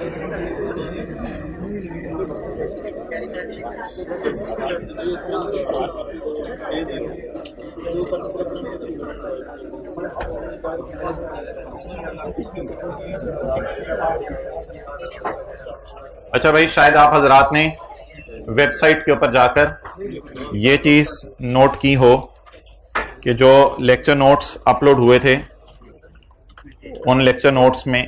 अच्छा भाई, शायद आप हजरात ने वेबसाइट के ऊपर जाकर ये चीज नोट की हो कि जो लेक्चर नोट्स अपलोड हुए थे उन लेक्चर नोट्स में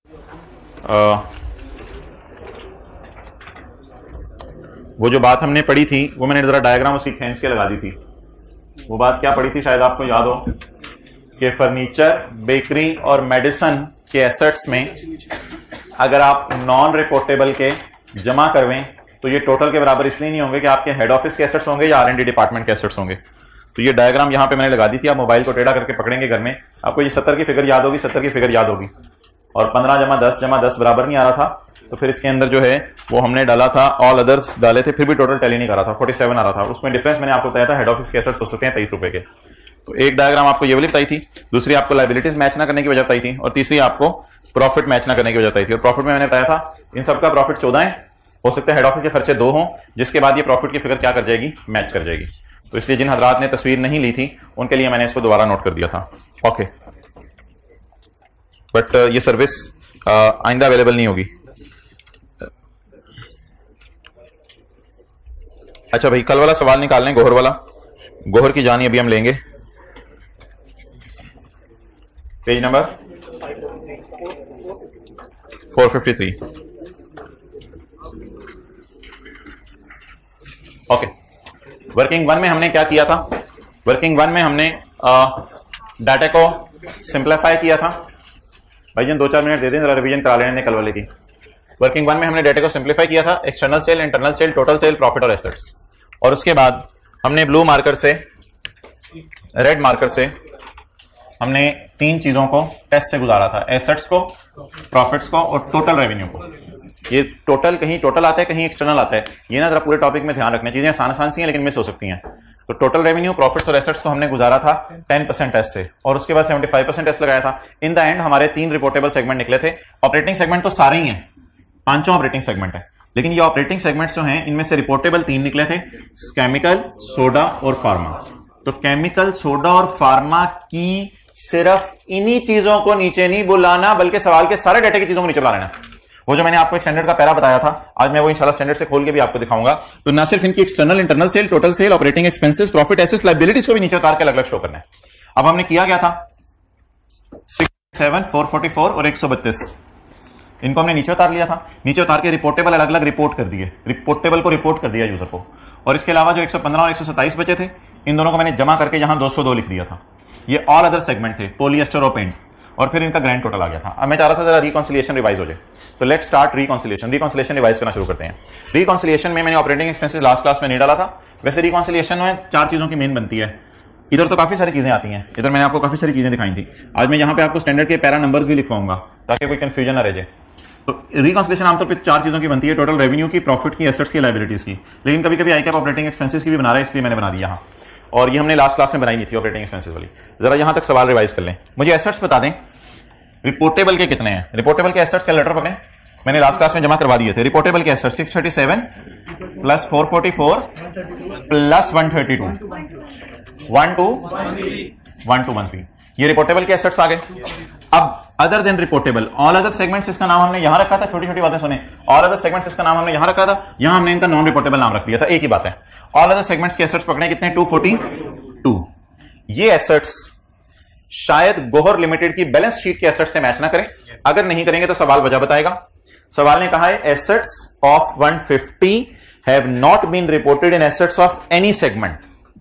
वो जो बात हमने पढ़ी थी वो मैंने जरा डायग्राम उसकी खींच के लगा दी थी। वो बात क्या पढ़ी थी, शायद आपको याद हो कि फर्नीचर, बेकरी और मेडिसिन के एसेट्स में अगर आप नॉन रिपोर्टेबल के जमा करवें तो ये टोटल के बराबर इसलिए नहीं होंगे कि आपके हेड ऑफिस के एसेट्स होंगे या R&D डिपार्टमेंट के एसेट्स होंगे। तो ये डायग्राम यहां पे मैंने लगा दी थी। आप मोबाइल को टेढ़ा करके पकड़ेंगे घर में, आपको ये 70 की फिगर याद होगी, 70 की फिगर याद होगी और 15 जमा 10 बराबर नहीं आ रहा था। तो फिर इसके अंदर जो है वो हमने डाला था, ऑल अदर्स डाले थे, फिर भी टोटल टैली नहीं कर रहा था, 47 आ रहा था। उसमें डिफरेंस मैंने आपको बताया था हेड ऑफिस के एसेट्स हो सकते हैं 23 रुपए के। तो एक डायग्राम आपको ये वाली बताई थी, दूसरी आपको लायबिलिटीज मैच ना करने की वजह बताई थी और तीसरी आपको प्रॉफिट मैच ना करने की वजह बताई थी। और प्रॉफिट में मैंने बताया था इन सबका प्रॉफिट 14 है, हो सकता है हेड ऑफिस के खर्चे 2 हों, जिसके बाद ये प्रॉफिट की फिगर क्या कर जाएगी, मैच कर जाएगी। तो इसलिए जिन हजरात ने तस्वीर नहीं ली थी उनके लिए मैंने इसको दोबारा नोट कर दिया था। ओके, बट ये सर्विस आइंदा अवेलेबल नहीं होगी। अच्छा भाई, कल वाला सवाल निकाल लें, गोहर वाला। गोहर की जानी अभी हम लेंगे, पेज नंबर 453। ओके, वर्किंग 1 में हमने क्या किया था? वर्किंग 1 में हमने डाटा को सिंप्लीफाई किया था। भाई जन 2-4 मिनट दे दें, जरा रिवीजन करा लेने कल वाले की। वर्किंग 1 में हमने डाटा को सिंप्लीफाई किया था, external sale, internal sale, total sale, profit और एसेट्स। और उसके बाद हमने ब्लू मार्कर से, रेड मार्कर से हमने 3 चीजों को टेस्ट से गुजारा था, एसेट्स को, प्रॉफिट्स को और टोटल रेवेन्यू को। ये टोटल कहीं टोटल आता है, कहीं एक्सटर्नल आता है, ये ना जरा पूरे टॉपिक में ध्यान रखना। चीजें आसान सी हैं लेकिन मिस हो सकती हैं। तो टोटल रेवेन्यू, प्रॉफिट्स और एसेट्स को हमने गुजारा था 10% टेस्ट से और उसके बाद 75% टेस्ट लगाया था। इन द एंड हमारे 3 रिपोर्टेबल सेगमेंट निकले थे। ऑपरेटिंग सेगमेंट तो सारे ही हैं, 5 ऑपरेटिंग सेगमेंट है, लेकिन ये ऑपरेटिंग सेगमेंट्स जो हैं इनमें से रिपोर्टेबल 3 निकले थे, केमिकल, सोडा और फार्मा। तो केमिकल, सोडा और फार्मा की सिर्फ इन्हीं चीजों को नीचे नहीं बुलाना, बल्कि सवाल के सारे डाटा की चीजों को नीचे बुला लेना। वो जो मैंने आपको एक स्टैंडर्ड का पैरा बताया था, आज मैं वो इंशाल्लाह स्टैंडर्ड से खोल के भी आपको दिखाऊंगा। तो ना सिर्फ इनकी external, internal sale, total sale, operating expenses, profit, assets, liabilities को भी नीचे उतार के अलग अलग शो करना है। अब हमने किया क्या था, 67, 444 और 132 इनको हमने नीचे उतार लिया था। नीचे उतार के रिपोर्टेबल अलग अलग रिपोर्ट कर दिए, रिपोर्टेबल को रिपोर्ट कर दिया यूजर को। और इसके अलावा जो 115 और 127 बचे थे, इन दोनों को मैंने जमा करके यहां 202 लिख दिया था। ये ऑल अदर सेगमेंट थे, पॉलिएस्टर और पेंट, और फिर इनका ग्रैंड टोटल आ गया था। अब मैं चाह रहा था जरा रिकॉन्सिलिएशन रिवाइज हो जाए, तो let's start reconciliation. Reconciliation revise करना शुरू करते हैं। रिकॉन्सिलिएशन में मैंने ऑपरेटिंग एक्सपेंसेस लास्ट क्लास में नहीं डाला था। वैसे रिकॉन्सिलिएशन में 4 चीजों की मेन बनती है। इधर तो काफी सारी चीजें आती हैं, इधर मैंने आपको काफी सारी चीजें दिखाई थी। आज मैं यहां पे आपको स्टैंडर्ड के पैरा नंबर्स भी लिखवाऊंगा ताकि कोई कंफ्यूजन ना रह जाए। तो रिकॉन्सिलिएशन आमतौर पर 4 चीजों की बनती है, टोटल रेवेन्यू की, प्रॉफिट की, एसेट्स की, लायबिलिटीज की। लेकिन कभी कभी आईकैप ऑपरेटिंग एक्सपेंसेस की भी बना रहा है, इसलिए मैंने बना दिया यहाँ। और ये हमने लास्ट क्लास में बनाई नहीं थी ऑपरेटिंग एक्सपेंसेस वाली। जरा यहां तक सवाल रिवाइज कर लें। मुझे एसेट्स बता दें, रिपोर्टेबल के कितने हैं? रिपोर्टेबल के एसेट्स का लेटर पकड़ें, मैंने लास्ट क्लास में जमा करवा दिए थे। रिपोर्टेबल के एसेट्स 637 प्लस 444 प्लस 132 1213, ये रिपोर्टेबल के एसेट्स आ गए। अब other than reportable, all other segments, इसका नाम हमने यहां रखा था। छोटी छोटी बातें सुने, ऑल अदर सेगमेंट्स इसका नाम हमने यहां रखा था, यहां हमने इनका नॉन रिपोर्टेबल नाम रख दिया था। एक ही बात है। ऑल अदर सेगमेंट्स के एसेट्स पकड़े कितने, 242। ये एसेट्स शायद गोहर लिमिटेड की बैलेंस शीट के एसेट्स से मैच ना करें। अगर नहीं करेंगे तो सवाल वजह बताएगा। सवाल ने कहा है assets of 150 have not been reported in assets of any segment.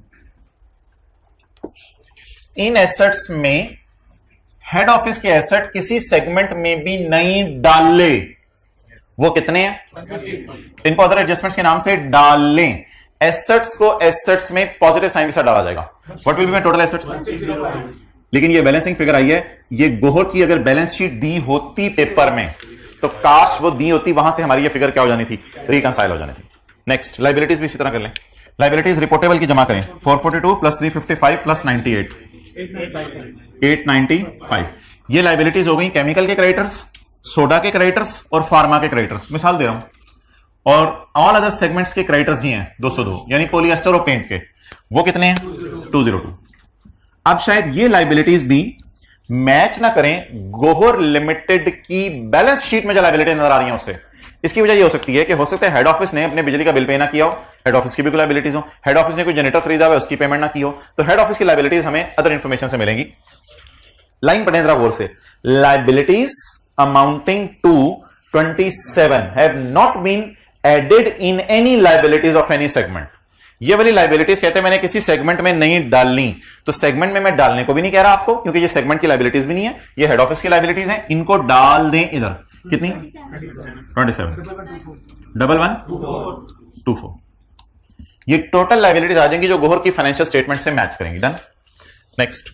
इन एसेट्स में हेड ऑफिस के एसेट किसी सेगमेंट में भी नहीं डाले। वो कितने हैं, इनको अदर एडजस्टमेंट्स के नाम से डाल लें। एसेट्स को एसेट्स में पॉजिटिव साइन के साथ डाला जाएगा। What will be my total assets? लेकिन ये बैलेंसिंग फिगर आई है, ये गोहर की अगर बैलेंस शीट दी होती पेपर में तो काश वो दी होती, वहां से हमारी ये फिगर क्या हो जानी थी, रिकंसाइल हो जानी थी। नेक्स्ट, लायबिलिटीज भी इसी तरह कर लें। लायबिलिटीज रिपोर्टेबल की जमा करें, 442 प्लस 355 प्लस 98 895। ये लायबिलिटीज हो गई केमिकल के क्रेडिटर्स, सोडा के क्रेडिटर्स और फार्मा के क्रेडिटर्स, मिसाल दे रहा हूं, और ऑल अदर सेगमेंट्स के क्रेडिटर्स ही हैं 202, यानी पॉलिएस्टर और पेंट के, वो कितने हैं 202। अब शायद ये लाइबिलिटीज भी मैच ना करें गोहर लिमिटेड की बैलेंस शीट में जो लाइबिलिटी नजर आ रही है उससे। इसकी वजह ये हो सकती है कि हो सकता है हेड ऑफिस ने अपने बिजली का बिल पे ना किया हो, हेड ऑफिस की भी कोई लाइबिलिटीज हो, हेड ऑफिस ने कोई जनरेटर खरीदा हुआ उसकी पेमेंट ना की हो, तो हेड ऑफिस की लाइबिलिटीज हमें अदर इंफॉर्मेशन से मिलेंगी। लाइन पढ़ें जरा गौर से, liabilities amounting to 27 have not been added in any liabilities of any segment. ये वाली लाइबिलिटीज कहते हैं मैंने किसी सेगमेंट में नहीं डालनी, तो सेगमेंट में मैं डालने को भी नहीं कह रहा आपको, क्योंकि ये सेगमेंट की लाइबिलिटीज भी नहीं है, ये हेड ऑफिस की लाइबिलिटीज हैं, इनको डाल दें इधर। कितनी 27 1124, ये टोटल लाइबिलिटीज आ जाएंगी जो गोहर की फाइनेंशियल स्टेटमेंट से मैच करेंगी। डन। नेक्स्ट,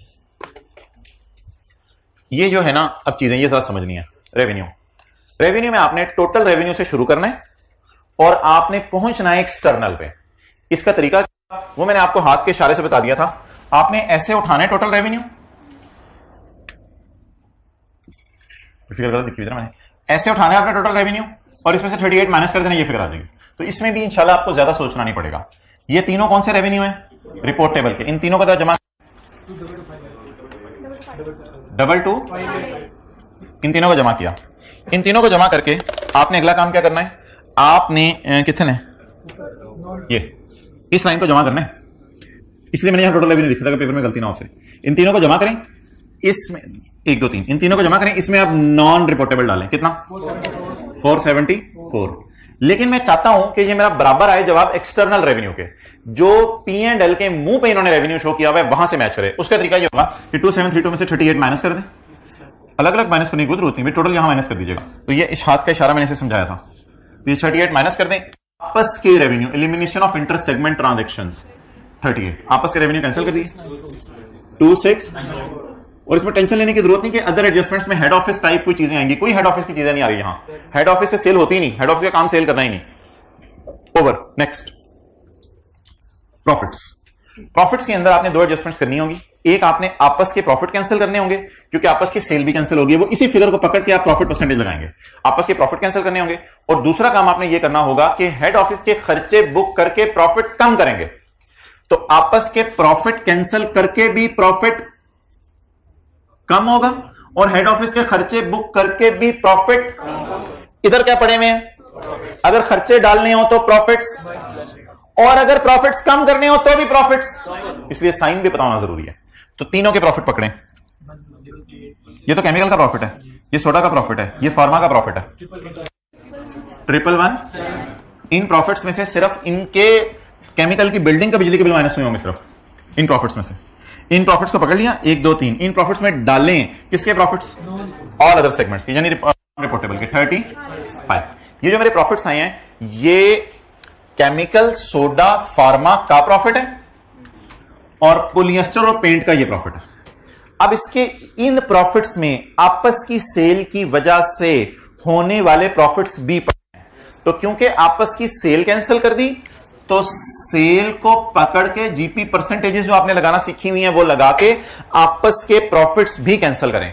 ये जो है ना अब चीजें ये जरा समझनी है। रेवेन्यू, रेवेन्यू में आपने टोटल रेवेन्यू से शुरू करना है और आपने पहुंचना है एक्सटर्नल पे। इसका तरीका वो मैंने आपको हाथ के इशारे से बता दिया था। आपने ऐसे उठाना है टोटल रेवेन्यू, फिगर गलत दिखी मैंने, ऐसे उठाना है आपने टोटल रेवेन्यू और इसमें से 38 माइनस कर देना, ये फिगर आ जाएगी। तो इसमें भी इंशाल्लाह आपको ज्यादा सोचना नहीं पड़ेगा। ये तीनों कौन से रेवेन्यू है रिपोर्ट टेबल के, इन तीनों का जमा 22, इन तीनों को जमा किया। इन तीनों को जमा करके आपने अगला काम क्या करना है, आपने कितने ये इस लाइन को जमा करना है, इसलिए मैंने यहां टोटल रेवेन्यू लिखा था पेपर में गलती ना हो से। इन तीनों को जमा करें, इसमें 1 2 3, इन तीनों को जमा करें, इसमें आप नॉन रिपोर्टेबल डालें। कितना 474। लेकिन मैं चाहता हूं कि ये मेरा बराबर आए जवाब एक्सटर्नल रेवेन्यू के, जो P&L के मुंह पे इन्होंने रेवेन्यू शो किया हुआ है वहां से मैच करे। उसका तरीका ये होगा कि 2732 में से 38 माइनस कर दें, अलग अलग माइनस करने की कोई जरूरत नहीं, टोटल यहां माइनस कर दीजिएगा। तो ये इस हाथ का इशारा मैंने इसे समझाया था। तो ये 38 माइनस कर दें, आपस के revenue, elimination of inter segment transactions 38, आपस के रेवेन्यू कैंसिल कर दीजिए 26। और इसमें टेंशन लेने की जरूरत नहीं कि अदर एडजस्टमेंट्स में हेड ऑफिस टाइप कोई चीजें आएंगी, कोई हेड ऑफिस की चीजें नहीं आ रही यहां। हेड ऑफिस पे सेल होती ही नहीं, हेड ऑफिस का काम सेल करना ही नहीं। ओवर। Next, profits. प्रॉफिट्स के अंदर आपने 2 एडजस्टमेंट्स करनी होंगी। एक, आपने आपस के प्रॉफिट कैंसिल करने होंगे, क्योंकि आपस की सेल भी कैंसिल होगी, वो इसी फिगर को पकड़ के आप प्रॉफिट परसेंटेज लगाएंगे। आपस के प्रॉफिट कैंसिल करने होंगे। और दूसरा काम आपने ये करना होगा कि हेड ऑफिस के खर्चे बुक करके प्रॉफिट कम करेंगे। तो आपस के प्रॉफिट कैंसिल करके भी प्रॉफिट कम होगा और हेड ऑफिस के खर्चे बुक करके भी प्रॉफिट। इधर क्या पड़े हुए हैं, अगर खर्चे डालने हो तो प्रॉफिट्स, और अगर प्रॉफिट्स कम करने हो तो भी प्रॉफिट्स, इसलिए साइन भी बताना जरूरी है। तो तीनों के प्रॉफिट पकड़ें। ये तो केमिकल का प्रॉफिट है, ये सोडा का प्रॉफिट है, ये फार्मा का प्रॉफिट है। 111 इन प्रॉफिट्स में से सिर्फ इनके केमिकल की बिल्डिंग का बिजली के बिल माइनस में होंगे, सिर्फ इन प्रॉफिट्स में से। इन प्रॉफिट्स को पकड़ लिया 1 2 3, इन प्रॉफिट्स में डालें किसके प्रॉफिट्स, ऑल अदर सेगमेंट्स के, यानी रिपोर्टेबल के 35। ये जो मेरे प्रॉफिट्स आए हैं ये केमिकल, सोडा, फार्मा का प्रॉफिट है और पॉलिएस्टर और पेंट का ये प्रॉफिट है। अब इसके इन प्रॉफिट्स में आपस की सेल की वजह से होने वाले प्रॉफिट्स भी पड़े हैं। तो क्योंकि आपस की सेल कैंसिल कर दी, तो सेल को पकड़ के जीपी परसेंटेजेस जो आपने लगाना सीखी हुई हैं वो लगा के आपस के प्रॉफिट्स भी कैंसिल करें।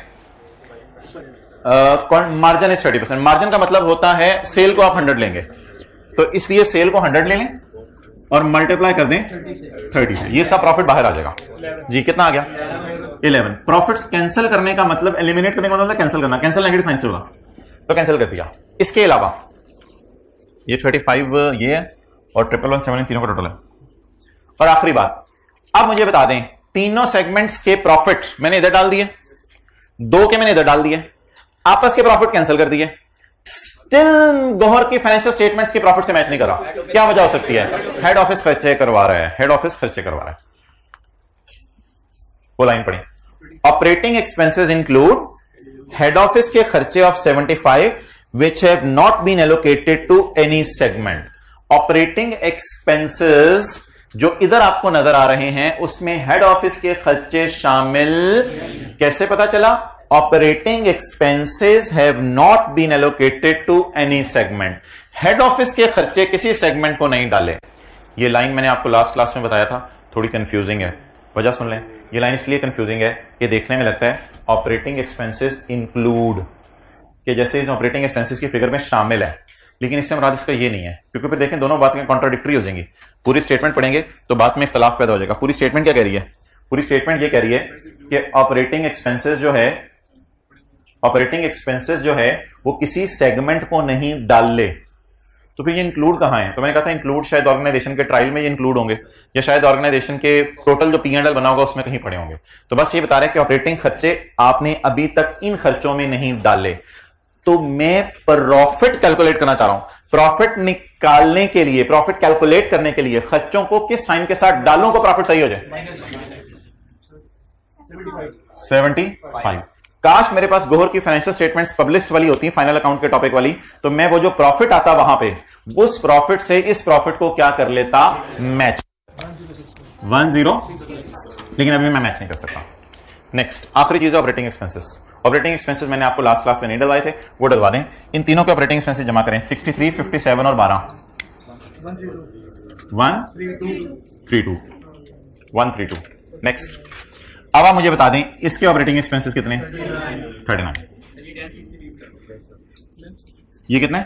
Margin is 30%। मार्जिन का मतलब होता है सेल को आप 100 लेंगे, तो इसलिए सेल को 100 ले लें और मल्टीप्लाई कर दें 30 से, ये इसका प्रॉफिट बाहर आ जाएगा जी। कितना आ गया 11। प्रॉफिट्स कैंसिल करने का मतलब, एलिमिनेट करने का मतलब कैंसिल करना, कैंसिल नेगेटिव साइन से होगा, तो कैंसिल कर दिया। इसके अलावा ये 35 ये है और 1117 तीनों का टोटल है। और आखिरी बात, अब मुझे बता दें, तीनों सेगमेंट्स के प्रॉफिट मैंने इधर डाल दिए, 2 के मैंने इधर डाल दिए, आपस के प्रॉफिट कैंसिल कर दिए, स्टिल गोहर की फाइनेंशियल स्टेटमेंट्स के प्रॉफिट से मैच नहीं कर रहा। क्या वजह हो सकती है, हेड ऑफिस खर्चे करवा रहा है, हेड ऑफिस खर्चे करवा रहा है। वो लाइन पढ़ी, operating expenses include head office के खर्चे of 75 which have not been allocated to any segment। Operating expenses जो इधर आपको नजर आ रहे हैं उसमें हेड ऑफिस के खर्चे शामिल, कैसे पता चला, operating expenses have not been allocated to any segment. Head office के खर्चे किसी सेगमेंट को नहीं डाले। ये लाइन मैंने आपको लास्ट क्लास में बताया था, थोड़ी कंफ्यूजिंग है, वजह सुन लें। ये लाइन इसलिए कंफ्यूजिंग है कि देखने में लगता है ऑपरेटिंग एक्सपेंसेस इंक्लूड, कि जैसे इन ऑपरेटिंग एक्सपेंसेस की फिगर में शामिल है, लेकिन इससे मुराद इसका ये नहीं है, क्योंकि फिर देखें दोनों बातें कॉन्ट्राडिक्टरी हो जाएंगी। पूरी स्टेटमेंट पढ़ेंगे तो बात में इख्तलाफ पैदा हो जाएगा। पूरी स्टेटमेंट क्या कह रही है? पूरी स्टेटमेंट ये कह रही है कि ऑपरेटिंग एक्सपेंसेस जो है वो किसी सेगमेंट को नहीं डाल ले। तो फिर ये इंक्लूड कहां है? तो मैंने कहा था इंक्लूड शायद ऑर्गेनाइजेशन के ट्रायल में ये इंक्लूड होंगे, या शायद ऑर्गेनाइजेशन के टोटल जो P&L बना होगा उसमें कहीं पड़े होंगे। तो बस ये बता रहे हैं कि ऑपरेटिंग खर्चे आपने अभी तक इन खर्चों में नहीं डाले। तो मैं प्रॉफिट कैलकुलेट करना चाह रहा हूं। प्रॉफिट निकालने के लिए, प्रॉफिट कैलकुलेट करने के लिए खर्चों को किस साइन के साथ डालूं को प्रॉफिट सही हो जाए? 75। काश मेरे पास गोहर की फाइनेंशियल स्टेटमेंट्स पब्लिश्ड वाली होती, फाइनल अकाउंट के टॉपिक वाली, तो मैं वो जो प्रॉफिट आता वहां पे उस प्रॉफिट से इस प्रॉफिट को क्या कर लेता? मैच 10, लेकिन अभी मैं मैच नहीं कर सकता। नेक्स्ट आखिरी चीज है ऑपरेटिंग एक्सपेंसेस। ऑपरेटिंग एक्सपेंसेस मैंने आपको लास्ट क्लास में नहीं डलवाए थे, वो डलवा दें। इन तीनों के ऑपरेटिंग एक्सपेंसेस जमा करें, 63, 57 और 12। 132। नेक्स्ट अब आप मुझे बता दें इसके ऑपरेटिंग एक्सपेंसेस कितने? 39। ये कितने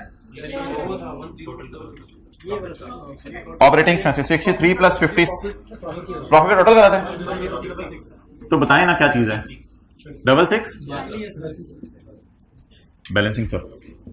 ऑपरेटिंग एक्सपेंसेस? 63 प्लस 50 प्रॉफिट का टोटल कराते हैं। तो बताएं ना क्या चीज है? 66 बैलेंसिंग सर,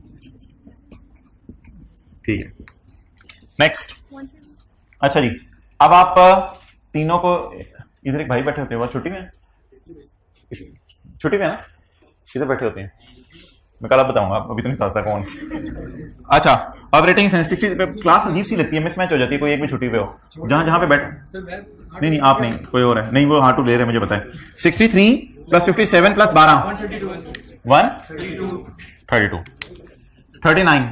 ठीक है। नेक्स्ट, अच्छा जी, अब आप तीनों को, इधर एक भाई बैठे होते हैं, वो छुट्टी में है? छुट्टी में है ना? इधर बैठे होते हैं, मैं कल आप बताऊंगा, अभी तो नहीं समझता कौन। अच्छा, ऑपरेटिंग एक्सपेंसेस क्लास अजीब सी लगती है, मिसमैच हो जाती है, कोई एक भी छुट्टी पे हो, जहां पे बैठे। नहीं आप नहीं, कोई और है। नहीं वो हार्टू ले रहे, मुझे पता है। 63 प्लस 57 प्लस 12 132 39।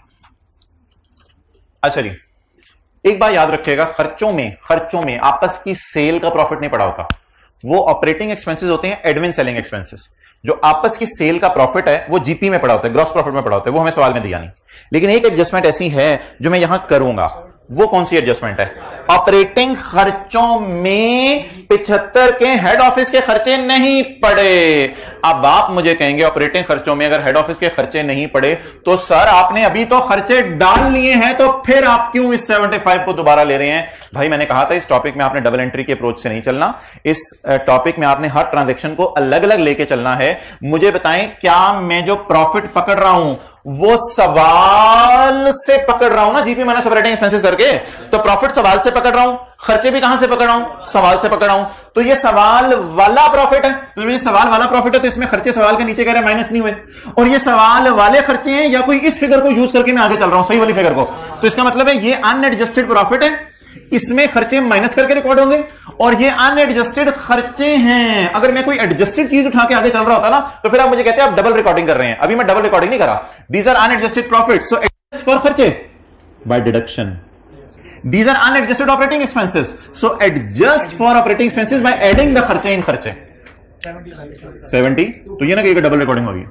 अच्छा जी, एक बात याद रखिएगा, खर्चों में आपस की सेल का प्रॉफिट नहीं पड़ा होता। वो ऑपरेटिंग एक्सपेंसेस होते हैं एडमिन सेलिंग एक्सपेंसेस। जो आपस की सेल का प्रॉफिट है वो जीपी में पड़ा होता है, ग्रॉस प्रॉफिट में पड़ा होता है, वो हमें सवाल में दिया नहीं। लेकिन एक एडजस्टमेंट ऐसी है जो मैं यहां करूंगा। वो कौन सी एडजस्टमेंट है? ऑपरेटिंग खर्चों में 75 के हेड ऑफिस के खर्चे नहीं पड़े। अब आप मुझे कहेंगे ऑपरेटिंग खर्चों में अगर हेड ऑफिस के खर्चे नहीं पड़े तो सर आपने अभी तो खर्चे डाल लिए हैं, तो फिर आप क्यों इस 75 को दोबारा ले रहे हैं? भाई मैंने कहा था इस टॉपिक में आपने डबल एंट्री के अप्रोच से नहीं चलना। इस टॉपिक में आपने हर ट्रांजैक्शन को अलग अलग लेके चलना है। मुझे बताएं, क्या मैं जो प्रॉफिट पकड़ रहा हूं वो सवाल से पकड़ रहा हूं ना, जीपी माइनस ऑपरेटिंग एक्सपेंसेस करके? तो प्रॉफिट सवाल से पकड़ रहा हूं, खर्चे भी कहां से पकड़ रहा हूं? सवाल से पकड़ रहा हूं। तो ये सवाल वाला प्रॉफिट है, तो ये सवाल वाला प्रॉफिट है, तो इसमें खर्चे सवाल के नीचे कह रहे हैं माइनस नहीं हुए, और ये सवाल वाले खर्चे हैं, या कोई इस फिगर को यूज करके मैं आगे चल रहा हूं, सही वाली फिगर को। तो इसका मतलब है ये अनएडजस्टेड प्रॉफिट है, इसमें खर्चे माइनस करके रिकॉर्ड होंगे, और ये अनएडजस्टेड खर्चे हैं। अगर मैं कोई एडजस्टेड चीज उठा के आगे चल रहा होता ना, तो फिर आप मुझे कहते हैं आप डबल रिकॉर्डिंग कर रहे हैं। अभी मैं डबल रिकॉर्डिंग नहीं कर रहा। These are unadjusted profit, so adjust for खर्चे by deduction. These are unadjusted operating expenses. So adjust for operating expenses by adding the खर्चे इन खर्चे। 70, तो ये ना कि डबल रिकॉर्डिंग होगी।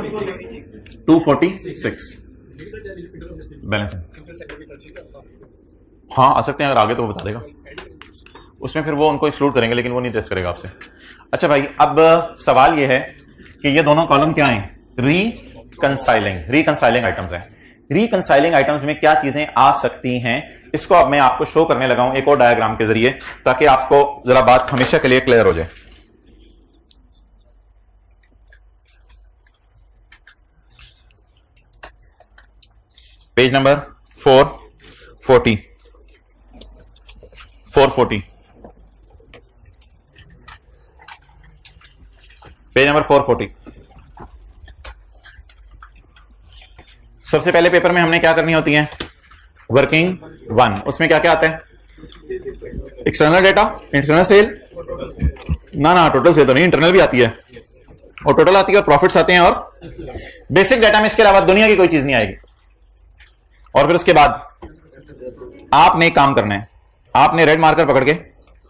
246 बैलेंस। हाँ आ सकते हैं, अगर आगे तो वो बता देगा उसमें, फिर वो उनको एक्सक्लूड करेंगे, लेकिन वो नहीं टेस्ट करेगा आपसे। अच्छा भाई, अब सवाल ये है कि ये दोनों कॉलम क्या हैं? रिकंसाइलिंग आइटम्स हैं। रिकंसाइलिंग आइटम्स में क्या चीजें आ सकती हैं, इसको अब मैं आपको शो करने लगा हूं एक और डायग्राम के जरिए, ताकि आपको जरा बात हमेशा के लिए क्लियर हो जाए। Page number 440 page number 440। सबसे पहले पेपर में हमने क्या करनी होती है? वर्किंग 1। उसमें क्या क्या आता है? एक्सटर्नल डेटा, इंटरनल सेल, ना टोटल सेल तो नहीं, इंटरनल भी आती है, और टोटल आती है, और प्रॉफिट्स आते हैं, और बेसिक डेटा में इसके अलावा दुनिया की कोई चीज नहीं आएगी। और फिर उसके बाद आपने एक काम करना है, आपने रेड मार्कर पकड़ के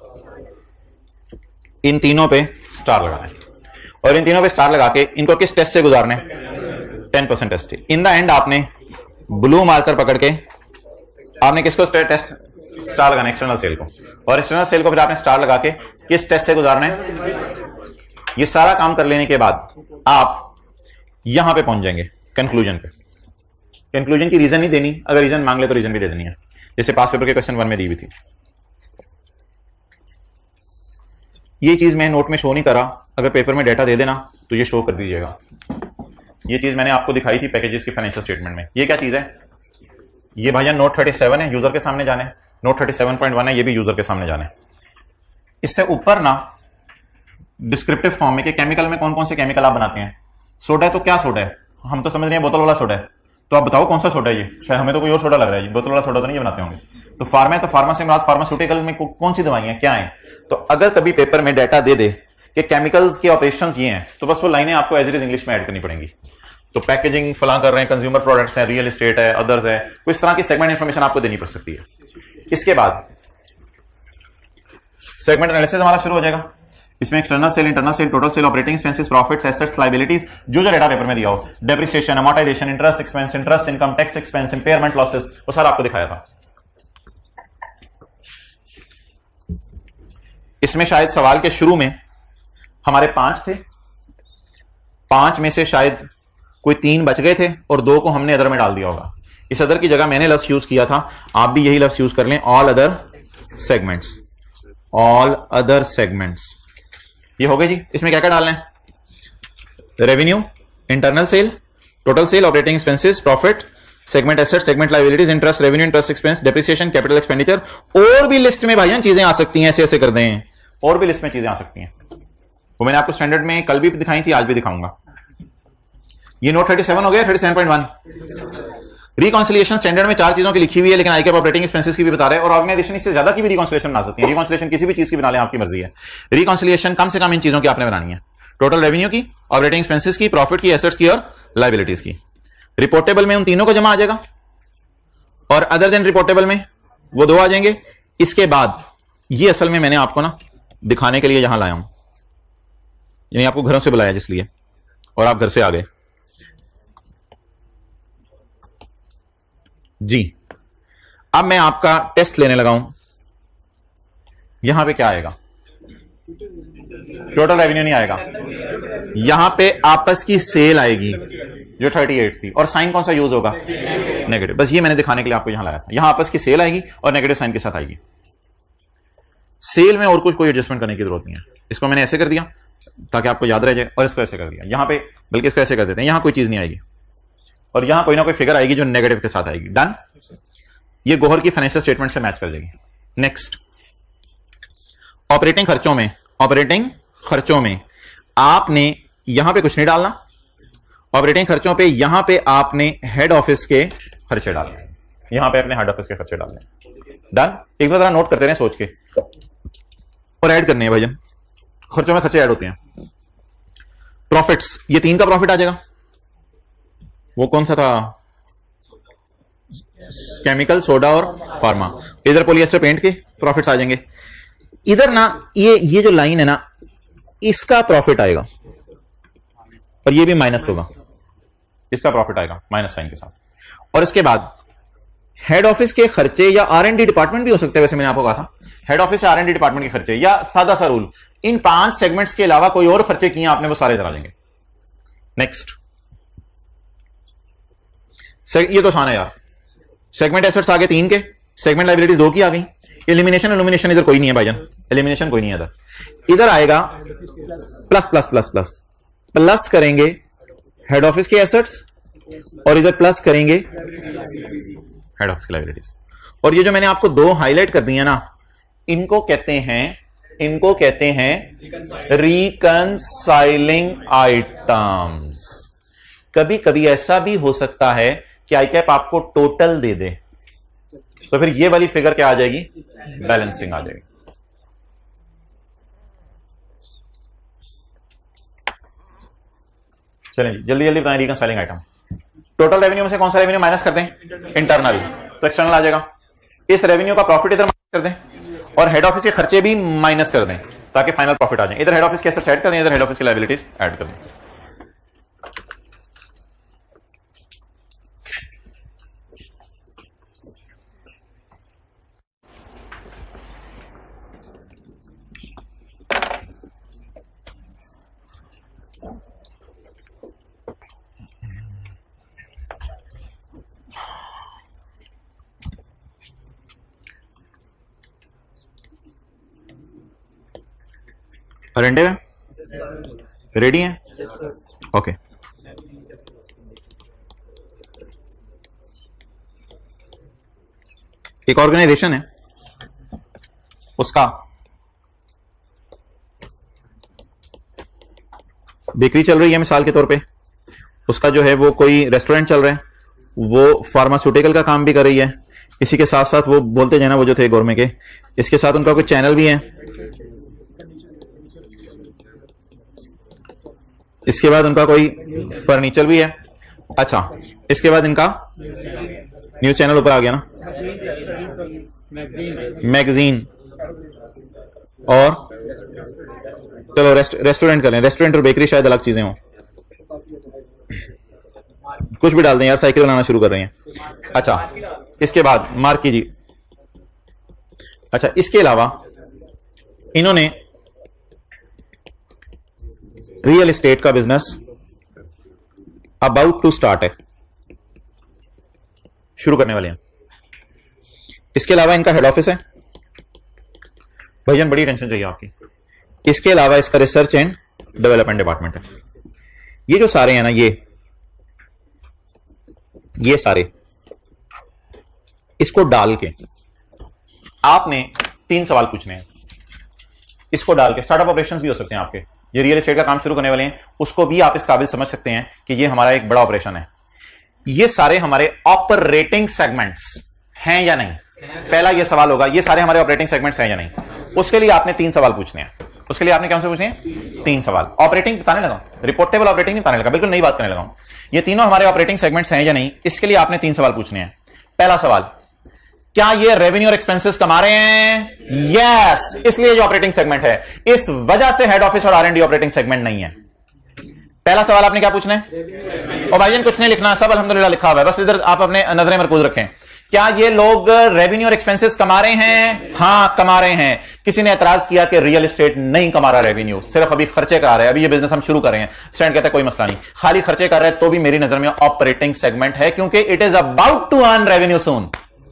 इन तीनों पे स्टार लगाना है, और इन तीनों पे स्टार लगा के इनको किस टेस्ट से गुजारने? 10% टेस्ट। इन द एंड आपने ब्लू मार्कर पकड़ के आपने किसको टेस्ट स्टार लगाना? एक्सटर्नल सेल को, और एक्सटर्नल सेल को फिर आपने स्टार लगा के किस टेस्ट से गुजारना है? ये सारा काम कर लेने के बाद आप यहां पे पहुंच जाएंगे कंक्लूजन पे। कंक्लूजन की रीजन नहीं देनी, अगर रीजन मांग ले तो रीजन भी दे देनी है, जैसे पास पेपर के क्वेश्चन 1 में दी हुई थी। ये चीज मैं नोट में शो नहीं करा, अगर पेपर में डेटा दे देना तो ये शो कर दीजिएगा। ये चीज मैंने आपको दिखाई थी पैकेजेस की फाइनेंशियल स्टेटमेंट में। ये क्या चीज है? ये भाईजान नोट 37 है, यूजर के सामने जाने। नोट 37.1 है, ये भी यूजर के सामने जाने। इससे ऊपर ना डिस्क्रिप्टिव फॉर्म में कि केमिकल में कौन कौन से केमिकल आप बनाते हैं। सोडा है तो क्या सोडा है? हम तो समझ रहे हैं बोतल वाला सोडा है, तो आप बताओ कौन सा सोडा है ये? शायद हमें तो कोई और सोडा लग रहा है, बोतल वाला सोडा तो नहीं बनाते होंगे। तो फार्मा है तो फार्मा से मुराद फार्मास्यूटिकल में कौन सी दवाइयां क्या है? तो अगर कभी पेपर में डाटा दे दे कि केमिकल्स के ऑपरेशंस ये हैं, तो बस वो लाइनें आपको एज इट इज इंग्लिश में ऐड करनी पड़ेंगी। तो पैकेजिंग फलां कर रहे हैं, कंज्यूमर प्रोडक्ट्स हैं, रियल एस्टेट है, अदर्स है, कुछ तरह की सेगमेंट इंफॉर्मेशन आपको देनी पड़ सकती है। इसके बाद सेगमेंट एनालिसिस हमारा शुरू हो जाएगा। इसमें external sale, internal sale, total sale, operating expenses, profits, assets, liabilities, जो डाटा पेपर में दिया हो, depreciation, amortisation, interest expense, interest income, tax expense, impairment losses, वो सारा आपको दिखाया था। इसमें शायद सवाल के शुरू में हमारे 5 थे, 5 में से शायद कोई 3 बच गए थे और 2 को हमने अदर में डाल दिया होगा। इस अदर की जगह मैंने लफ्ज यूज किया था, आप भी यही लफ्ज यूज कर लें, all other segments. All other segments ये हो गए जी। इसमें क्या क्या डालना है? Revenue, internal sale, total sale, operating expenses, profit, segment asset, segment liabilities, interest, revenue, interest expense, depreciation, capital expenditure. और भी लिस्ट में भाईजान चीजें आ सकती हैं, ऐसे ऐसे कर दें, और भी लिस्ट में चीजें आ सकती हैं। वो मैंने आपको स्टैंडर्ड में कल भी दिखाई थी, आज भी दिखाऊंगा। ये नोट 37 हो गया, 37.1। रिकॉन्सिलिएशन स्टैंडर्ड में 4 चीजों की लिखी हुई है, लेकिन आईकैप ऑपरेटिंग एक्सपेंसेस की भी बता रहे हैं, और ऑर्गेनाइजेशन इससे ज्यादा की भी रिकॉन्सिलिएशन बना सकती है। रिकॉन्सिलिएशन किसी भी चीज की बना लें, आपकी मर्जी है। रिकॉन्सिलिएशन कम से कम इन चीजों की आपने बनानी है, टोटल रेवेन्यू की, ऑपरेटिंग एक्सपेंसेस की, प्रॉफिट की, एसेट्स की और लायबिलिटीज की। रिपोर्टेबल में उन तीनों को जमा आ जाएगा, और अदर देन रिपोर्टेबल में वो 2 आ जाएंगे। इसके बाद ये असल में मैंने आपको ना दिखाने के लिए यहां लाया हूं, यानी आपको घरों से बुलाया जिसलिए, और आप घर से आ गए जी। अब मैं आपका टेस्ट लेने लगा हूं। यहां पे क्या आएगा? टोटल रेवेन्यू नहीं आएगा, यहां पे आपस की सेल आएगी जो 38 थी, और साइन कौन सा यूज होगा? नेगेटिव। बस ये मैंने दिखाने के लिए आपको यहां लाया था। यहां आपस की सेल आएगी और नेगेटिव साइन के साथ आएगी। सेल में और कुछ कोई एडजस्टमेंट करने की जरूरत नहीं है। इसको मैंने ऐसे कर दिया ताकि आपको याद रह जाए, और इसको ऐसे कर दिया यहां पे, बल्कि इसको ऐसे कर देते हैं, यहां कोई चीज नहीं आएगी, और यहां कोई ना कोई फिगर आएगी जो नेगेटिव के साथ आएगी। डन। ये गोहर की फाइनेंशियल स्टेटमेंट से मैच कर जाएगी। नेक्स्ट, ऑपरेटिंग खर्चों में, ऑपरेटिंग खर्चों में आपने यहां पे कुछ नहीं डालना। ऑपरेटिंग खर्चों पे यहां पे आपने हेड ऑफिस के खर्चे डालने, यहां पे अपने हेड ऑफिस के खर्चे डालने। डन। एक बार जरा नोट करते रहे सोच के, और ऐड करने हैं भाईजान, खर्चों में खर्चे ऐड होते हैं। प्रॉफिट्स, ये 3 का प्रॉफिट आ जाएगा। वो कौन सा था? केमिकल, सोडा और फार्मा। इधर पॉलिएस्टर पेंट के प्रॉफिट्स आ जाएंगे। इधर ना ये जो लाइन है ना, इसका प्रॉफिट आएगा, और ये भी माइनस होगा, इसका प्रॉफिट आएगा माइनस साइन के साथ। और इसके बाद हेड ऑफिस के खर्चे, या R&D डिपार्टमेंट भी हो सकते हैं, वैसे मैंने आपको कहा था हेड ऑफिस या R&D डिपार्टमेंट के खर्चे, या सादा सा रूल, इन 5 सेगमेंट्स के अलावा कोई और खर्चे किए आपने, वो सारे इधर आ जाएंगे। नेक्स्ट, ये तो आसान है यार। सेगमेंट एसेट्स आगे 3 के, सेगमेंट लायबिलिटीज 2 की आ गई। एलिमिनेशन इधर कोई नहीं है भाईजान, एलिमिनेशन कोई नहीं है इधर। इधर आएगा plus plus plus plus, plus करेंगे हेड ऑफिस के एसेट्स, और इधर प्लस करेंगे हेड ऑफिस की लायबिलिटीज। और ये जो मैंने आपको 2 हाईलाइट कर दी है ना, इनको कहते हैं रिकंसाइलिंग आइटम्स। कभी कभी ऐसा भी हो सकता है कि आईकैप आपको टोटल दे दे, तो फिर ये वाली फिगर क्या आ जाएगी? बैलेंसिंग आ जाएगी। चलिए जल्दी जल्दी बताएं रिकंसाइलिंग आइटम। टोटल रेवेन्यू में से कौन सा रेवेन्यू माइनस कर दें? इंटरनल, तो एक्सटर्नल आ जाएगा। इस रेवेन्यू का प्रॉफिट इधर माइनस कर दें, और हेड ऑफिस के खर्चे भी माइनस कर दें, ताकि फाइनल प्रॉफिट आ जाए। इधर हेड ऑफिस के एसेट्स ऐड कर दें, इधर हेड ऑफिस की लायबिलिटीज ऐड कर दें। अटेंटिव है, रेडी है, ओके। एक ऑर्गेनाइजेशन है, उसका बेकरी चल रही है मिसाल के तौर पे, उसका जो है वो कोई रेस्टोरेंट चल रहा है, वो फार्मास्यूटिकल का काम भी कर रही है, इसी के साथ साथ वो बोलते जाना वो जो थे गौरमेंट के, इसके साथ उनका कोई चैनल भी है, इसके बाद उनका कोई फर्नीचर भी है। अच्छा, इसके बाद इनका न्यूज चैनल ऊपर आ गया ना, मैगजीन, और चलो रेस्टोरेंट कर लें, रेस्टोरेंट और बेकरी शायद अलग चीजें हों, कुछ भी डाल दें यार, साइकिल बनाना शुरू कर रहे हैं। अच्छा, इसके बाद मार्क कीजिए। अच्छा, इसके अलावा इन्होंने रियल एस्टेट का बिजनेस अबाउट टू स्टार्ट है, शुरू करने वाले हैं। इसके अलावा इनका हेड ऑफिस है, भैया बड़ी टेंशन चाहिए आपकी। इसके अलावा इसका रिसर्च एंड डेवलपमेंट डिपार्टमेंट है। ये जो सारे हैं ना, ये सारे इसको डाल के आपने 3 सवाल पूछने हैं। इसको डाल के स्टार्टअप ऑपरेशंस भी हो सकते हैं आपके, ये रियल एस्टेट का काम शुरू करने वाले हैं, उसको भी आप इस काबिल समझ सकते हैं कि ये हमारा एक बड़ा ऑपरेशन है। ये सारे हमारे ऑपरेटिंग सेगमेंट्स हैं या नहीं, पहला ये सवाल होगा, ये सारे हमारे ऑपरेटिंग सेगमेंट्स हैं या नहीं। उसके लिए आपने 3 सवाल पूछने हैं। उसके लिए आपने क्या पूछने हैं? 3 सवाल। ऑपरेटिंग बताने लगा, रिपोर्टेबल ऑपरेटिंग नहीं बताने लगा, बिल्कुल नई बात करने लगा। ये तीनों हमारे ऑपरेटिंग सेगमेंट्स हैं या नहीं, इसके लिए आपने 3 सवाल पूछने हैं। पहला सवाल, क्या ये रेवेन्यू और एक्सपेंसेस कमा रहे हैं? यस, इसलिए जो ऑपरेटिंग सेगमेंट है, इस वजह से हेड ऑफिस और R&D ऑपरेटिंग सेगमेंट नहीं है। पहला सवाल आपने क्या पूछना है? और भाईजान कुछ नहीं लिखना, सब अल्हम्दुलिल्लाह लिखा हुआ है, बस इधर आप अपने नजरें मरकूज रखें। क्या ये लोग रेवेन्यू और एक्सपेंसेस कमा रहे हैं? हाँ, कमा रहे हैं। किसी ने एतराज किया कि रियल एस्टेट नहीं कमा रहा रेवेन्यू, सिर्फ अभी खर्चे करा रहे हैं, अभी ये बिजनेस हम शुरू कर रहे हैं। स्टूडेंट कहता है कोई मसला नहीं, खाली खर्चे कर रहे हैं तो भी मेरी नजर में ऑपरेटिंग सेगमेंट है, क्योंकि it is about to earn revenue soon.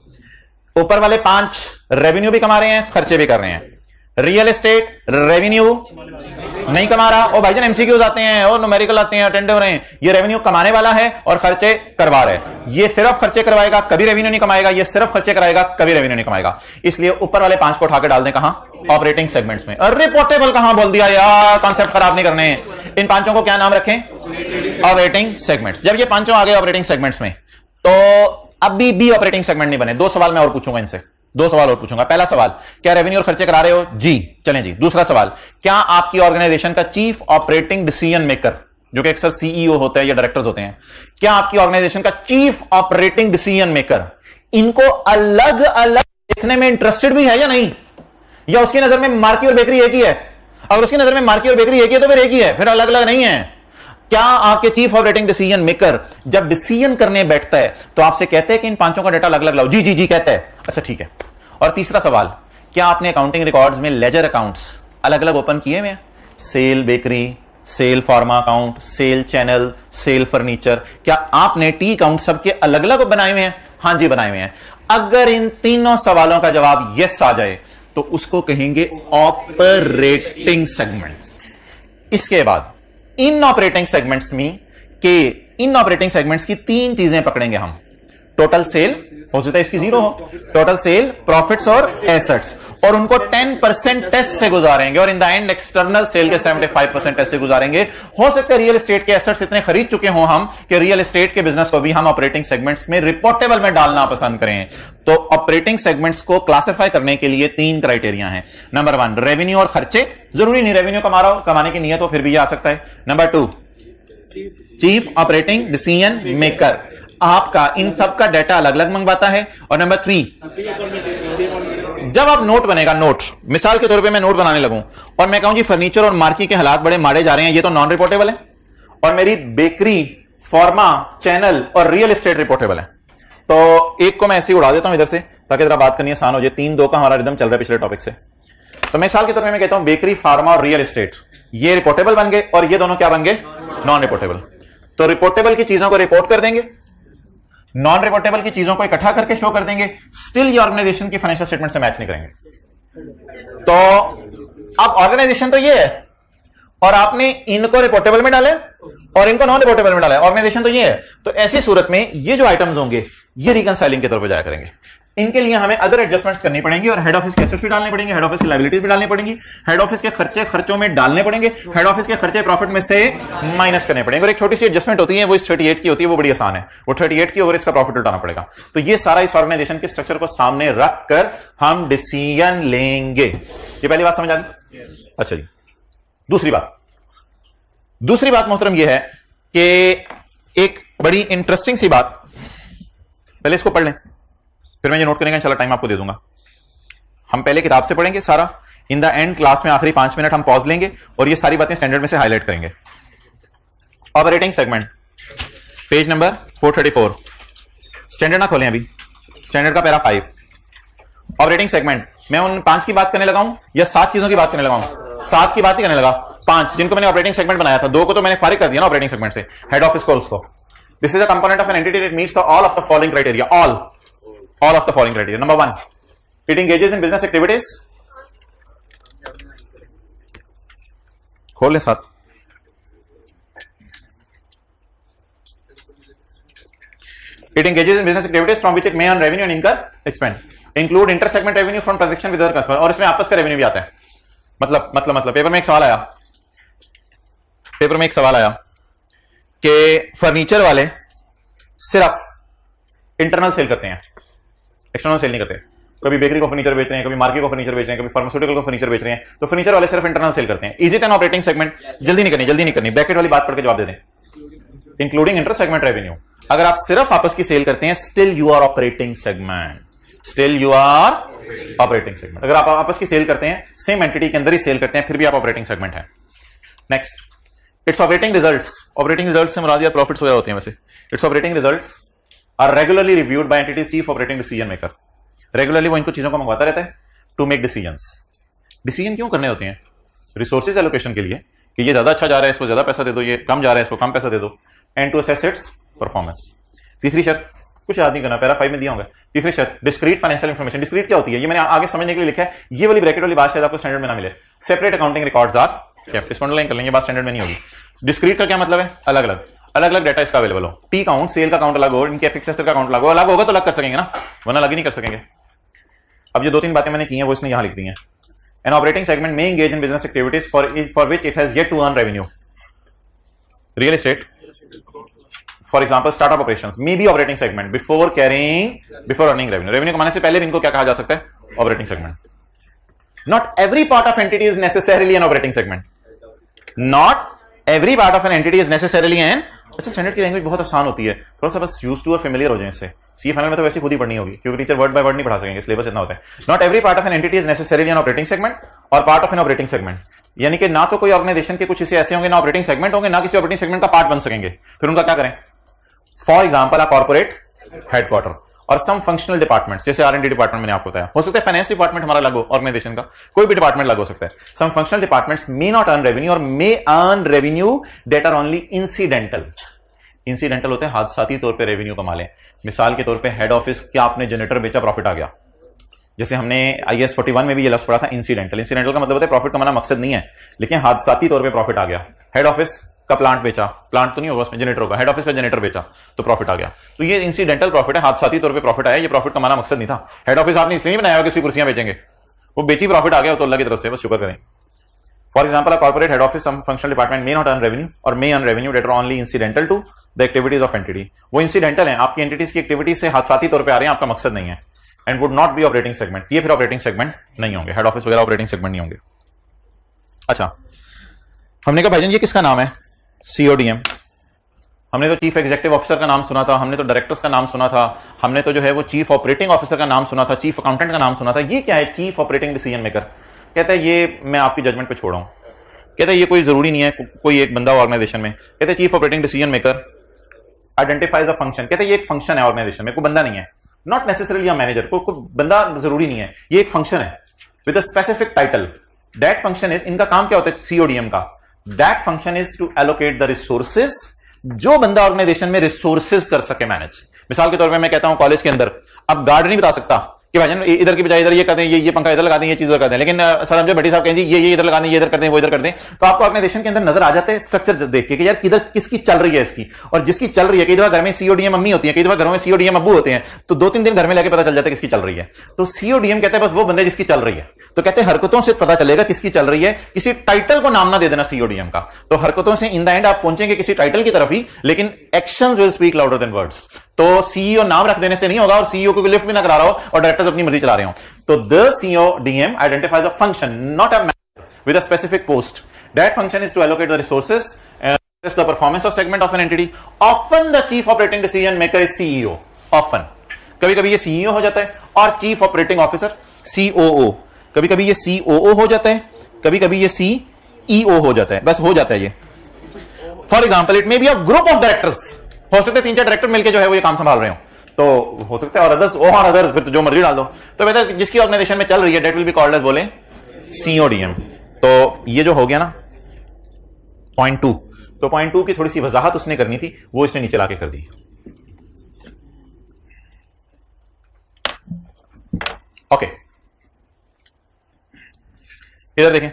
ऊपर वाले 5 रेवेन्यू भी कमा रहे हैं, खर्चे भी कर रहे हैं। रियल एस्टेट रेवेन्यू नहीं कमा रहा, और भाईजान एमसीक्यूज आते हैं और न्यूमेरिकल आते हैं, अटेंड हो रहे हैं। ये रेवेन्यू कमाने वाला है और खर्चे करवा रहे हैं। ये सिर्फ खर्चे करवाएगा, कभी रेवेन्यू नहीं कमाएगा, ये सिर्फ खर्चे कराएगा, कभी रेवेन्यू नहीं कमाएगा। इसलिए ऊपर वाले 5 को उठा के डाल दें कहां? ऑपरेटिंग सेगमेंट्स में। रिपोर्टेबल कहां बोल दिया यार, कॉन्सेप्ट खराब नहीं करने। इन 5 को क्या नाम रखें? Operating segments. जब ये 5 आ गए ऑपरेटिंग सेगमेंट्स में, तो अभी भी ऑपरेटिंग सेगमेंट नहीं बने। 2 सवाल मैं और पूछूंगा इनसे, 2 सवाल और पूछूंगा। पहला सवाल, क्या रेवेन्यू और खर्चे करा रहे हो? जी, चलें जी। दूसरा सवाल, क्या आपकी ऑर्गेनाइजेशन का चीफ ऑपरेटिंग डिसीजन मेकर, जो कि अक्सर सीईओ होता है या डायरेक्टर्स होते हैं, क्या आपकी ऑर्गेनाइजेशन का चीफ ऑपरेटिंग डिसीजन मेकर इनको अलग अलग देखने में इंटरेस्टेड भी है या नहीं, या उसकी नजर में मार्की और बेकरी एक ही है? अगर उसकी नजर में मार्की और बेकरी एक ही है तो फिर एक ही है, फिर अलग अलग नहीं है। क्या आपके चीफ ऑपरेटिंग डिसीजन मेकर जब डिसीजन करने बैठता है तो आपसे कहते हैं कि इन 5 का डाटा अलग अलग लाओ? जी जी जी कहता है, अच्छा ठीक है। और तीसरा सवाल, क्या आपने अकाउंटिंग रिकॉर्ड्स में लेजर अकाउंट्स अलग अलग ओपन किए हुए हैं? Sale bakery, sale pharma account, sale channel, sale furniture, क्या आपने टी अकाउंट सबके अलग अलग बनाए हुए हैं? हाँ जी, बनाए हुए हैं। अगर इन तीनों सवालों का जवाब यस आ जाए तो उसको कहेंगे ऑपरेटिंग सेगमेंट। इसके बाद इन ऑपरेटिंग सेगमेंट्स में के इन ऑपरेटिंग सेगमेंट्स की 3 चीजें पकड़ेंगे हम। टोटल सेल, हो सकता है इसकी 0 हो, टोटल सेल, प्रॉफिट्स और एसेट्स, और उनको 10% टेस्ट से गुजारेंगे, और in the end external sale के 75% टेस्ट से गुजारेंगे। हो सकता है रियल एस्टेट के एसेट्स इतने खरीद चुके हों हम कि रियल एस्टेट के बिजनेस को भी हम ऑपरेटिंग सेगमेंट्स में रिपोर्टेबल में डालना पसंद करें। तो ऑपरेटिंग सेगमेंट्स को क्लासिफाई करने के लिए 3 क्राइटेरिया हैं। नंबर 1, रेवेन्यू और खर्चे, जरूरी नहीं रेवेन्यू कमा रहा हो, कमाने की नीयत हो फिर भी ये आ सकता है। Number 2, chief operating decision maker, आपका इन सब का डाटा अलग अलग मंगवाता है। और नंबर 3, जब आप नोट बनेगा, नोट मिसाल के तौर पे मैं नोट बनाने लगूं और मैं कहूं जी फर्नीचर और मार्की के हालात बड़े मारे जा रहे हैं, ये तो नॉन रिपोर्टेबल है, और मेरी बेकरी, फार्मा, चैनल और रियल एस्टेट रिपोर्टेबल है, तो एक को मैं ऐसे ही उड़ा देता हूं इधर से ताकि जरा बात करनी आसान हो जाए। 3-2 का हमारा रिदम चल रहा है पिछले टॉपिक से। तो मिसाल के तौर पर मैं कहता हूं बेकरी, फार्मा और रियल एस्टेट ये रिपोर्टेबल बन गए, और ये दोनों क्या बन गए? Non reportable. तो रिपोर्टेबल की चीजों को रिपोर्ट कर देंगे, नॉन रिपोर्टेबल की चीजों को इकट्ठा करके शो कर देंगे, स्टिल ये ऑर्गेनाइजेशन की फाइनेंशियल स्टेटमेंट से मैच नहीं करेंगे। तो अब ऑर्गेनाइजेशन तो ये है, और आपने इनको रिपोर्टेबल में डाले और इनको नॉन रिपोर्टेबल में डाला है। ऑर्गेनाइजेशन तो ये है। तो ऐसी सूरत में ये जो आइटम्स होंगे ये रिकंसाइलिंग के तौर पर जाया करेंगे। इनके लिए हमें अदर एडजस्टमेंट्स करनी पड़ेंगी और हेड ऑफिस के एसेट्स भी डालने पड़ेंगे, हेड ऑफिस की लायबिलिटीज भी डालनी पड़ेंगी, हेड ऑफिस के खर्चे खर्चों में डालने पड़ेंगे, हेड ऑफिस के खर्चे प्रॉफिट में से माइनस करने पड़ेंगे। और एक छोटी सी एडजस्टमेंट होती है वो इस 38 की होती है, वो बड़ी आसान है। वो 38 की ओवर इसका प्रॉफिट उठाना पड़ेगा। तो ये सारा इस ऑर्गेनाइजेशन के स्ट्रक्चर को सामने रखकर हम डिसीजन लेंगे। ये पहली बात समझ आ गई? अच्छा जी, दूसरी बात मोहतरम ये है कि एक बड़ी इंटरेस्टिंग सी बात, पहले इसको पढ़ लें फिर मैं ये नोट करने का इंशाल्लाह टाइम आपको दे दूंगा। हम पहले किताब से पढ़ेंगे सारा, इन द एंड क्लास में आखिरी 5 मिनट हम पॉज लेंगे और ये सारी बातें स्टैंडर्ड में से हाईलाइट करेंगे। Operating segment page number 434, standard ना खोलें अभी, स्टैंडर्ड का पैरा 5। ऑपरेटिंग सेगमेंट, मैं उन 5 की बात करने लगा हूं या 7 चीजों की बात करने लगा हूं? 7 की बात ही करने लगा, 5 जिनको मैंने ऑपरेटिंग सेगमेंट बनाया था, 2 को तो मैंने फारिग कर दिया ना ऑपरेटिंग सेगमेंट से, हेड ऑफिस को उसको। This is a component of an entity that meets all of the following criteria, all of the following criteria. Number 1, it engages in business activities. खोल ले साथ। It engages in business activities from which it may earn revenue and incur expense. Include inter-segment revenue from transaction with other customers. और इसमें आपस का revenue भी आता है। मतलब पेपर में एक सवाल आया कि फर्नीचर वाले सिर्फ इंटरनल सेल करते हैं, एक्सटर्नल सेल नहीं करते। कभी बेकरी को फर्नीचर बेच रहे हैं, कभी मार्केट को फर्नीचर बेच रहे हैं, कभी फार्मास्यूटिकल को फर्नीचर बेच रहे हैं, तो फर्नीचर वाले सिर्फ इंटरनल सेल करते हैं। Is it an operating segment? जल्दी नहीं करनी, ब्रैकेट वाली बात पढ़ के जवाब दे दें। Including inter segment revenue. अगर आप सिर्फ आपस की सेल करते हैं, still you are operating segment, अगर आप आपस की सेल करते हैं, सेम एंटिटी के अंदर ही सेल करते हैं, फिर भी आप ऑपरेटिंग सेगमेंट है। Next, it's operating results. Operating results से मुराद प्रॉफिट्स वगैरह होते हैं वैसे। It's operating results are regularly reviewed by entity's chief operating decision maker. रेगुलरली वो इनको चीजों को मंगवाता रहता है टू मेक डिसीजंस। डिसीजन क्यों करने होते हैं? रिसोर्सेज एलोकेशन के लिए, कि ये ज्यादा अच्छा जा रहा है इसको ज्यादा पैसा दे दो, ये कम जा रहा है इसको कम पैसा दे दो, and to assess its performance. तीसरी शर्त, कुछ याद नहीं करना, पैरा 5 में दिया होगा। तीसरी शर्त, डिस्क्रीट फाइनेंशियल इंफॉर्मेशन। डिस्क्रीट क्या होती है? ये मैंने आगे समझने के लिए लिखा है, ये वाली ब्रैकेट वाली बात शायद आपको स्टैंडर्ड में ना मिले। Separate accounting records are kept. इसको अंडरलाइन कर लेंगे, बात स्टैंडर्ड में नहीं होगी। डिस्क्रीट का क्या मतलब है? अलग अलग डाटा इसका अवेलेबल हो। टी काउंट, सेल का काउंट अलग हो, इनके फिक्स्ड एसेट का काउंट अलग होगा तो अलग कर सकेंगे ना, वरना अलग ही नहीं कर सकेंगे। अब ये 2-3 बातें मैंने की हैं वो इसने यहां लिख दी हैं। एन ऑपरेटिंग सेगमेंट में engage in business activities for which it has yet to earn revenue. Real estate for example, startup operations may be operating segment before earning revenue. Revenue कमाने से पहले भी इनको क्या कहा जा सकता है? Operating segment. Not every part of entity is necessarily an operating segment. Not every part of an entity is necessarily an. अच्छा, स्टैंडर्ड की लैंग्वेज बहुत आसान होती है, थोड़ा सा बस यूज टू और फेमिलियर हो जाए इससे। सी फाइनल में तो वैसे खुद ही पढ़नी होगी क्योंकि टीचर वर्ड बाय वर्ड नहीं पढ़ा सकेंगे, सिलेबस इतना होता है। Not every part of an entity is necessarily an operating segment और part of an operating segment. यानी कि ना तो कोई ऑर्गेनाइजेशन के कुछ ऐसे होंगे ना ऑपरेटिंग सेगमेंट होंगे, ना किसी ऑपरेटिंग सेगमेंट का पार्ट बन सकेंगे। फिर उनका क्या करें? For example, a corporate headquarter और सम फंक्शनल डिपार्टमेंट, जैसे R&D डिपार्टमेंट मैंने आपको बताया, हो सकता है फाइनेंस डिपार्टमेंट हमारा लागू, ऑर्गेनाइजेशन का कोई भी डिपार्टमेंट लागू हो सकता है। Some functional departments may not earn revenue और may earn revenue that are only incidental. Incidental होते हैं हादसाती तौर पे रेवेन्यू कमा लें। मिसाल के तौर पे हेड ऑफिस क्या आपने जनरेटर बेचा, प्रॉफिट आ गया। जैसे हमने IAS 41 में भी ये लफ्ज पढ़ा था, इंसिडेंटल। इंसिडेंटल का मतलब होता है प्रॉफिट कमाना मकसद नहीं है, लेकिन हादसाती तौर पे प्रॉफिट आ गया। हेड ऑफिस का प्लांट बेचा, प्लांट तो नहीं होगा उसमें, जनरेटर होगा, हेड ऑफिस का जनरेटर बेचा तो प्रॉफिट आ गया। तो ये इंसिडेंटल प्रॉफिट है, हादसाती तौर पे प्रॉफिट आया, ये प्रॉफिट कमाना मकसद नहीं था। हेड ऑफिस आपने इसलिए नहीं बनाया कि उसकी कुर्सियां बेचेंगे, वो बेची प्रॉफिट आ गया तो अल्लाह की तरफ से, बस शुक्र करें। For example, a corporate head office, some functional department may not earn revenue or may earn revenue that are only incidental to the activities of entity. वो incidental हैं, आपकी entities की एक्टिविटीज से हादसाती तौर पे आ रहे हैं, आपका मकसद नहीं है, and would not be operating segment. ये फिर operating segment नहीं होंगे, head office वगैरह operating segment नहीं होंगे। अच्छा, हमने कहा भाईजान ये किसका नाम है? CODM। हमने तो चीफ एग्जीक्यूटिव ऑफिसर का नाम सुना था, हमने तो डायरेक्टर्स का नाम सुना था, हमने तो जो है वो चीफ ऑपरेटिंग ऑफिसर का नाम सुना था, चीफ अकाउंटेंट का नाम सुना था। ये क्या है? Chief operating decision maker. कहता है ये मैं आपकी जजमेंट पे छोड़ा हूं। कहता है ये कोई जरूरी नहीं है कोई एक बंदा ऑर्गेनाइजेशन में। कहते हैं chief operating decision maker identifies a function. कहते हैं ये एक फंक्शन है ऑर्गेनाइजेशन में, कोई बंदा नहीं है, नॉट नेसेसरीली अ मैनेजर, कोई बंदा जरूरी नहीं है, ये एक फंक्शन है with a specific title. That function is, इनका काम क्या होता है CODM का? That function is to allocate the resources, जो बंदा ऑर्गेनाइजेशन में रिसोर्सेज कर सके मैनेज। मिसाल के तौर पे मैं कहता हूं कॉलेज के अंदर, अब गार्ड नहीं बता सकता कि भाईजान इधर की बजाय इधर ये कर दें, ये पंखा इधर लगा दें, ये चीज कर दें, लेकिन सर हम जो भट्टी साहब कहें ये इधर लगा दें, ये इधर कर दें, वो इधर कर दें, तो आपको ऑर्गेनाइजेशन के अंदर नजर आ जाता है स्ट्रक्चर देख के कि यार किधर किसकी चल रही है इसकी, और जिसकी चल रही है, कई दफा घर में सीओडीएम मम्मी होती है, कई दफा घरों में सीओडीएम अब्बू होते हैं, तो 2-3 दिन घर में लेके पता चल जाता है किसकी चल रही है। तो सीओडीएम कहते हैं बस वो बंदे जिसकी चल रही है, तो कहते हैं हरकतों से पता चलेगा किसकी चल रही है, किसी टाइटल को नाम ना दे देना सीओडीएम का। तो हरकतों से इन द एंड आप पहुंचेंगे किसी टाइटल की तरफ ही, लेकिन actions will speak louder than words. तो सीईओ नाम रख देने से नहीं होगा, और सीईओ को लिफ्ट भी ना करा रहा हो और डायरेक्टर्स अपनी मर्जी चला रहे हो। तो the CODM identifies a function, not a man with a specific post. That function is to allocate the resources, the performance of segment of an entity. Often the chief operating decision maker is CEO. Often. कभी कभी ये CEO हो जाता है, और chief operating officer COO, कभी कभी ये COO हो जाता है, कभी कभी ये CEO हो जाता है, बस हो जाता है ये। For example it may be a group of directors, हो सकते हैं 3-4 डायरेक्टर मिलकर जो है वो ये काम संभाल रहे हो, तो हो सकता है, और अदर्स फिर जो मर्जी डाल दो। तो बेटा जिसकी ऑर्गेनाइजेशन में चल रही है, that will be called as, बोले CODM। तो ये जो हो गया ना पॉइंट 2, तो पॉइंट 2 की थोड़ी सी वजाहत उसने करनी थी, वो इसने नीचे लाके कर दी। ओके, इधर देखें,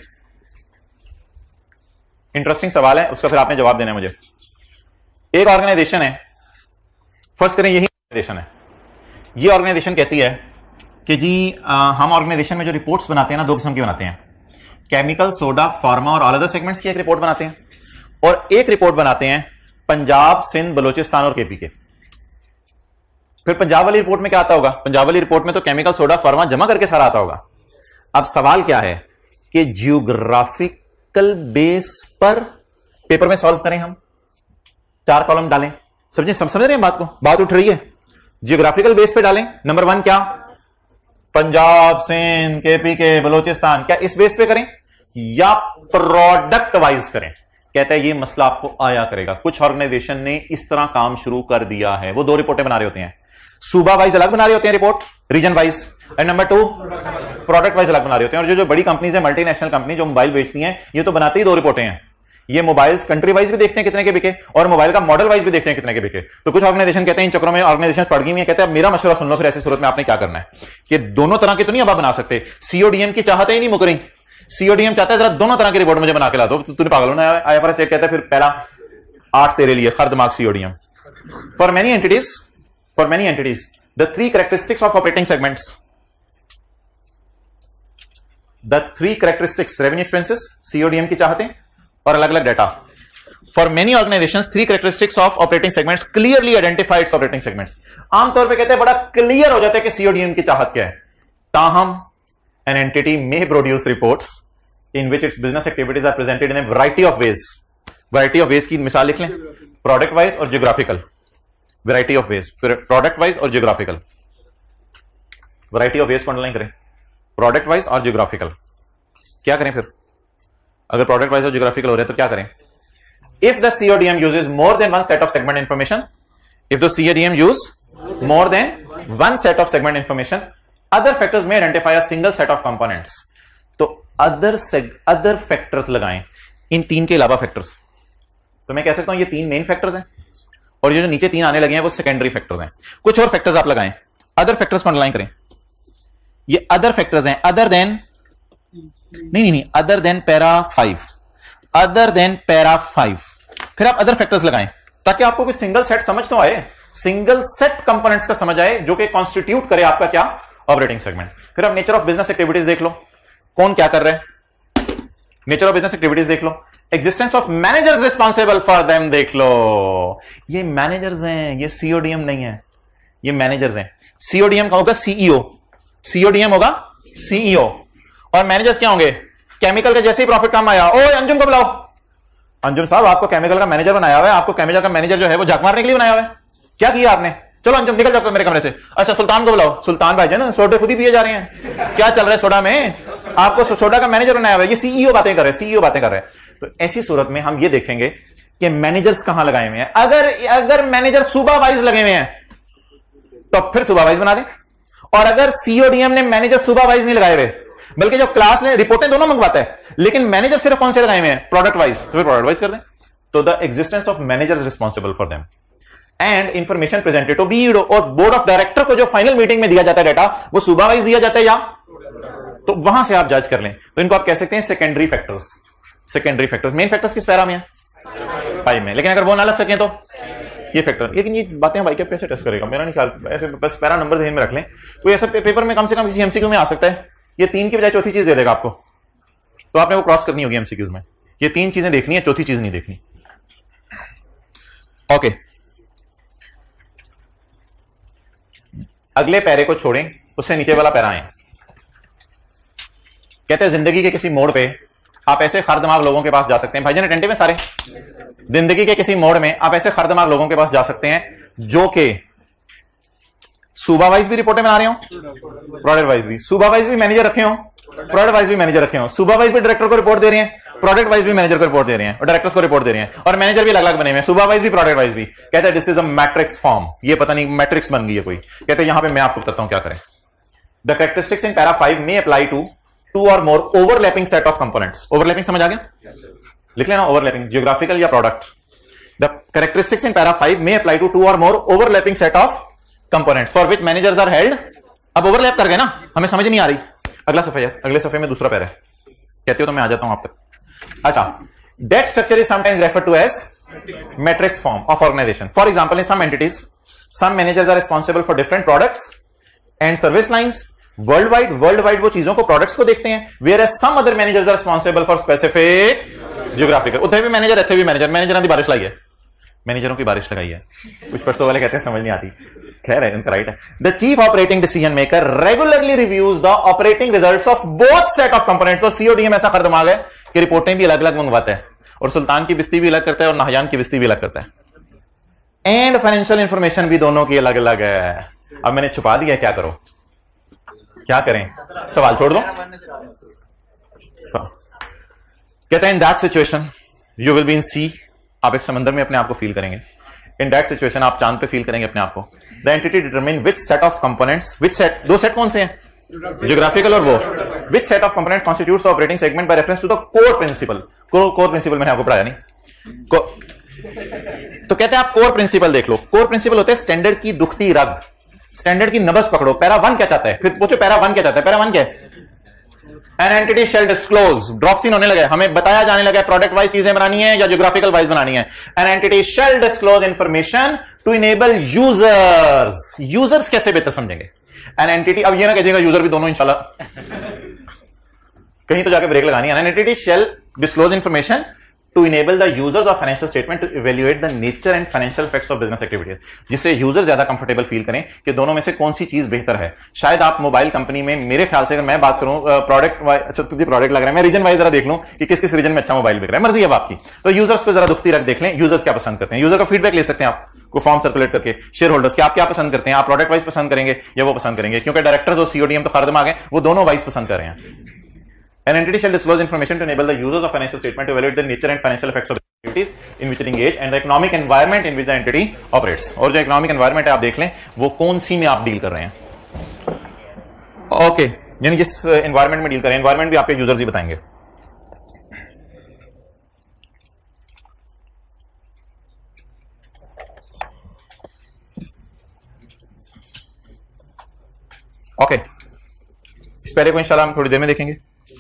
इंटरेस्टिंग सवाल है, उसका फिर आपने जवाब देना है मुझे। एक ऑर्गेनाइजेशन है, फर्स्ट करें यही ऑर्गेनाइजेशन है, ये ऑर्गेनाइजेशन कहती है कि जी हम ऑर्गेनाइजेशन में जो रिपोर्ट्स बनाते हैं ना, 2 किस्म की बनाते हैं, केमिकल, सोडा, फार्मा और ऑल अदर सेगमेंट्स की एक रिपोर्ट बनाते हैं, और एक रिपोर्ट बनाते हैं पंजाब, सिंध, बलूचिस्तान और केपी के। फिर पंजाब वाली रिपोर्ट में क्या आता होगा? पंजाब वाली रिपोर्ट में तो केमिकल, सोडा, फार्मा जमा करके सारा आता होगा। अब सवाल क्या है कि जियोग्राफिकल बेस पर पेपर में सॉल्व करें, हम 4 कॉलम डालें, समझ रहे हैं बात को? बात उठ रही है, जियोग्राफिकल बेस पे डालें। नंबर 1 क्या? पंजाब, सिंध, केपी के, बलूचिस्तान, क्या इस बेस पे करें या प्रोडक्ट वाइज करें? कहता है ये मसला आपको आया करेगा। कुछ ऑर्गेनाइजेशन ने इस तरह काम शुरू कर दिया है, वो 2 रिपोर्टें बना रहे होते हैं, सूबा वाइज अलग बना रहे होते हैं report, region wise, and number 2 product wise अलग बना रहे होते हैं। और जो बड़ी कंपनीज है, मल्टीनेशनल कंपनी जो मोबाइल बेचती हैं, ये तो बनाते ही 2 रिपोर्टें हैं। ये मोबाइल्स कंट्री वाइज भी देखते हैं कितने के बिके, और मोबाइल का मॉडल वाइज भी देखते हैं कितने के बिके। तो कुछ ऑर्गेनाइजेशन कहते हैं इन चक्रों में ऑर्गेनाइजेशन पड़ गई है, कहते हैं मेरा मशवरा सुन लो, फिर ऐसी सूरत में आपने क्या करना है कि दोनों तरह के तो नहीं अब आप बना सकते। सीओडीएम की चाहते ही नहीं मुकरी, सीओडीएम चाहता है जरा दोनों तरह की रिपोर्ट मुझे बना के ला दो। तूने पागल होना है, आईएफआरएस कहता है फिर पहला 8 तेरे लिए, खर दिमाग CODM. For many entities the 3 characteristics of operating segments, the 3 characteristics, revenue expenses, CODM की चाहते और अलग अलग डाटा। For many organisations 3 characteristics of operating segments clearly identify its operating segments. आमतौर पे कहते हैं बड़ा क्लियर हो जाता है कि सीओडीएम की चाहत क्या है। ताहम an entity may produce reports in which its business activities are presented in a variety of ways. Variety of ways की मिसाल लिख लें, प्रोडक्ट वाइज और geographical. Variety of ways, product wise और जियोग्राफिकल। वैरायटी ऑफ वेज को underline करें, product wise और geographical. क्या करें फिर अगर प्रोडक्ट वाइज और जियोग्राफिकल हो रहे हैं तो क्या करें? If the CODM uses more than one set of segment information, if the CODM use more than one set of segment information, other factors may identify a single set of components. तो other factors लगाएं, इन 3 के अलावा factors. तो मैं कह सकता हूं ये 3 मेन फैक्टर्स हैं, और ये जो नीचे 3 आने लगे हैं वो सेकेंडरी फैक्टर्स हैं। कुछ और फैक्टर्स आप लगाएं, अदर फैक्टर्स को अंडरलाइन करें। ये अदर फैक्टर्स हैं, अदर देन नहीं, other than para 5, other than para 5। फिर आप अदर फैक्टर्स लगाएं ताकि आपको कुछ सिंगल सेट समझ तो आए, सिंगल सेट कंपोनेंट्स का समझ आए जो कि कॉन्स्टिट्यूट करे आपका क्या? Operating segment. फिर आप नेचर ऑफ बिजनेस एक्टिविटीज देख लो, कौन क्या कर रहे हैं, नेचर ऑफ बिजनेस एक्टिविटीज देख लो। Existence of managers responsible for them देख लो। ये मैनेजर्स हैं, ये सीओडीएम नहीं है, ये मैनेजर्स हैं। सीओडीएम का होगा सीईओ, सीओडीएम होगा सीईओ, और मैनेजर्स क्या होंगे? केमिकल का जैसे ही प्रॉफिट कम आया, ओ अंजुम को बुलाओ, अंजुम साहब आपको केमिकल का मैनेजर बनाया हुआ है, आपको केमिकल का मैनेजर जो है वो झाक मारने के लिए बनाया हुआ है, क्या किया आपने? चलो अंजुम निकल जाओ मेरे कमरे से। अच्छा सुल्तान को बुलाओ, सुल्तान भाई जान सोडे खुद ही पिए जा रहे हैं, क्या चल रहा है सोडा में? आपको सोडा का मैनेजर बनाया हुआ है, ये सीईओ बातें कर रहे हैं, सीईओ बातें कर रहे हैं। तो ऐसी सूरत में हम ये देखेंगे कि मैनेजर्स कहां लगाए हुए हैं। अगर मैनेजर सूबा वाइज लगे हुए हैं तो फिर सूबा वाइज बना दें, और अगर सीओडीएम ने मैनेजर सूबा वाइज नहीं लगाए हुए, बल्कि जो क्लास ने रिपोर्टें दोनों मंगवाता है, लेकिन मैनेजर सिर्फ कौन से लगाए हुए हैं? प्रोडक्ट वाइज, तो फिर प्रोडक्ट वाइज कर दें। तो the existence of managers responsible for them. And information presented to BDO, और बोर्ड ऑफ डायरेक्टर को जो फाइनल मीटिंग में दिया जाता है डाटा वो सुबह वाइज दिया जाता है, या तो वहां से आप जज कर लें। तो इनको आप कह सकते हैं secondary factors. Secondary factors, main factors किस पैरा में है? 5 में। लेकिन अगर वो ना लग सके तो ये फैक्टर। लेकिन ये बातें भाई क्या कैसे टेस्ट करेगा? मेरा नहीं ख्याल, ऐसे बस पैरा नंबर ध्यान में रख लें। कोई ऐसा पेपर में कम से कम किसी एमसीक्यू में आ सकता है ये 3 की बजाय चौथी चीज दे देगा आपको, तो आपने वो क्रॉस करनी होगी एमसीक्यूज में। ये 3 चीजें देखनी है, चौथी चीज नहीं देखनी। ओके, अगले पैरे को छोड़ें, उससे नीचे वाला पैरा है। कहते हैं जिंदगी के किसी मोड़ पे आप ऐसे खरदमाग लोगों के पास जा सकते हैं। भाईजान अटेंटिव है सारे? जिंदगी के किसी मोड़ में आप ऐसे खरदमाग लोगों के पास जा सकते हैं जो कि सुबह वाइज भी रिपोर्टें बना रहे हो, प्रोडक्ट वाइज भी, सुबह वाइज भी मैनेजर रखे हो, प्रोडक्ट वाइज भी मैनेजर रखे हो, सुबह वाइज भी डायरेक्टर को रिपोर्ट दे रहे हैं, प्रोडक्ट वाइज भी मैनेजर को रिपोर्ट दे रहे हैं और डायरेक्टर्स को रिपोर्ट दे रहे हैं, और मैनेजर भी अलग अलग बने हुए हैं, सुबह वाइज भी प्रोडक्ट वाइज भी। कहते हैं this is a matrix form. ये पता नहीं मैट्रिक्स बन गई है कोई। कहते हैं यहां पे मैं आपको बताता हूं क्या करें। The characteristics in para 5 may apply to 2 और more overlapping set of components. Overlapping समझ आ गया? लिख लेना ओवरलैपिंग, जियोग्राफिकल या product. The characteristics in para 5 may apply to 2 और more overlapping set of components for which managers are held. अब overlap कर गए ना, हमें समझ नहीं आ रही। अगला सफे है, अगले सफे में दूसरा पैरा है। कहते हो तो मैं आ जाता हूं आप तक। अच्छा, that structure is sometimes referred to as matrix form of organization. For example, in some entities, some managers are responsible for different products and service lines worldwide वो चीजों को प्रोडक्ट्स को देखते हैं, whereas some other managers are responsible for specific geographical। उधर भी manager, इतने भी मैनेजर, मैनेजर की बारिश लाई है, मैनेजरों की बारिश लगाई है। कुछ पश्तो वाले कहते हैं समझ नहीं आती, खैर है, उनका राइट है। The chief operating decision maker regularly reviews the operating results of both set of components. और सीओडीएम ऐसा कर दिमाग है कि रिपोर्टें भी अलग अलग मंगवाता है, और सुल्तान की बिस्ती भी अलग करता है और नाहयान की बिस्ती भी अलग करता है, एंड फाइनेंशियल इंफॉर्मेशन भी दोनों की अलग अलग है। अब मैंने छुपा दिया, क्या करो, क्या करें? सवाल छोड़ दो। कहते हैं in that situation you will be in sea. आप एक समंदर में अपने आप को फील करेंगे। इन दैट सिचुएशन आप चांद पे फील करेंगे अपने आप को। The entity determine which set of components, which set, दो सेट कौन से हैं? जियोग्राफिकल और वो। Which set of component constitutes the operating segment by reference to the core principle. Core principle मैंने आपको पढ़ाया नहीं। तो कहते हैं आप कोर प्रिंसिपल देख लो। कोर प्रिंसिपल होते हैं स्टैंडर्ड की दुखती रग, स्टैंडर्ड की नब्ज पकड़ो। पैरा 1 क्या चाहता है? फिर पूछो पैरा 1 क्या चाहता है? पैरा 1 क्या है? An entity shall disclose, drop scene होने लगा, हमें बताया जाने लगा प्रोडक्ट वाइज चीजें बनानी है या ज्योग्राफिकल वाइज बनानी है। An entity shall disclose information to enable users। Users कैसे बेहतर समझेंगे? An entity, अब ये ना कहिएगा यूजर भी दोनों इंशाल्लाह कहीं तो जाके ब्रेक लगानी है। An entity shall disclose information to enable the users of financial statement to evaluate the nature and financial effects of business activities। जिससे यूजर ज्यादा कंफर्टेबल फील करें कि दोनों में से कौन सी चीज बेहतर है। शायद आप मोबाइल कंपनी में, मेरे ख्याल से अगर मैं बात करूं प्रोडक्ट वाइज, अच्छा तुझे प्रोडक्ट लग रहा है, मैं रीजन वाइज जरा देख लूं कि किस किस रीजन में अच्छा मोबाइल बिक रहा है, मर्जी है आपकी। तो यूजर्स को जरा दुखती रख देख लें, यूजर्स क्या पसंद करते हैं। यूजर का फीडबैक ले सकते हैं आप को फॉर्म सर्कुलेट करके, शेयर होल्डर्स के आप क्या पसंद करते हैं, आप प्रोडक्ट वाइज पसंद करेंगे या वो पसंद करेंगे, क्योंकि डायरेक्टर्स और सीओडीएम तो खरीद मांगे, वो दोनों वाइज पसंद कर रहे हैं। An entity shall disclose information to enable the users of financial statement to evaluate the nature and financial effects of the activities in which it engage and the economic environment in which the entity operates। और जो economic environment है आप देख लें वो कौन सी में आप डील कर रहे हैं। ओके, यानी जिस environment में डील कर रहे हैं, environment भी आपके यूजर्स ही बताएंगे। ओके, इस पहले को इंशाल्लाह हम थोड़ी देर में देखेंगे।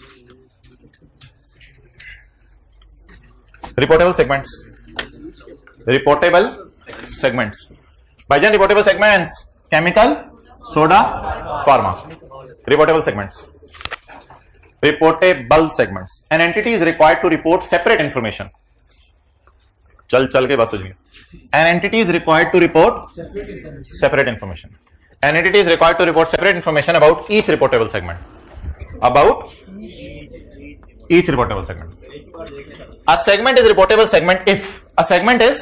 रिपोर्टेबल सेगमेंट्स, रिपोर्टेबल सेगमेंट्स भाईजान, reportable segments, chemical, soda, pharma, reportable segments, reportable segments. An entity is required to report separate information. चल के बस हो जाएगी। An entity is required to report separate information. An entity is required to report separate information about each reportable segment. About each reportable segment. A segment is reportable segment if a segment is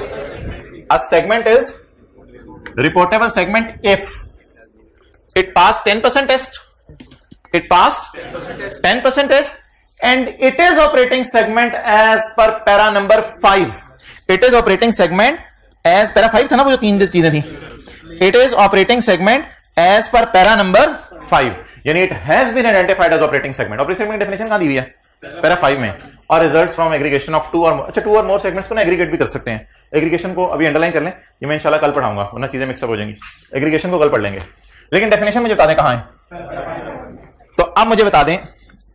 reportable segment if it passed 10% test. It passed 10% test and it is operating segment as per para number 5. It is operating segment as para 5 था ना, वो जो 3 चीजें थी। It is operating segment as per para number 5, यानी it has been identified as operating segment। operating segment definition कहां दी हुई है? para 5 में। और results from aggregation of two और अच्छा 2 और मोर सेगमेंट्स को ना एग्रीगेट भी कर सकते हैं। एग्रीगेशन को अभी अंडरलाइन कर लें, ये मैं इंशाल्लाह कल पढ़ाऊंगा, वरना चीजें मिक्सअप हो जाएंगी। एग्रीगेशन को कल पढ़ लेंगे, लेकिन डेफिनेशन में बता दें कहां है। तो अब मुझे बता दें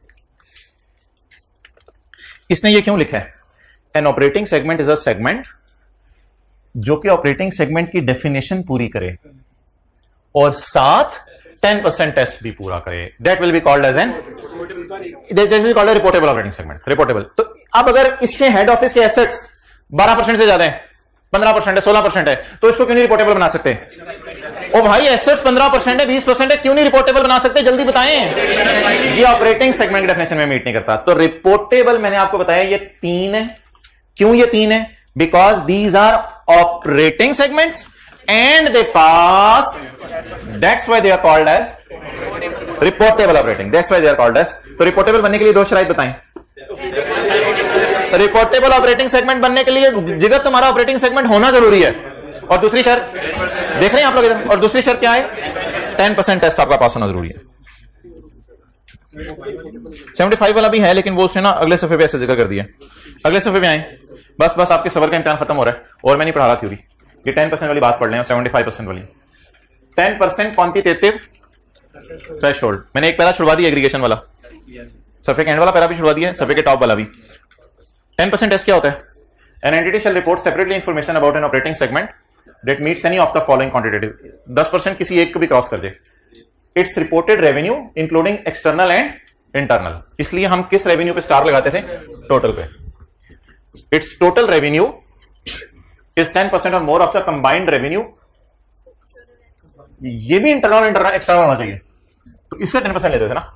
इसने ये क्यों लिखा है, an operating segment is a segment जो कि ऑपरेटिंग सेगमेंट की डेफिनेशन पूरी करे और साथ 10% टेस्ट भी पूरा करे, that will be called as an reportable operating segment. Reportable. तो अब अगर इसके हेड ऑफिस के एसेट्स 12% से ज्यादा है, 15% है, 16% है, तो इसको क्यों नहीं रिपोर्टेबल बना सकते? ओ भाई एसेट्स 15% है, 20% है, क्यों नहीं रिपोर्टेबल बना सकते? जल्दी बताएं। ये ऑपरेटिंग सेगमेंट डेफिनेशन में मीट नहीं करता। तो रिपोर्टेबल मैंने आपको बताया ये 3 है। क्यों ये 3 है? Because these are operating segments and they pass, that's why they are called as reportable operating, that's why they are called as. तो रिपोर्टेबल बनने के लिए 2 शराइत बताएं। रिपोर्टेबल ऑपरेटिंग सेगमेंट बनने के लिए जिगर तुम्हारा ऑपरेटिंग सेगमेंट होना जरूरी है, और दूसरी शर्त देख रहे हैं आप लोग इधर, और दूसरी शर्त क्या है? 10% टेस्ट आपका पास होना जरूरी है। 75 वाला भी है, लेकिन वो उसने ना अगले सफे पे ऐसे जिक्र कर दिया। अगले सफे पे आए, बस आपके सबर का इम्तिहान खत्म हो रहा है और मैं नहीं पढ़ा रहा थ्योरी, ये 10% वाली बात पढ़ लें और 75% वाली। 10% क्वांटिटेटिव थ्रेशोल्ड, मैंने एक पैरा छुड़वा दिया एग्रीगेशन वाला, सफे के एंड वाला पैरा भी छुड़वा दिया, सफे के टॉप वाला भी। 10% टेस्ट क्या होता है? An entity shall report separately information about an operating segment that meets any of the following quantitative. 10% किसी एक को भी क्रॉस कर दे। Its reported revenue including external and internal. इसलिए हम किस रेवेन्यू पे स्टार लगाते थे? टोटल पे। Its total revenue is 10% or more of the combined revenue. ये भी इंटरनल एक्सटर्नल होना चाहिए, तो इसका 10% लेते थे ना